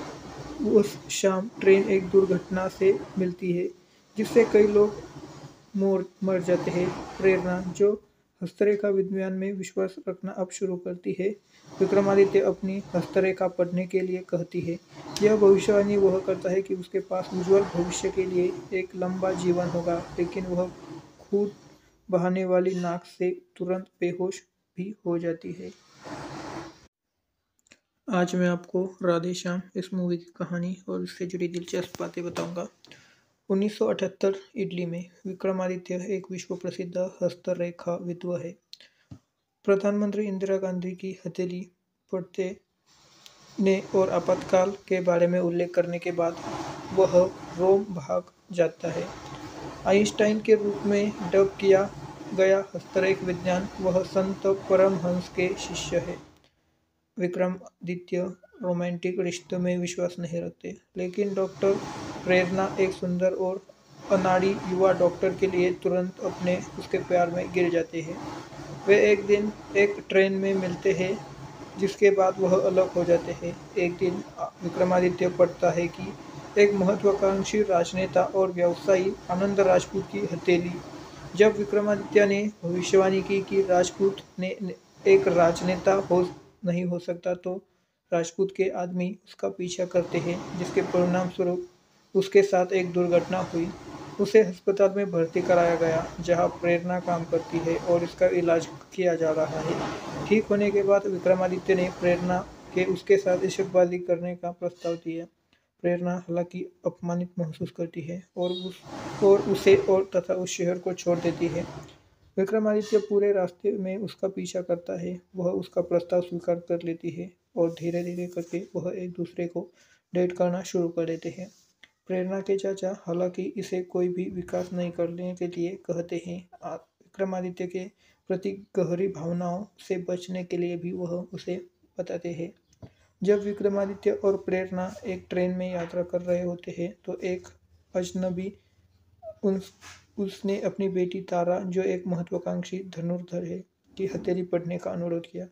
उस शाम ट्रेन एक दुर्घटना से मिलती है, जिससे कई लोग मोर मर जाते हैं। प्रेरणा, जो हस्तरेखा विज्ञान में विश्वास रखना अब शुरू करती है, विक्रमादित्य अपनी हस्तरेखा पढ़ने के लिए कहती है। यह भविष्यवाणी वह करता है कि उसके पास उज्जवल भविष्य के लिए एक लंबा जीवन होगा, लेकिन वह खून बहाने वाली नाक से तुरंत बेहोश भी हो जाती है। आज मैं आपको राधे श्याम इस मूवी की कहानी और इससे जुड़ी दिलचस्प बातें बताऊंगा। उन्नीस सौ अठहत्तर ईस्वी में विक्रमादित्य एक विश्व प्रसिद्ध हस्तरेखाविद है। प्रधानमंत्री इंदिरा गांधी की हथेली पढ़ते ने और आपातकाल के बारे में उल्लेख करने के बाद वह रोम भाग जाता है। आइंस्टाइन के रूप में डब किया गया हस्तरेख विज्ञान वह संत परमहंस के शिष्य है। विक्रमादित्य रोमांटिक रिश्तों में विश्वास नहीं रखते, लेकिन डॉक्टर प्रेरणा एक सुंदर और अनाड़ी युवा डॉक्टर के लिए तुरंत अपने उसके प्यार में गिर जाते हैं। वे एक दिन एक ट्रेन में मिलते हैं, जिसके बाद वह अलग हो जाते हैं। एक दिन विक्रमादित्य पढ़ता है कि एक महत्वाकांक्षी राजनेता और व्यवसायी आनंद राजपूत की हथेली। जब विक्रमादित्य ने भविष्यवाणी की कि राजपूत ने एक राजनेता हो नहीं हो सकता, तो राजपूत के आदमी उसका पीछा करते हैं, जिसके परिणाम स्वरूप उसके साथ एक दुर्घटना हुई। उसे अस्पताल में भर्ती कराया गया, जहां प्रेरणा काम करती है और इसका इलाज किया जा रहा है। ठीक होने के बाद विक्रमादित्य ने प्रेरणा के उसके साथ इश्कबाजी करने का प्रस्ताव दिया। प्रेरणा हालांकि अपमानित महसूस करती है और उस और उसे और तथा उस शहर को छोड़ देती है। विक्रमादित्य पूरे रास्ते में उसका पीछा करता है। वह उसका प्रस्ताव स्वीकार कर लेती है और धीरे धीरे करके वह एक दूसरे को डेट करना शुरू कर देते हैं। प्रेरणा के चाचा हालांकि इसे कोई भी विकास नहीं करने के लिए कहते हैं। विक्रमादित्य के प्रति गहरी भावनाओं से बचने के लिए भी वह उसे बताते हैं। जब विक्रमादित्य और प्रेरणा एक ट्रेन में यात्रा कर रहे होते हैं, तो एक अजनबी उन उसने अपनी बेटी तारा, जो एक महत्वाकांक्षी धनुर्धर है, की हथेली पढ़ने का अनुरोध किया।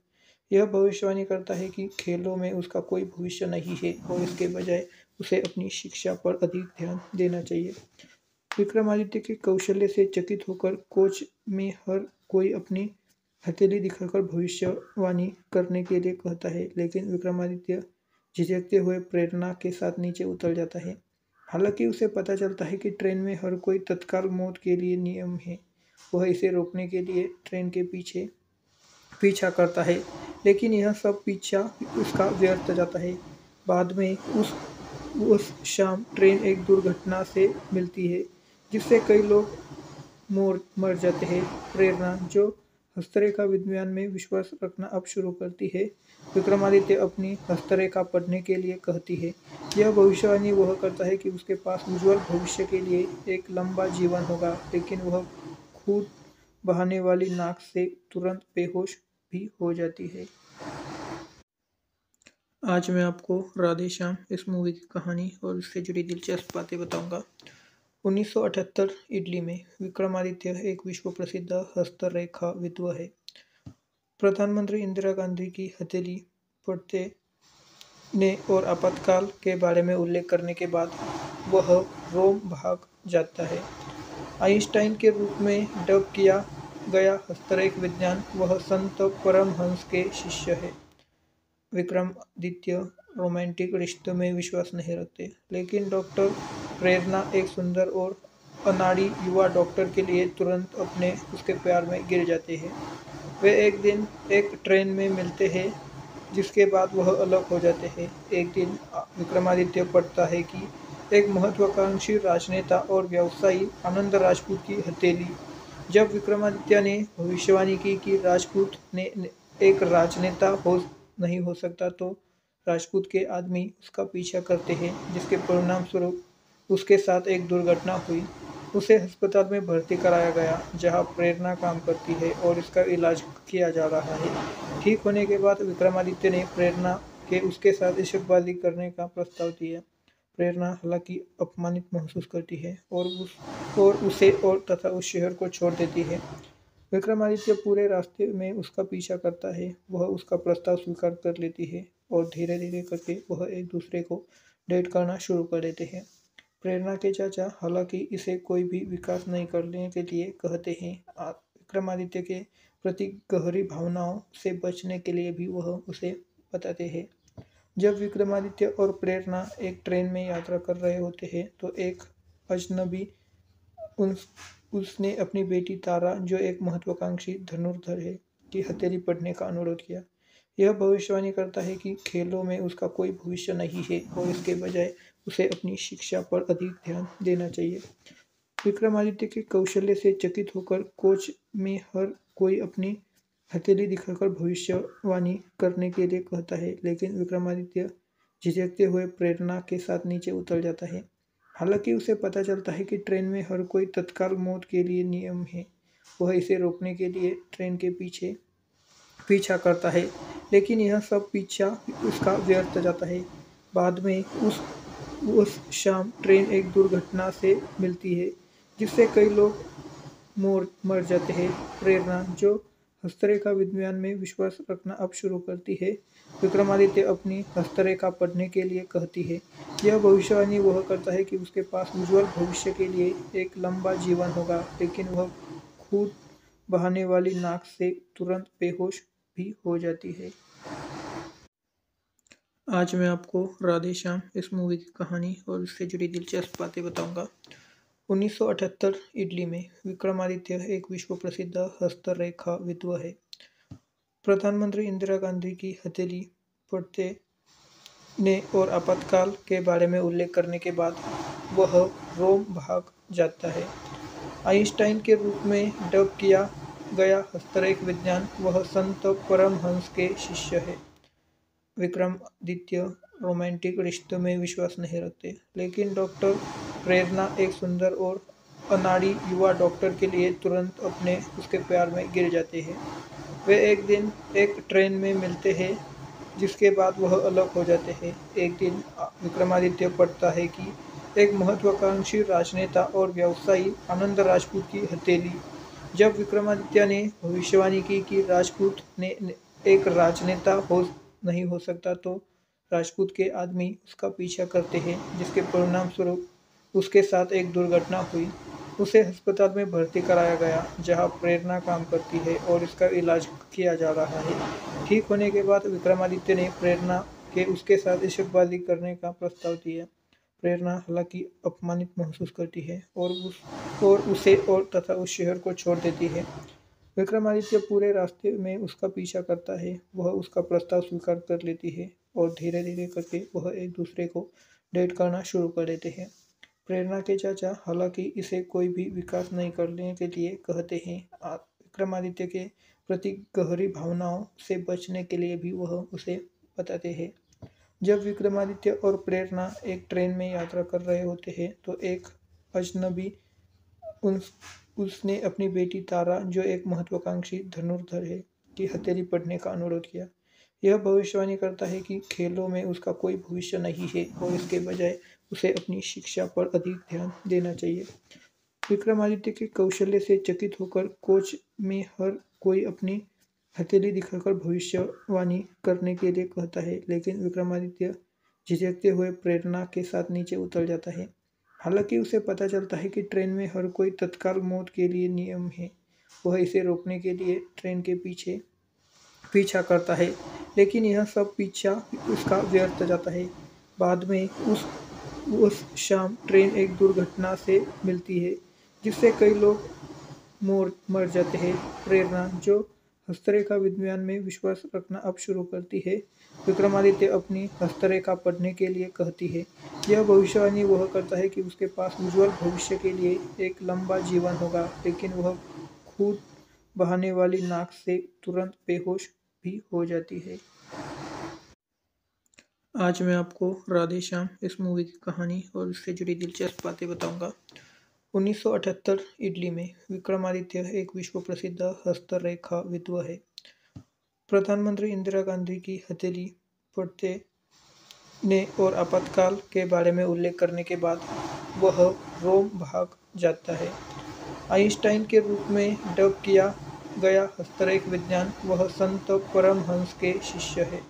यह भविष्यवाणी करता है कि खेलों में उसका कोई भविष्य नहीं है और इसके बजाय उसे अपनी शिक्षा पर अधिक ध्यान देना चाहिए। विक्रमादित्य के कौशल्य से चकित होकर कोच में हर कोई अपनी हथेली दिखाकर भविष्यवाणी करने के लिए कहता है, लेकिन विक्रमादित्य झिझकते हुए प्रेरणा के साथ नीचे उतर जाता है। हालांकि उसे पता चलता है कि ट्रेन में हर कोई तत्काल मौत के लिए नियम है। वह इसे रोकने के लिए ट्रेन के पीछे पीछा करता है, लेकिन यह सब पीछा उसका व्यर्थ जाता है। बाद में उस उस शाम ट्रेन एक दुर्घटना से मिलती है, जिससे कई लोग मोर मर जाते हैं। प्रेरणा, जो हस्तरेखा विज्ञान में विश्वास रखना अब शुरू करती है, विक्रमादित्य अपनी हस्तरेखा पढ़ने के लिए कहती है। यह भविष्यवाणी वह करता है कि उसके पास उज्ज्वल भविष्य के लिए एक लंबा जीवन होगा, लेकिन वह खून बहाने वाली नाक से तुरंत बेहोश भी हो जाती है। आज मैं आपको राधे श्याम इस मूवी की कहानी और इससे जुड़ी दिलचस्प बातें बताऊंगा। उन्नीस सौ अठहत्तर ईस्वी में विक्रमादित्य एक विश्व प्रसिद्ध हस्तरेखा विद्व है। प्रधानमंत्री इंदिरा गांधी की हथेली पढ़ते ने और आपातकाल के बारे में उल्लेख करने के बाद वह रोम भाग जाता है। आइंस्टाइन के रूप में डब किया गया हस्तरेख विज्ञान, वह संत परमहंस के शिष्य है। विक्रमादित्य रोमांटिक रिश्तों में विश्वास नहीं रखते, लेकिन डॉक्टर प्रेरणा, एक सुंदर और अनाड़ी युवा डॉक्टर के लिए तुरंत अपने उसके प्यार में गिर जाते हैं। वे एक दिन एक ट्रेन में मिलते हैं, जिसके बाद वह अलग हो जाते हैं। एक दिन विक्रमादित्य पढ़ता है कि एक महत्वाकांक्षी राजनेता और व्यवसायी आनंद राजपूत की हथेली। जब विक्रमादित्य ने भविष्यवाणी की कि राजपूत ने एक राजनेता हो नहीं हो सकता, तो राजपूत के आदमी उसका पीछा करते हैं, जिसके परिणाम स्वरूप उसके साथ एक दुर्घटना हुई। उसे अस्पताल में भर्ती कराया गया, जहां प्रेरणा काम करती है और इसका इलाज किया जा रहा है। ठीक होने के बाद विक्रमादित्य ने प्रेरणा के उसके साथ इश्कबाजी करने का प्रस्ताव दिया। प्रेरणा हालांकि अपमानित महसूस करती है और उस और उसे और तथा उस शहर को छोड़ देती है। विक्रमादित्य पूरे रास्ते में उसका पीछा करता है। वह उसका प्रस्ताव स्वीकार कर लेती है और धीरे धीरे करके वह एक दूसरे को डेट करना शुरू कर देते हैं। प्रेरणा के चाचा हालांकि इसे कोई भी विकास नहीं करने के लिए कहते हैं। विक्रमादित्य के प्रति गहरी भावनाओं से बचने के लिए भी वह उसे बताते हैं। जब विक्रमादित्य और प्रेरणा एक ट्रेन में यात्रा कर रहे होते हैं, तो एक अजनबी उन उसने अपनी बेटी तारा, जो एक महत्वाकांक्षी धनुर्धर है, की हथेली पढ़ने का अनुरोध किया। यह भविष्यवाणी करता है कि खेलों में उसका कोई भविष्य नहीं है और इसके बजाय उसे अपनी शिक्षा पर अधिक ध्यान देना चाहिए। विक्रमादित्य के कौशल्य से चकित होकर कोच में हर कोई अपनी हथेली दिखाकर भविष्यवाणी करने के लिए कहता है, लेकिन विक्रमादित्य झिझकते हुए प्रेरणा के साथ नीचे उतर जाता है। हालांकि उसे पता चलता है कि ट्रेन में हर कोई तत्काल मौत के लिए नियम है। वह इसे रोकने के लिए ट्रेन के पीछे पीछा करता है, लेकिन यह सब पीछा उसका व्यर्थ जाता है। बाद में उस उस शाम ट्रेन एक दुर्घटना से मिलती है, जिससे कई लोग मोर मर जाते हैं। प्रेरणा, जो हस्तरेखा विज्ञान में विश्वास रखना अब शुरू करती है, विक्रमादित्य अपनी हस्तरेखा पढ़ने के लिए कहती है। यह भविष्यवाणी वह करता है कि उसके पास उज्ज्वल भविष्य के लिए एक लंबा जीवन होगा, लेकिन वह खून बहाने वाली नाक से तुरंत बेहोश भी हो जाती है। आज मैं आपको राधे श्याम इस मूवी की कहानी और इससे जुड़ी दिलचस्प बातें बताऊंगा। उन्नीस सौ अठहत्तर ईस्वी में विक्रमादित्य एक विश्व प्रसिद्ध हस्तरेखा विद्व है। प्रधानमंत्री इंदिरा गांधी की हथेली पढ़ते ने और आपातकाल के बारे में उल्लेख करने के बाद वह रोम भाग जाता है। आइंस्टाइन के रूप में डब किया गया हस्तरेख विज्ञान, वह संत परमहंस के शिष्य है। विक्रमादित्य रोमांटिक रिश्तों में विश्वास नहीं रखते, लेकिन डॉक्टर प्रेरणा, एक सुंदर और अनाड़ी युवा डॉक्टर के लिए तुरंत अपने उसके प्यार में गिर जाते हैं। वे एक दिन एक ट्रेन में मिलते हैं, जिसके बाद वह अलग हो जाते हैं। एक दिन विक्रमादित्य पढ़ता है कि एक महत्वाकांक्षी राजनेता और व्यवसायी आनंद राजपूत की हथेली। जब विक्रमादित्य ने भविष्यवाणी की कि राजपूत ने एक राजनेता हो नहीं हो सकता तो राजपूत के आदमी उसका पीछा करते हैं, जिसके परिणाम स्वरूप उसके साथ एक दुर्घटना हुई। उसे अस्पताल में भर्ती कराया गया, जहां प्रेरणा काम करती है और इसका इलाज किया जा रहा है। ठीक होने के बाद विक्रमादित्य ने प्रेरणा के उसके साथ इश्कबाजी करने का प्रस्ताव दिया। प्रेरणा हालांकि अपमानित महसूस करती है और उस और उसे और तथा उस शहर को छोड़ देती है। विक्रमादित्य पूरे रास्ते में उसका पीछा करता है। वह उसका प्रस्ताव स्वीकार कर लेती है और धीरे धीरे करके वह एक दूसरे को डेट करना शुरू कर देते हैं। प्रेरणा के चाचा हालांकि इसे कोई भी विकास नहीं करने के लिए कहते हैं। आ- विक्रमादित्य के प्रति गहरी भावनाओं से बचने के लिए भी वह उसे बताते हैं। जब विक्रमादित्य और प्रेरणा एक ट्रेन में यात्रा कर रहे होते हैं तो एक अजनबी उस उसने अपनी बेटी तारा, जो एक महत्वाकांक्षी धनुर्धर है, की हथेली पढ़ने का अनुरोध किया। यह भविष्यवाणी करता है कि खेलों में उसका कोई भविष्य नहीं है और इसके बजाय उसे अपनी शिक्षा पर अधिक ध्यान देना चाहिए। विक्रमादित्य के कौशल्य से चकित होकर कोच में हर कोई अपनी हथेली दिखाकर भविष्यवाणी करने के लिए कहता है, लेकिन विक्रमादित्य झिझकते हुए प्रेरणा के साथ नीचे उतर जाता है। हालांकि उसे पता चलता है कि ट्रेन में हर कोई तत्काल मौत के लिए नियम है। वह इसे रोकने के लिए ट्रेन के पीछे पीछा करता है, लेकिन यह सब पीछा उसका व्यर्थ जाता है। बाद में उस उस शाम ट्रेन एक दुर्घटना से मिलती है, जिससे कई लोग मोर मर जाते हैं। प्रेरणा, जो हस्तरेखा विज्ञान में विश्वास रखना अब शुरू करती है, विक्रमादित्य अपनी हस्तरेखा पढ़ने के लिए कहती है। यह भविष्यवाणी वह करता है कि उसके पास उज्जवल भविष्य के लिए एक लंबा जीवन होगा, लेकिन वह खून बहाने वाली नाक से तुरंत बेहोश भी हो जाती है। आज मैं आपको राधे श्याम इस मूवी की कहानी और इससे जुड़ी दिलचस्प बातें बताऊंगा। उन्नीस सौ अठहत्तर ईस्वी में विक्रमादित्य एक विश्व प्रसिद्ध हस्तरेखाविद है। प्रधानमंत्री इंदिरा गांधी की हथेली पढ़ते ने और आपातकाल के बारे में उल्लेख करने के बाद वह रोम भाग जाता है। आइंस्टाइन के रूप में डब किया गया हस्तरेख विज्ञान, वह संत परमहंस के शिष्य है।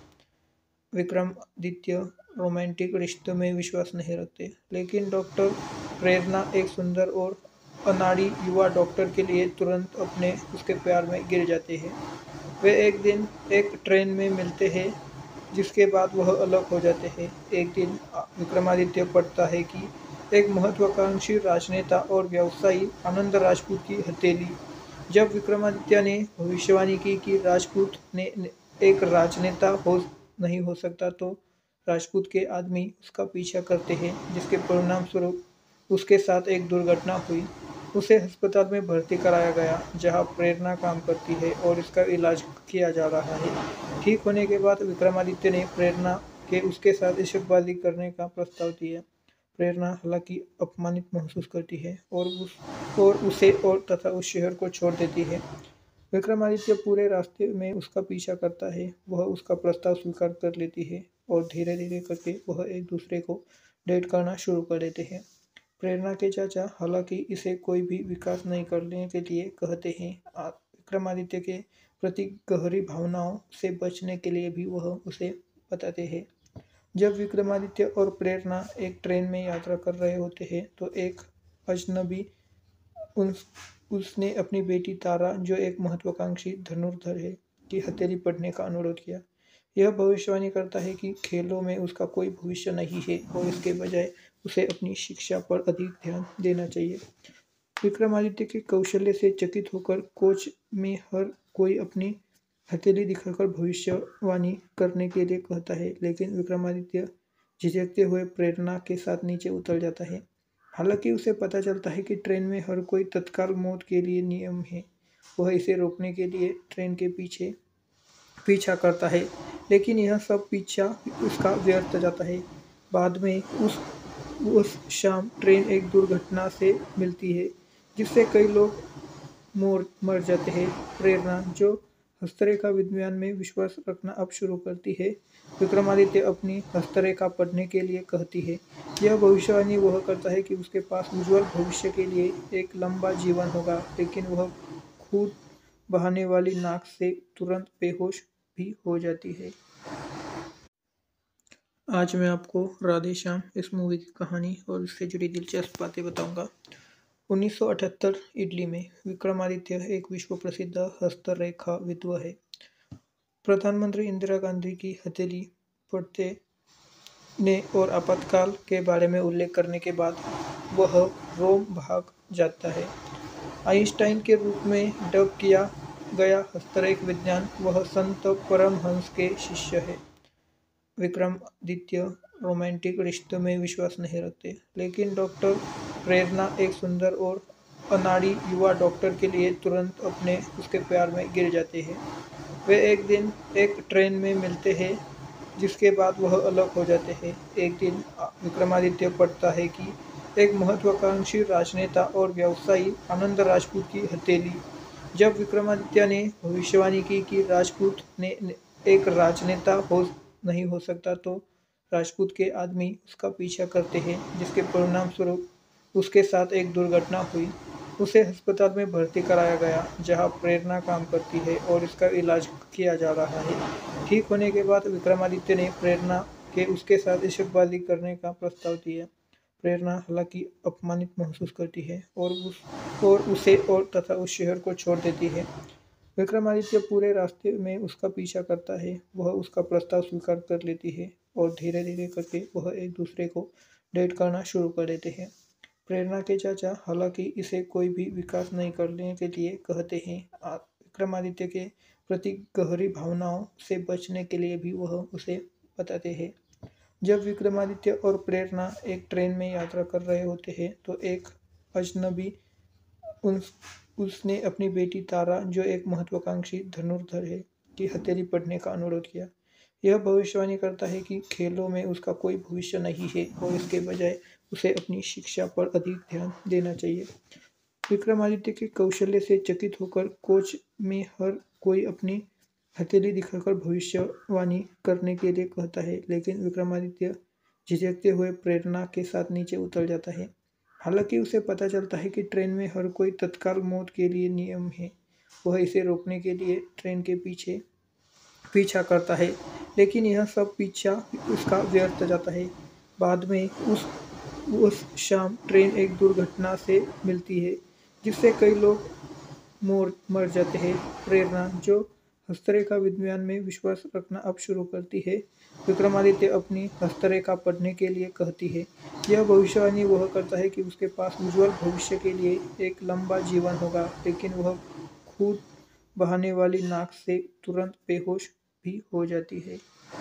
विक्रमादित्य रोमांटिक रिश्तों में विश्वास नहीं रखते, लेकिन डॉक्टर प्रेरणा, एक सुंदर और अनाड़ी युवा डॉक्टर के लिए तुरंत अपने उसके प्यार में गिर जाते हैं। वे एक दिन एक ट्रेन में मिलते हैं, जिसके बाद वह अलग हो जाते हैं। एक दिन विक्रमादित्य पढ़ता है कि एक महत्वाकांक्षी राजनेता और व्यवसायी आनंद राजपूत की हथेली। जब विक्रमादित्य ने भविष्यवाणी की कि राजपूत ने एक राजनेता हो नहीं हो सकता तो राजपूत के आदमी उसका पीछा करते हैं, जिसके परिणाम स्वरूप उसके साथ एक दुर्घटना हुई। उसे अस्पताल में भर्ती कराया गया, जहां प्रेरणा काम करती है और इसका इलाज किया जा रहा है। ठीक होने के बाद विक्रमादित्य ने प्रेरणा के उसके साथ इश्कबाजी करने का प्रस्ताव दिया। प्रेरणा हालांकि अपमानित महसूस करती है और उस और उसे और तथा उस शहर को छोड़ देती है। विक्रमादित्य पूरे रास्ते में उसका पीछा करता है। वह उसका प्रस्ताव स्वीकार कर लेती है और धीरे धीरे करके वह एक दूसरे को डेट करना शुरू कर देते हैं। प्रेरणा के चाचा हालांकि इसे कोई भी विकास नहीं करने के लिए कहते हैं। आ- विक्रमादित्य के प्रति गहरी भावनाओं से बचने के लिए भी वह उसे बताते हैं। जब विक्रमादित्य और प्रेरणा एक ट्रेन में यात्रा कर रहे होते हैं तो एक अजनबी उस उसने अपनी बेटी तारा, जो एक महत्वाकांक्षी धनुर्धर है, की हथेली पढ़ने का अनुरोध किया। यह भविष्यवाणी करता है कि खेलों में उसका कोई भविष्य नहीं है और इसके बजाय उसे अपनी शिक्षा पर अधिक ध्यान देना चाहिए। विक्रमादित्य के कौशल्य से चकित होकर कोच में हर कोई अपनी हथेली दिखाकर भविष्यवाणी करने के लिए कहता है, लेकिन विक्रमादित्य झिझकते हुए प्रेरणा के साथ नीचे उतर जाता है। हालांकि उसे पता चलता है कि ट्रेन में हर कोई तत्काल मौत के लिए नियम है। वह इसे रोकने के लिए ट्रेन के पीछे पीछा करता है, लेकिन यह सब पीछा उसका व्यर्थ जाता है। बाद में उस उस शाम ट्रेन एक दुर्घटना से मिलती है, जिससे कई लोग मोर मर जाते हैं। प्रेरणा, जो हस्तरेखा विज्ञान में विश्वास रखना अब शुरू करती है, विक्रमादित्य अपनी हस्तरेखा पढ़ने के लिए कहती है। यह भविष्यवाणी वह करता है कि उसके पास उज्जवल भविष्य के लिए एक लंबा जीवन होगा, लेकिन वह खून बहाने वाली नाक से तुरंत बेहोश भी हो जाती है। आज मैं आपको राधे श्याम इस मूवी की कहानी और उससे जुड़ी दिलचस्प बातें बताऊंगा। उन्नीस सौ अठहत्तर ईस्वी में विक्रमादित्य एक विश्व प्रसिद्ध हस्तरेखा विद्वान है। प्रधानमंत्री इंदिरा गांधी की हथेली पढ़ते ने और आपातकाल के बारे में उल्लेख करने के बाद वह रोम भाग जाता है। आइंस्टाइन के रूप में डब किया गया हस्तरेख विज्ञान वह संत परमहंस के शिष्य है। विक्रमादित्य रोमांटिक रिश्तों में विश्वास नहीं रखते, लेकिन डॉक्टर प्रेरणा एक सुंदर और अनाड़ी युवा डॉक्टर के लिए तुरंत अपने उसके प्यार में गिर जाते हैं। वे एक दिन एक ट्रेन में मिलते हैं, जिसके बाद वह अलग हो जाते हैं। एक दिन विक्रमादित्य पढ़ता है कि एक महत्वाकांक्षी राजनेता और व्यवसायी आनंद राजपूत की हथेली। जब विक्रमादित्य ने भविष्यवाणी की कि राजपूत ने एक राजनेता हो नहीं हो सकता, तो राजपूत के आदमी उसका पीछा करते हैं, जिसके परिणाम स्वरूप उसके साथ एक दुर्घटना हुई। उसे अस्पताल में भर्ती कराया गया, जहां प्रेरणा काम करती है और इसका इलाज किया जा रहा है। ठीक होने के बाद विक्रमादित्य ने प्रेरणा के उसके साथ इश्कबाजी करने का प्रस्ताव दिया। प्रेरणा हालांकि अपमानित महसूस करती है और उस और उसे और तथा उस शहर को छोड़ देती है। विक्रमादित्य पूरे रास्ते में उसका पीछा करता है। वह उसका प्रस्ताव स्वीकार कर लेती है और धीरे धीरे करके वह एक दूसरे को डेट करना शुरू कर देते हैं। प्रेरणा के चाचा हालांकि इसे कोई भी विकास नहीं करने के लिए कहते हैं। विक्रमादित्य के प्रति गहरी भावनाओं से बचने के लिए भी वह उसे बताते हैं। जब विक्रमादित्य और प्रेरणा एक ट्रेन में यात्रा कर रहे होते हैं, तो एक अजनबी उस उसने अपनी बेटी तारा, जो एक महत्वाकांक्षी धनुर्धर है, की हथेली पढ़ने का अनुरोध किया। यह भविष्यवाणी करता है कि खेलों में उसका कोई भविष्य नहीं है और इसके बजाय उसे अपनी शिक्षा पर अधिक ध्यान देना चाहिए। विक्रमादित्य के कौशल्य से चकित होकर कोच में हर कोई अपनी हथेली दिखाकर भविष्यवाणी करने के लिए कहता है, लेकिन विक्रमादित्य झिझकते हुए प्रेरणा के साथ नीचे उतर जाता है। हालांकि उसे पता चलता है कि ट्रेन में हर कोई तत्काल मौत के लिए नियम है। वह इसे रोकने के लिए ट्रेन के पीछे पीछा करता है, लेकिन यह सब पीछा उसका व्यर्थ जाता है। बाद में उस उस शाम ट्रेन एक दुर्घटना से मिलती है, जिससे कई लोग मोर मर जाते हैं। प्रेरणा, जो हस्तरेखा विज्ञान में विश्वास रखना अब शुरू करती है, विक्रमादित्य अपनी हस्तरेखा पढ़ने के लिए कहती है। यह भविष्यवाणी वह करता है कि उसके पास उज्जवल भविष्य के लिए एक लंबा जीवन होगा, लेकिन वह खून बहाने वाली नाक से तुरंत बेहोश भी हो जाती है।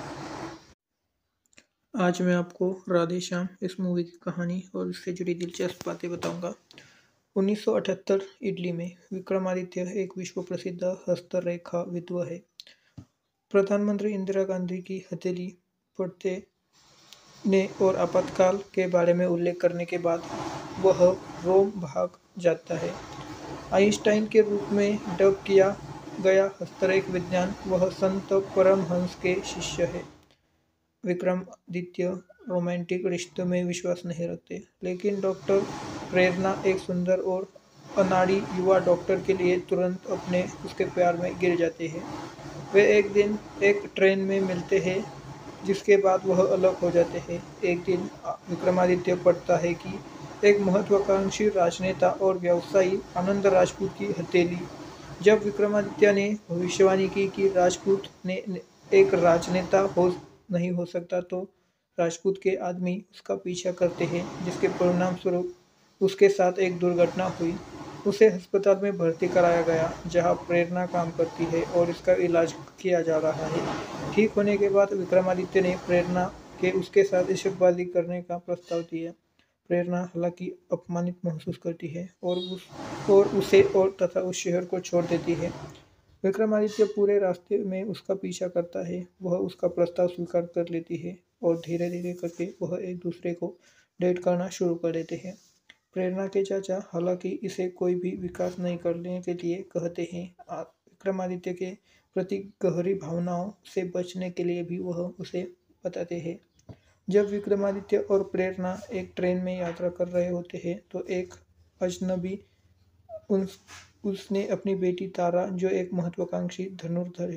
आज मैं आपको राधे श्याम इस मूवी की कहानी और उससे जुड़ी दिलचस्प बातें बताऊंगा। उन्नीस सौ अठहत्तर ईस्वी में विक्रमादित्य एक विश्व प्रसिद्ध हस्तरेखा विद्वान है। प्रधानमंत्री इंदिरा गांधी की हथेली पढ़ते ने और आपातकाल के बारे में उल्लेख करने के बाद वह रोम भाग जाता है। आइंस्टाइन के रूप में डब किया गया हस्तरेख विज्ञान वह संत परमहंस के शिष्य है। विक्रमादित्य रोमांटिक रिश्तों में विश्वास नहीं रखते, लेकिन डॉक्टर प्रेरणा एक सुंदर और अनाड़ी युवा डॉक्टर के लिए तुरंत अपने उसके प्यार में गिर जाते हैं। वे एक दिन एक ट्रेन में मिलते हैं, जिसके बाद वह अलग हो जाते हैं। एक दिन विक्रमादित्य पढ़ता है कि एक महत्वाकांक्षी राजनेता और व्यवसायी आनंद राजपूत की हथेली। जब विक्रमादित्य ने भविष्यवाणी की कि राजपूत ने एक राजनेता हो नहीं हो सकता, तो राजपूत के आदमी उसका पीछा करते हैं, जिसके परिणाम स्वरूप उसके साथ एक दुर्घटना हुई। उसे अस्पताल में भर्ती कराया गया, जहां प्रेरणा काम करती है और इसका इलाज किया जा रहा है। ठीक होने के बाद विक्रमादित्य ने प्रेरणा के उसके साथ इश्कबाजी करने का प्रस्ताव दिया। प्रेरणा हालांकि अपमानित महसूस करती है और उस और उसे और तथा उस शहर को छोड़ देती है। विक्रमादित्य पूरे रास्ते में उसका पीछा करता है। वह उसका प्रस्ताव स्वीकार कर लेती है और धीरे धीरे करके वह एक दूसरे को डेट करना शुरू कर देते हैं। प्रेरणा के चाचा हालांकि इसे कोई भी विकास नहीं करने के लिए कहते हैं। विक्रमादित्य के प्रति गहरी भावनाओं से बचने के लिए भी वह उसे बताते हैं। जब विक्रमादित्य और प्रेरणा एक ट्रेन में यात्रा कर रहे होते हैं, तो एक अजनबी उस उसने अपनी बेटी तारा, जो एक महत्वाकांक्षी धनुर्धर है,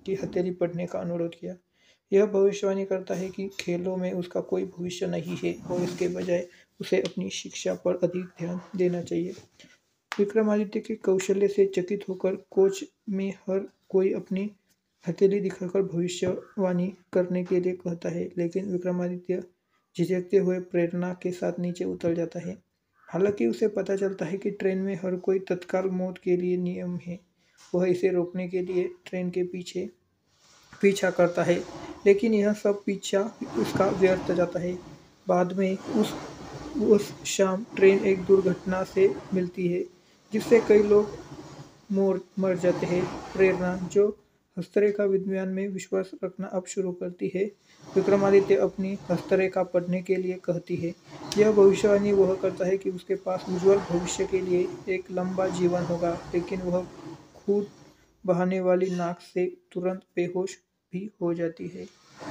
की हथेली पढ़ने का अनुरोध किया। यह भविष्यवाणी करता है कि खेलों में उसका कोई भविष्य नहीं है और इसके बजाय उसे अपनी शिक्षा पर अधिक ध्यान देना चाहिए। विक्रमादित्य के कौशल्य से चकित होकर कोच में हर कोई अपनी हथेली दिखाकर भविष्यवाणी करने के लिए कहता है, लेकिन विक्रमादित्य झिझकते हुए प्रेरणा के साथ नीचे उतर जाता है। हालांकि उसे पता चलता है कि ट्रेन में हर कोई तत्काल मौत के लिए नियम है। वह इसे रोकने के लिए ट्रेन के पीछे पीछा करता है, लेकिन यह सब पीछा उसका व्यर्थ जाता है। बाद में उस उस शाम ट्रेन एक दुर्घटना से मिलती है, जिससे कई लोग मोर मर जाते हैं। प्रेरणा, जो हस्तरेखा विज्ञान में विश्वास रखना अब शुरू करती है, विक्रमादित्य अपनी हस्तरेखा पढ़ने के लिए कहती है। यह भविष्यवाणी वह करता है कि उसके पास उज्ज्वल भविष्य के लिए एक लंबा जीवन होगा, लेकिन वह खून बहाने वाली नाक से तुरंत बेहोश भी हो जाती है।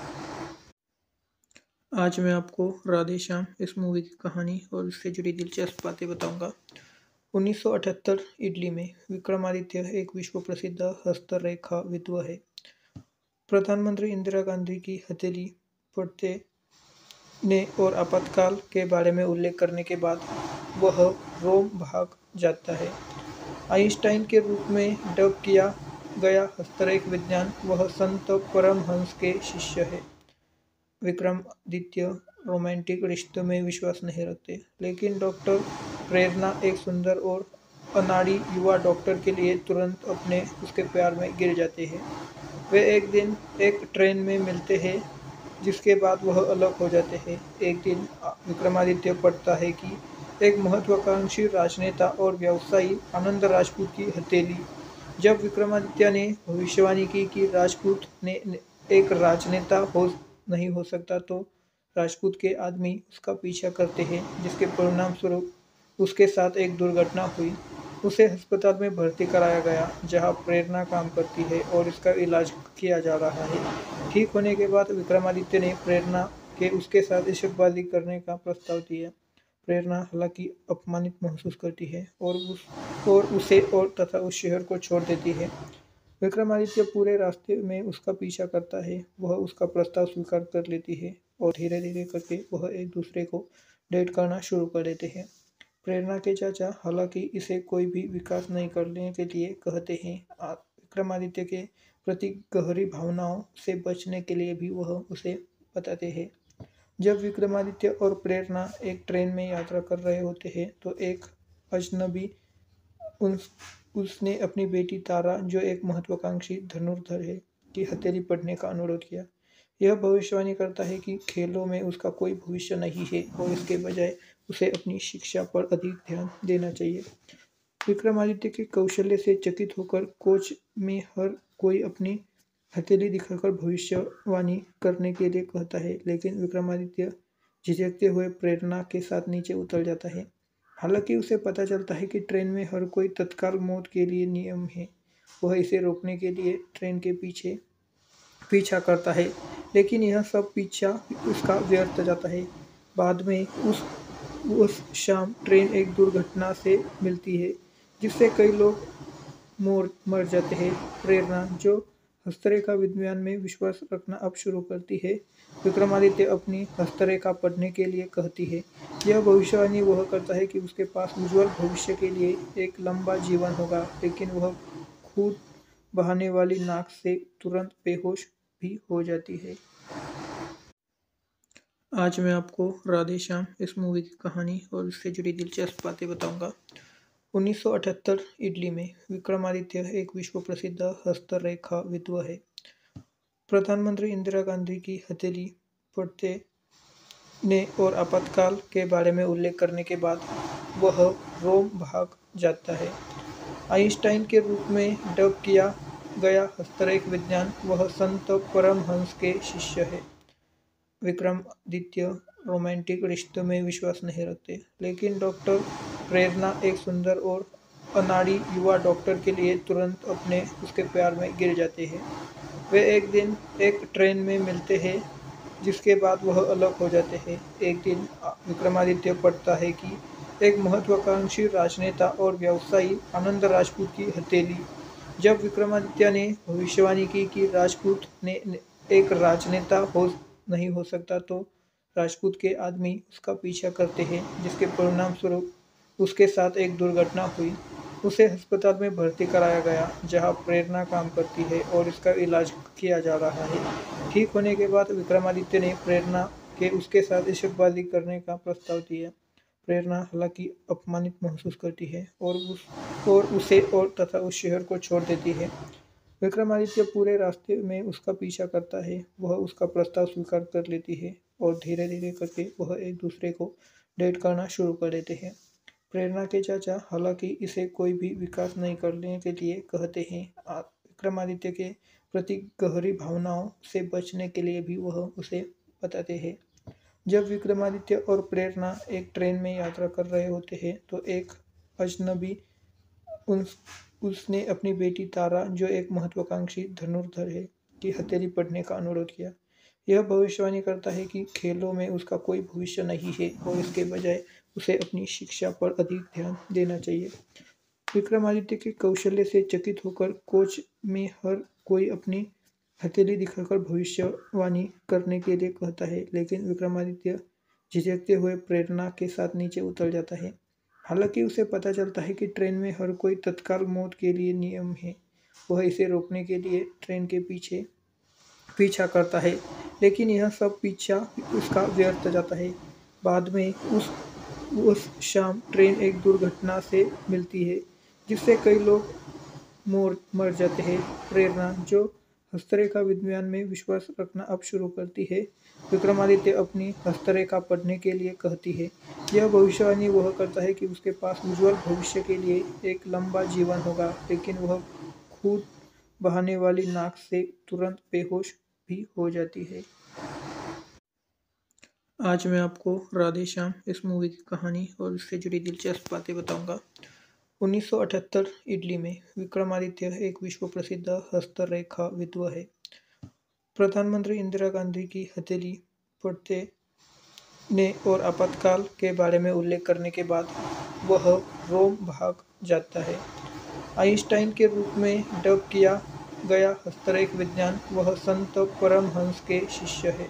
आज मैं आपको राधे श्याम इस मूवी की कहानी और इससे जुड़ी दिलचस्प बातें बताऊंगा। उन्नीस सौ अठहत्तर इटली में विक्रमादित्य एक विश्व प्रसिद्ध हस्तरेखाविद है। प्रधानमंत्री इंदिरा गांधी की हथेली पढ़ते ने और आपातकाल के बारे में उल्लेख करने के बाद वह रोम भाग जाता है। आइंस्टाइन के रूप में डब किया गया हस्तरेख विज्ञान, वह संत परमहंस के शिष्य है। विक्रमादित्य रोमांटिक रिश्तों में विश्वास नहीं रखते, लेकिन डॉक्टर प्रेरणा, एक सुंदर और अनाड़ी युवा डॉक्टर के लिए तुरंत अपने उसके प्यार में गिर जाते हैं। वे एक दिन एक ट्रेन में मिलते हैं, जिसके बाद वह अलग हो जाते हैं। एक दिन विक्रमादित्य पढ़ता है कि एक महत्वाकांक्षी राजनेता और व्यवसायी आनंद राजपूत की हथेली। जब विक्रमादित्य ने भविष्यवाणी की कि राजपूत ने एक राजनेता हो नहीं हो सकता, तो राजपूत के आदमी उसका पीछा करते हैं, जिसके परिणाम स्वरूप उसके साथ एक दुर्घटना हुई। उसे अस्पताल में भर्ती कराया गया, जहां प्रेरणा काम करती है और इसका इलाज किया जा रहा है। ठीक होने के बाद विक्रमादित्य ने प्रेरणा के उसके साथ इश्कबाजी करने का प्रस्ताव दिया। प्रेरणा हालांकि अपमानित महसूस करती है और उस और उसे और तथा उस शहर को छोड़ देती है। विक्रमादित्य पूरे रास्ते में उसका पीछा करता है। वह उसका प्रस्ताव स्वीकार कर लेती है और धीरे धीरे करके वह एक दूसरे को डेट करना शुरू कर देते हैं। प्रेरणा के चाचा हालांकि इसे कोई भी विकास नहीं करने के लिए कहते हैं। विक्रमादित्य के प्रति गहरी भावनाओं से बचने के लिए भी वह उसे बताते हैं। जब विक्रमादित्य और प्रेरणा एक ट्रेन में यात्रा कर रहे होते हैं, तो एक अजनबी उस उसने अपनी बेटी तारा, जो एक महत्वाकांक्षी धनुर्धर है, की हथेली पढ़ने का अनुरोध किया। यह भविष्यवाणी करता है कि खेलों में उसका कोई भविष्य नहीं है और इसके बजाय उसे अपनी शिक्षा पर अधिक ध्यान देना चाहिए। विक्रमादित्य के कौशल्य से चकित होकर कोच में हर कोई अपनी हथेली दिखाकर भविष्यवाणी करने के लिए कहता है, लेकिन विक्रमादित्य झिझकते हुए प्रेरणा के साथ नीचे उतर जाता है। हालांकि उसे पता चलता है कि ट्रेन में हर कोई तत्काल मौत के लिए नियम है। वह इसे रोकने के लिए ट्रेन के पीछे पीछा करता है, लेकिन यह सब पीछा उसका व्यर्थ जाता है। बाद में उस उस शाम ट्रेन एक दुर्घटना से मिलती है, जिससे कई लोग मोर मर जाते हैं। प्रेरणा, जो हस्तरेखा विज्ञान में विश्वास रखना अब शुरू करती है, विक्रमादित्य अपनी हस्तरेखा पढ़ने के लिए कहती है। यह भविष्यवाणी वह करता है कि उसके पास उज्ज्वल भविष्य के लिए एक लंबा जीवन होगा, लेकिन वह खून बहाने वाली नाक से तुरंत बेहोश भी हो जाती है। आज मैं आपको राधे श्याम इस मूवी की कहानी और इससे जुड़ी दिलचस्प बातें बताऊंगा। उन्नीस सौ अठहत्तर इटली में विक्रमादित्य एक विश्व प्रसिद्ध हस्तरेखाविद है। प्रधानमंत्री इंदिरा गांधी की हथेली पढ़ते ने और आपातकाल के बारे में उल्लेख करने के बाद वह रोम भाग जाता है। आइंस्टाइन के रूप में डब किया गया हस्तरेख विज्ञान, वह संत परमहंस के शिष्य है। विक्रमादित्य रोमांटिक रिश्तों में विश्वास नहीं रखते, लेकिन डॉक्टर प्रेरणा, एक सुंदर और अनाड़ी युवा डॉक्टर के लिए तुरंत अपने उसके प्यार में गिर जाते हैं। वे एक दिन एक ट्रेन में मिलते हैं, जिसके बाद वह अलग हो जाते हैं। एक दिन विक्रमादित्य पढ़ता है कि एक महत्वाकांक्षी राजनेता और व्यवसायी आनंद राजपूत की हथेली। जब विक्रमादित्य ने भविष्यवाणी की कि राजपूत ने ने एक राजनेता हो नहीं हो सकता, तो राजपूत के आदमी उसका पीछा करते हैं, जिसके परिणाम स्वरूप उसके साथ एक दुर्घटना हुई। उसे अस्पताल में भर्ती कराया गया, जहां प्रेरणा काम करती है और इसका इलाज किया जा रहा है। ठीक होने के बाद विक्रमादित्य ने प्रेरणा के उसके साथ इश्कबाजी करने का प्रस्ताव दिया। प्रेरणा हालांकि अपमानित महसूस करती है और उस और उसे और तथा उस शहर को छोड़ देती है। विक्रमादित्य पूरे रास्ते में उसका पीछा करता है। वह उसका प्रस्ताव स्वीकार कर लेती है और धीरे धीरे करके वह एक दूसरे को डेट करना शुरू कर देते हैं। प्रेरणा के चाचा हालांकि इसे कोई भी विकास नहीं करने के लिए कहते हैं। आ- विक्रमादित्य के प्रति गहरी भावनाओं से बचने के लिए भी वह उसे बताते हैं। जब विक्रमादित्य और प्रेरणा एक ट्रेन में यात्रा कर रहे होते हैं, तो एक अजनबी उस उसने अपनी बेटी तारा, जो एक महत्वाकांक्षी धनुर्धर है, की हथेली पढ़ने का अनुरोध किया। यह भविष्यवाणी करता है कि खेलों में उसका कोई भविष्य नहीं है और इसके बजाय उसे अपनी शिक्षा पर अधिक ध्यान देना चाहिए। विक्रमादित्य के कौशल्य से चकित होकर कोच में हर कोई अपनी हथेली दिखाकर भविष्यवाणी करने के लिए कहता है, लेकिन विक्रमादित्य झिझकते हुए प्रेरणा के साथ नीचे उतर जाता है। हालांकि उसे पता चलता है कि ट्रेन में हर कोई तत्काल मौत के लिए नियम है। वह इसे रोकने के लिए ट्रेन के पीछे पीछा करता है, लेकिन यह सब पीछा उसका व्यर्थ जाता है। बाद में उस उस शाम ट्रेन एक दुर्घटना से मिलती है, जिससे कई लोग मोर मर जाते हैं। प्रेरणा, जो हस्तरेखा विज्ञान में विश्वास रखना अब शुरू करती है, विक्रमादित्य अपनी हस्तरेखा पढ़ने के लिए कहती है। यह भविष्यवाणी वह करता है कि उसके पास उज्जवल भविष्य के लिए एक लंबा जीवन होगा, लेकिन वह खून बहाने वाली नाक से तुरंत बेहोश भी हो जाती है। आज मैं आपको राधे श्याम इस मूवी की कहानी और इससे जुड़ी दिलचस्प बातें बताऊंगा। उन्नीस सौ अठहत्तर इटली में विक्रमादित्य एक विश्व प्रसिद्ध हस्तरेखा विद्व है। प्रधानमंत्री इंदिरा गांधी की हथेली पढ़ते ने और आपातकाल के बारे में उल्लेख करने के बाद वह रोम भाग जाता है। आइंस्टाइन के रूप में डब किया गया हस्तरेख विज्ञान, वह संत परमहंस के शिष्य है।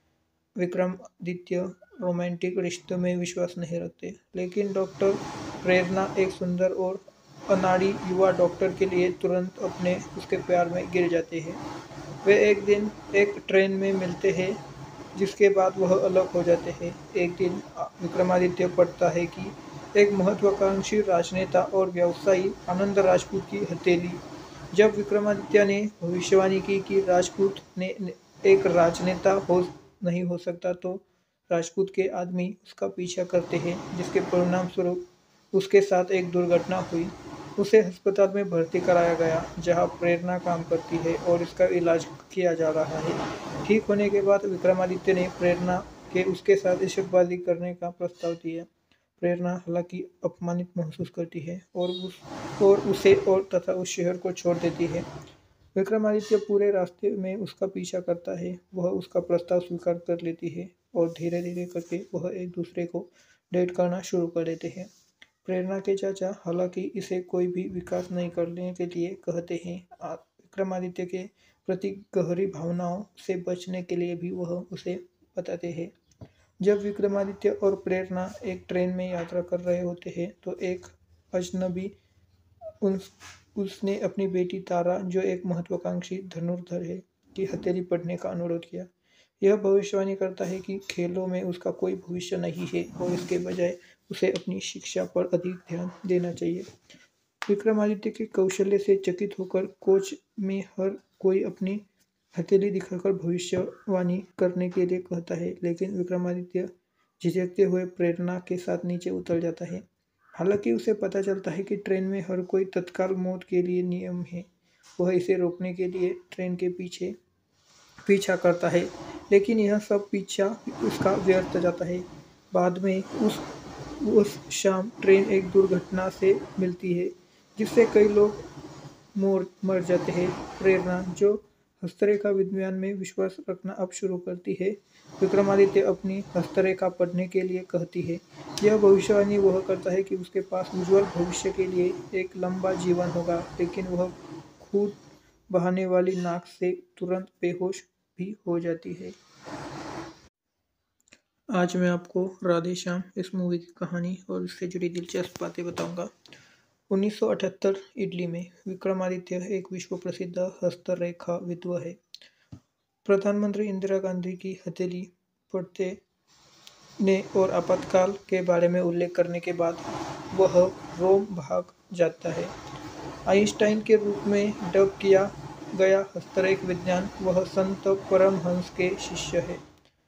विक्रमादित्य रोमांटिक रिश्तों में विश्वास नहीं रखते, लेकिन डॉक्टर प्रेरणा, एक सुंदर और अनाड़ी युवा डॉक्टर के लिए तुरंत अपने उसके प्यार में गिर जाते हैं। वे एक दिन एक ट्रेन में मिलते हैं, जिसके बाद वह अलग हो जाते हैं। एक दिन विक्रमादित्य पढ़ता है कि एक महत्वाकांक्षी राजनेता और व्यवसायी आनंद राजपूत की हथेली। जब विक्रमादित्य ने भविष्यवाणी की कि राजपूत ने ने एक राजनेता हो नहीं हो सकता, तो राजपूत के आदमी उसका पीछा करते हैं, जिसके परिणाम स्वरूप उसके साथ एक दुर्घटना हुई। उसे अस्पताल में भर्ती कराया गया, जहां प्रेरणा काम करती है और इसका इलाज किया जा रहा है। ठीक होने के बाद विक्रमादित्य ने प्रेरणा के उसके साथ इश्कबाजी करने का प्रस्ताव दिया। प्रेरणा हालांकि अपमानित महसूस करती है और उस और उसे और तथा उस शहर को छोड़ देती है। विक्रमादित्य पूरे रास्ते में उसका पीछा करता है। वह उसका प्रस्ताव स्वीकार कर लेती है और धीरे धीरे करके वह एक दूसरे को डेट करना शुरू कर देते हैं। प्रेरणा के चाचा हालांकि इसे कोई भी विकास नहीं करने के लिए कहते हैं। आ- विक्रमादित्य के प्रति गहरी भावनाओं से बचने के लिए भी वह उसे बताते हैं। जब विक्रमादित्य और प्रेरणा एक ट्रेन में यात्रा कर रहे होते हैं, तो एक अजनबी उस उसने अपनी बेटी तारा, जो एक महत्वाकांक्षी धनुर्धर है, की हथेली पढ़ने का अनुरोध किया। यह भविष्यवाणी करता है कि खेलों में उसका कोई भविष्य नहीं है और इसके बजाय उसे अपनी शिक्षा पर अधिक ध्यान देना चाहिए। विक्रमादित्य के कौशल्य से चकित होकर कोच में हर कोई अपनी हथेली दिखाकर भविष्यवाणी करने के लिए कहता है, लेकिन विक्रमादित्य झिझकते हुए प्रेरणा के साथ नीचे उतर जाता है। हालांकि उसे पता चलता है कि ट्रेन में हर कोई तत्काल मौत के लिए नियम है। वह इसे रोकने के लिए ट्रेन के पीछे पीछा करता है, लेकिन यह सब पीछा उसका व्यर्थ जाता है। बाद में उस उस शाम ट्रेन एक दुर्घटना से मिलती है, जिससे कई लोग मोर मर जाते हैं। प्रेरणा, जो हस्तरेखा विज्ञान में विश्वास रखना अब शुरू करती है, विक्रमादित्य अपनी हस्तरेखा पढ़ने के लिए कहती है। यह भविष्यवाणी वह करता है कि उसके पास उज्जवल भविष्य के लिए एक लंबा जीवन होगा, लेकिन वह खून बहाने वाली नाक से तुरंत बेहोश भी हो जाती है। आज मैं आपको राधे श्याम इस मूवी की कहानी और इससे जुड़ी दिलचस्प बातें बताऊंगा। उन्नीस सौ अठहत्तर ईस्वी में विक्रमादित्य एक विश्व प्रसिद्ध हस्तरेखाविद है। प्रधानमंत्री इंदिरा गांधी की हथेली पढ़ते ने और आपातकाल के बारे में उल्लेख करने के बाद वह रोम भाग जाता है। आइंस्टाइन के रूप में डब किया गया हस्तरेख विज्ञान वह संत परमहंस के शिष्य है।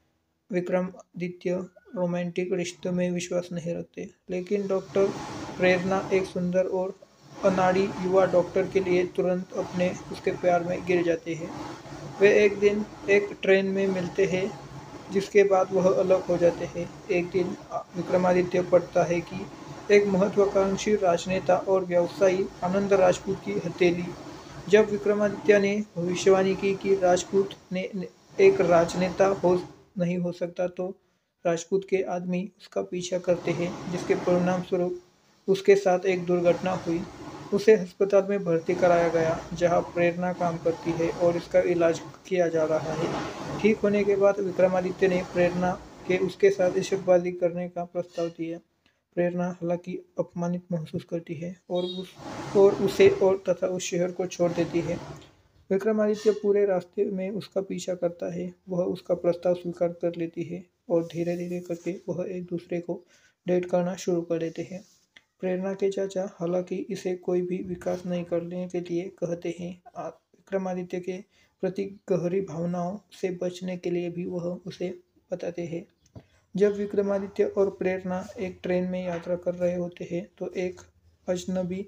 विक्रमादित्य रोमांटिक रिश्तों में विश्वास नहीं रखते, लेकिन डॉक्टर प्रेरणा एक सुंदर और अनाड़ी युवा डॉक्टर के लिए तुरंत अपने उसके प्यार में गिर जाते हैं। वे एक दिन एक ट्रेन में मिलते हैं, जिसके बाद वह अलग हो जाते हैं। एक दिन विक्रमादित्य पढ़ता है कि एक महत्वाकांक्षी राजनेता और व्यवसायी आनंद राजपूत की हथेली। जब विक्रमादित्य ने भविष्यवाणी की कि राजपूत ने एक राजनेता हो नहीं हो सकता, तो राजपूत के आदमी उसका पीछा करते हैं, जिसके परिणाम स्वरूप उसके साथ एक दुर्घटना हुई। उसे अस्पताल में भर्ती कराया गया, जहां प्रेरणा काम करती है और इसका इलाज किया जा रहा है। ठीक होने के बाद विक्रमादित्य ने प्रेरणा के उसके साथ इश्कबाजी करने का प्रस्ताव दिया। प्रेरणा हालांकि अपमानित महसूस करती है और उस और उसे और तथा उस शहर को छोड़ देती है। विक्रमादित्य पूरे रास्ते में उसका पीछा करता है। वह उसका प्रस्ताव स्वीकार कर लेती है और धीरे धीरे करके वह एक दूसरे को डेट करना शुरू कर देते हैं। प्रेरणा के चाचा हालांकि इसे कोई भी विकास नहीं करने के लिए कहते हैं। विक्रमादित्य के प्रति गहरी भावनाओं से बचने के लिए भी वह उसे बताते हैं। जब विक्रमादित्य और प्रेरणा एक ट्रेन में यात्रा कर रहे होते हैं, तो एक अजनबी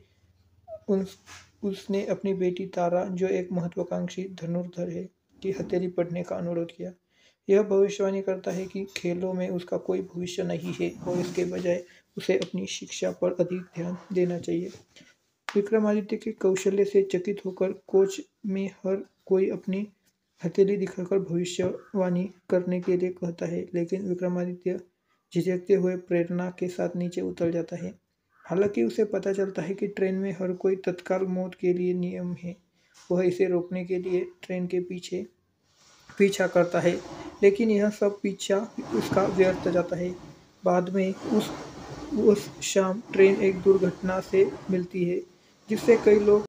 उन उसने अपनी बेटी तारा, जो एक महत्वाकांक्षी धनुर्धर है, की हथेली पढ़ने का अनुरोध किया। यह भविष्यवाणी करता है कि खेलों में उसका कोई भविष्य नहीं है और इसके बजाय उसे अपनी शिक्षा पर अधिक ध्यान देना चाहिए। विक्रमादित्य के कौशल्य से चकित होकर कोच में हर कोई अपनी हथेली दिखाकर भविष्यवाणी करने के लिए कहता है, लेकिन विक्रमादित्य झिझकते हुए प्रेरणा के साथ नीचे उतर जाता है। हालांकि उसे पता चलता है कि ट्रेन में हर कोई तत्काल मौत के लिए नियम है। वह इसे रोकने के लिए ट्रेन के पीछे पीछा करता है, लेकिन यह सब पीछा उसका व्यर्थ जाता है। बाद में उस उस शाम ट्रेन एक दुर्घटना से मिलती है, जिससे कई लोग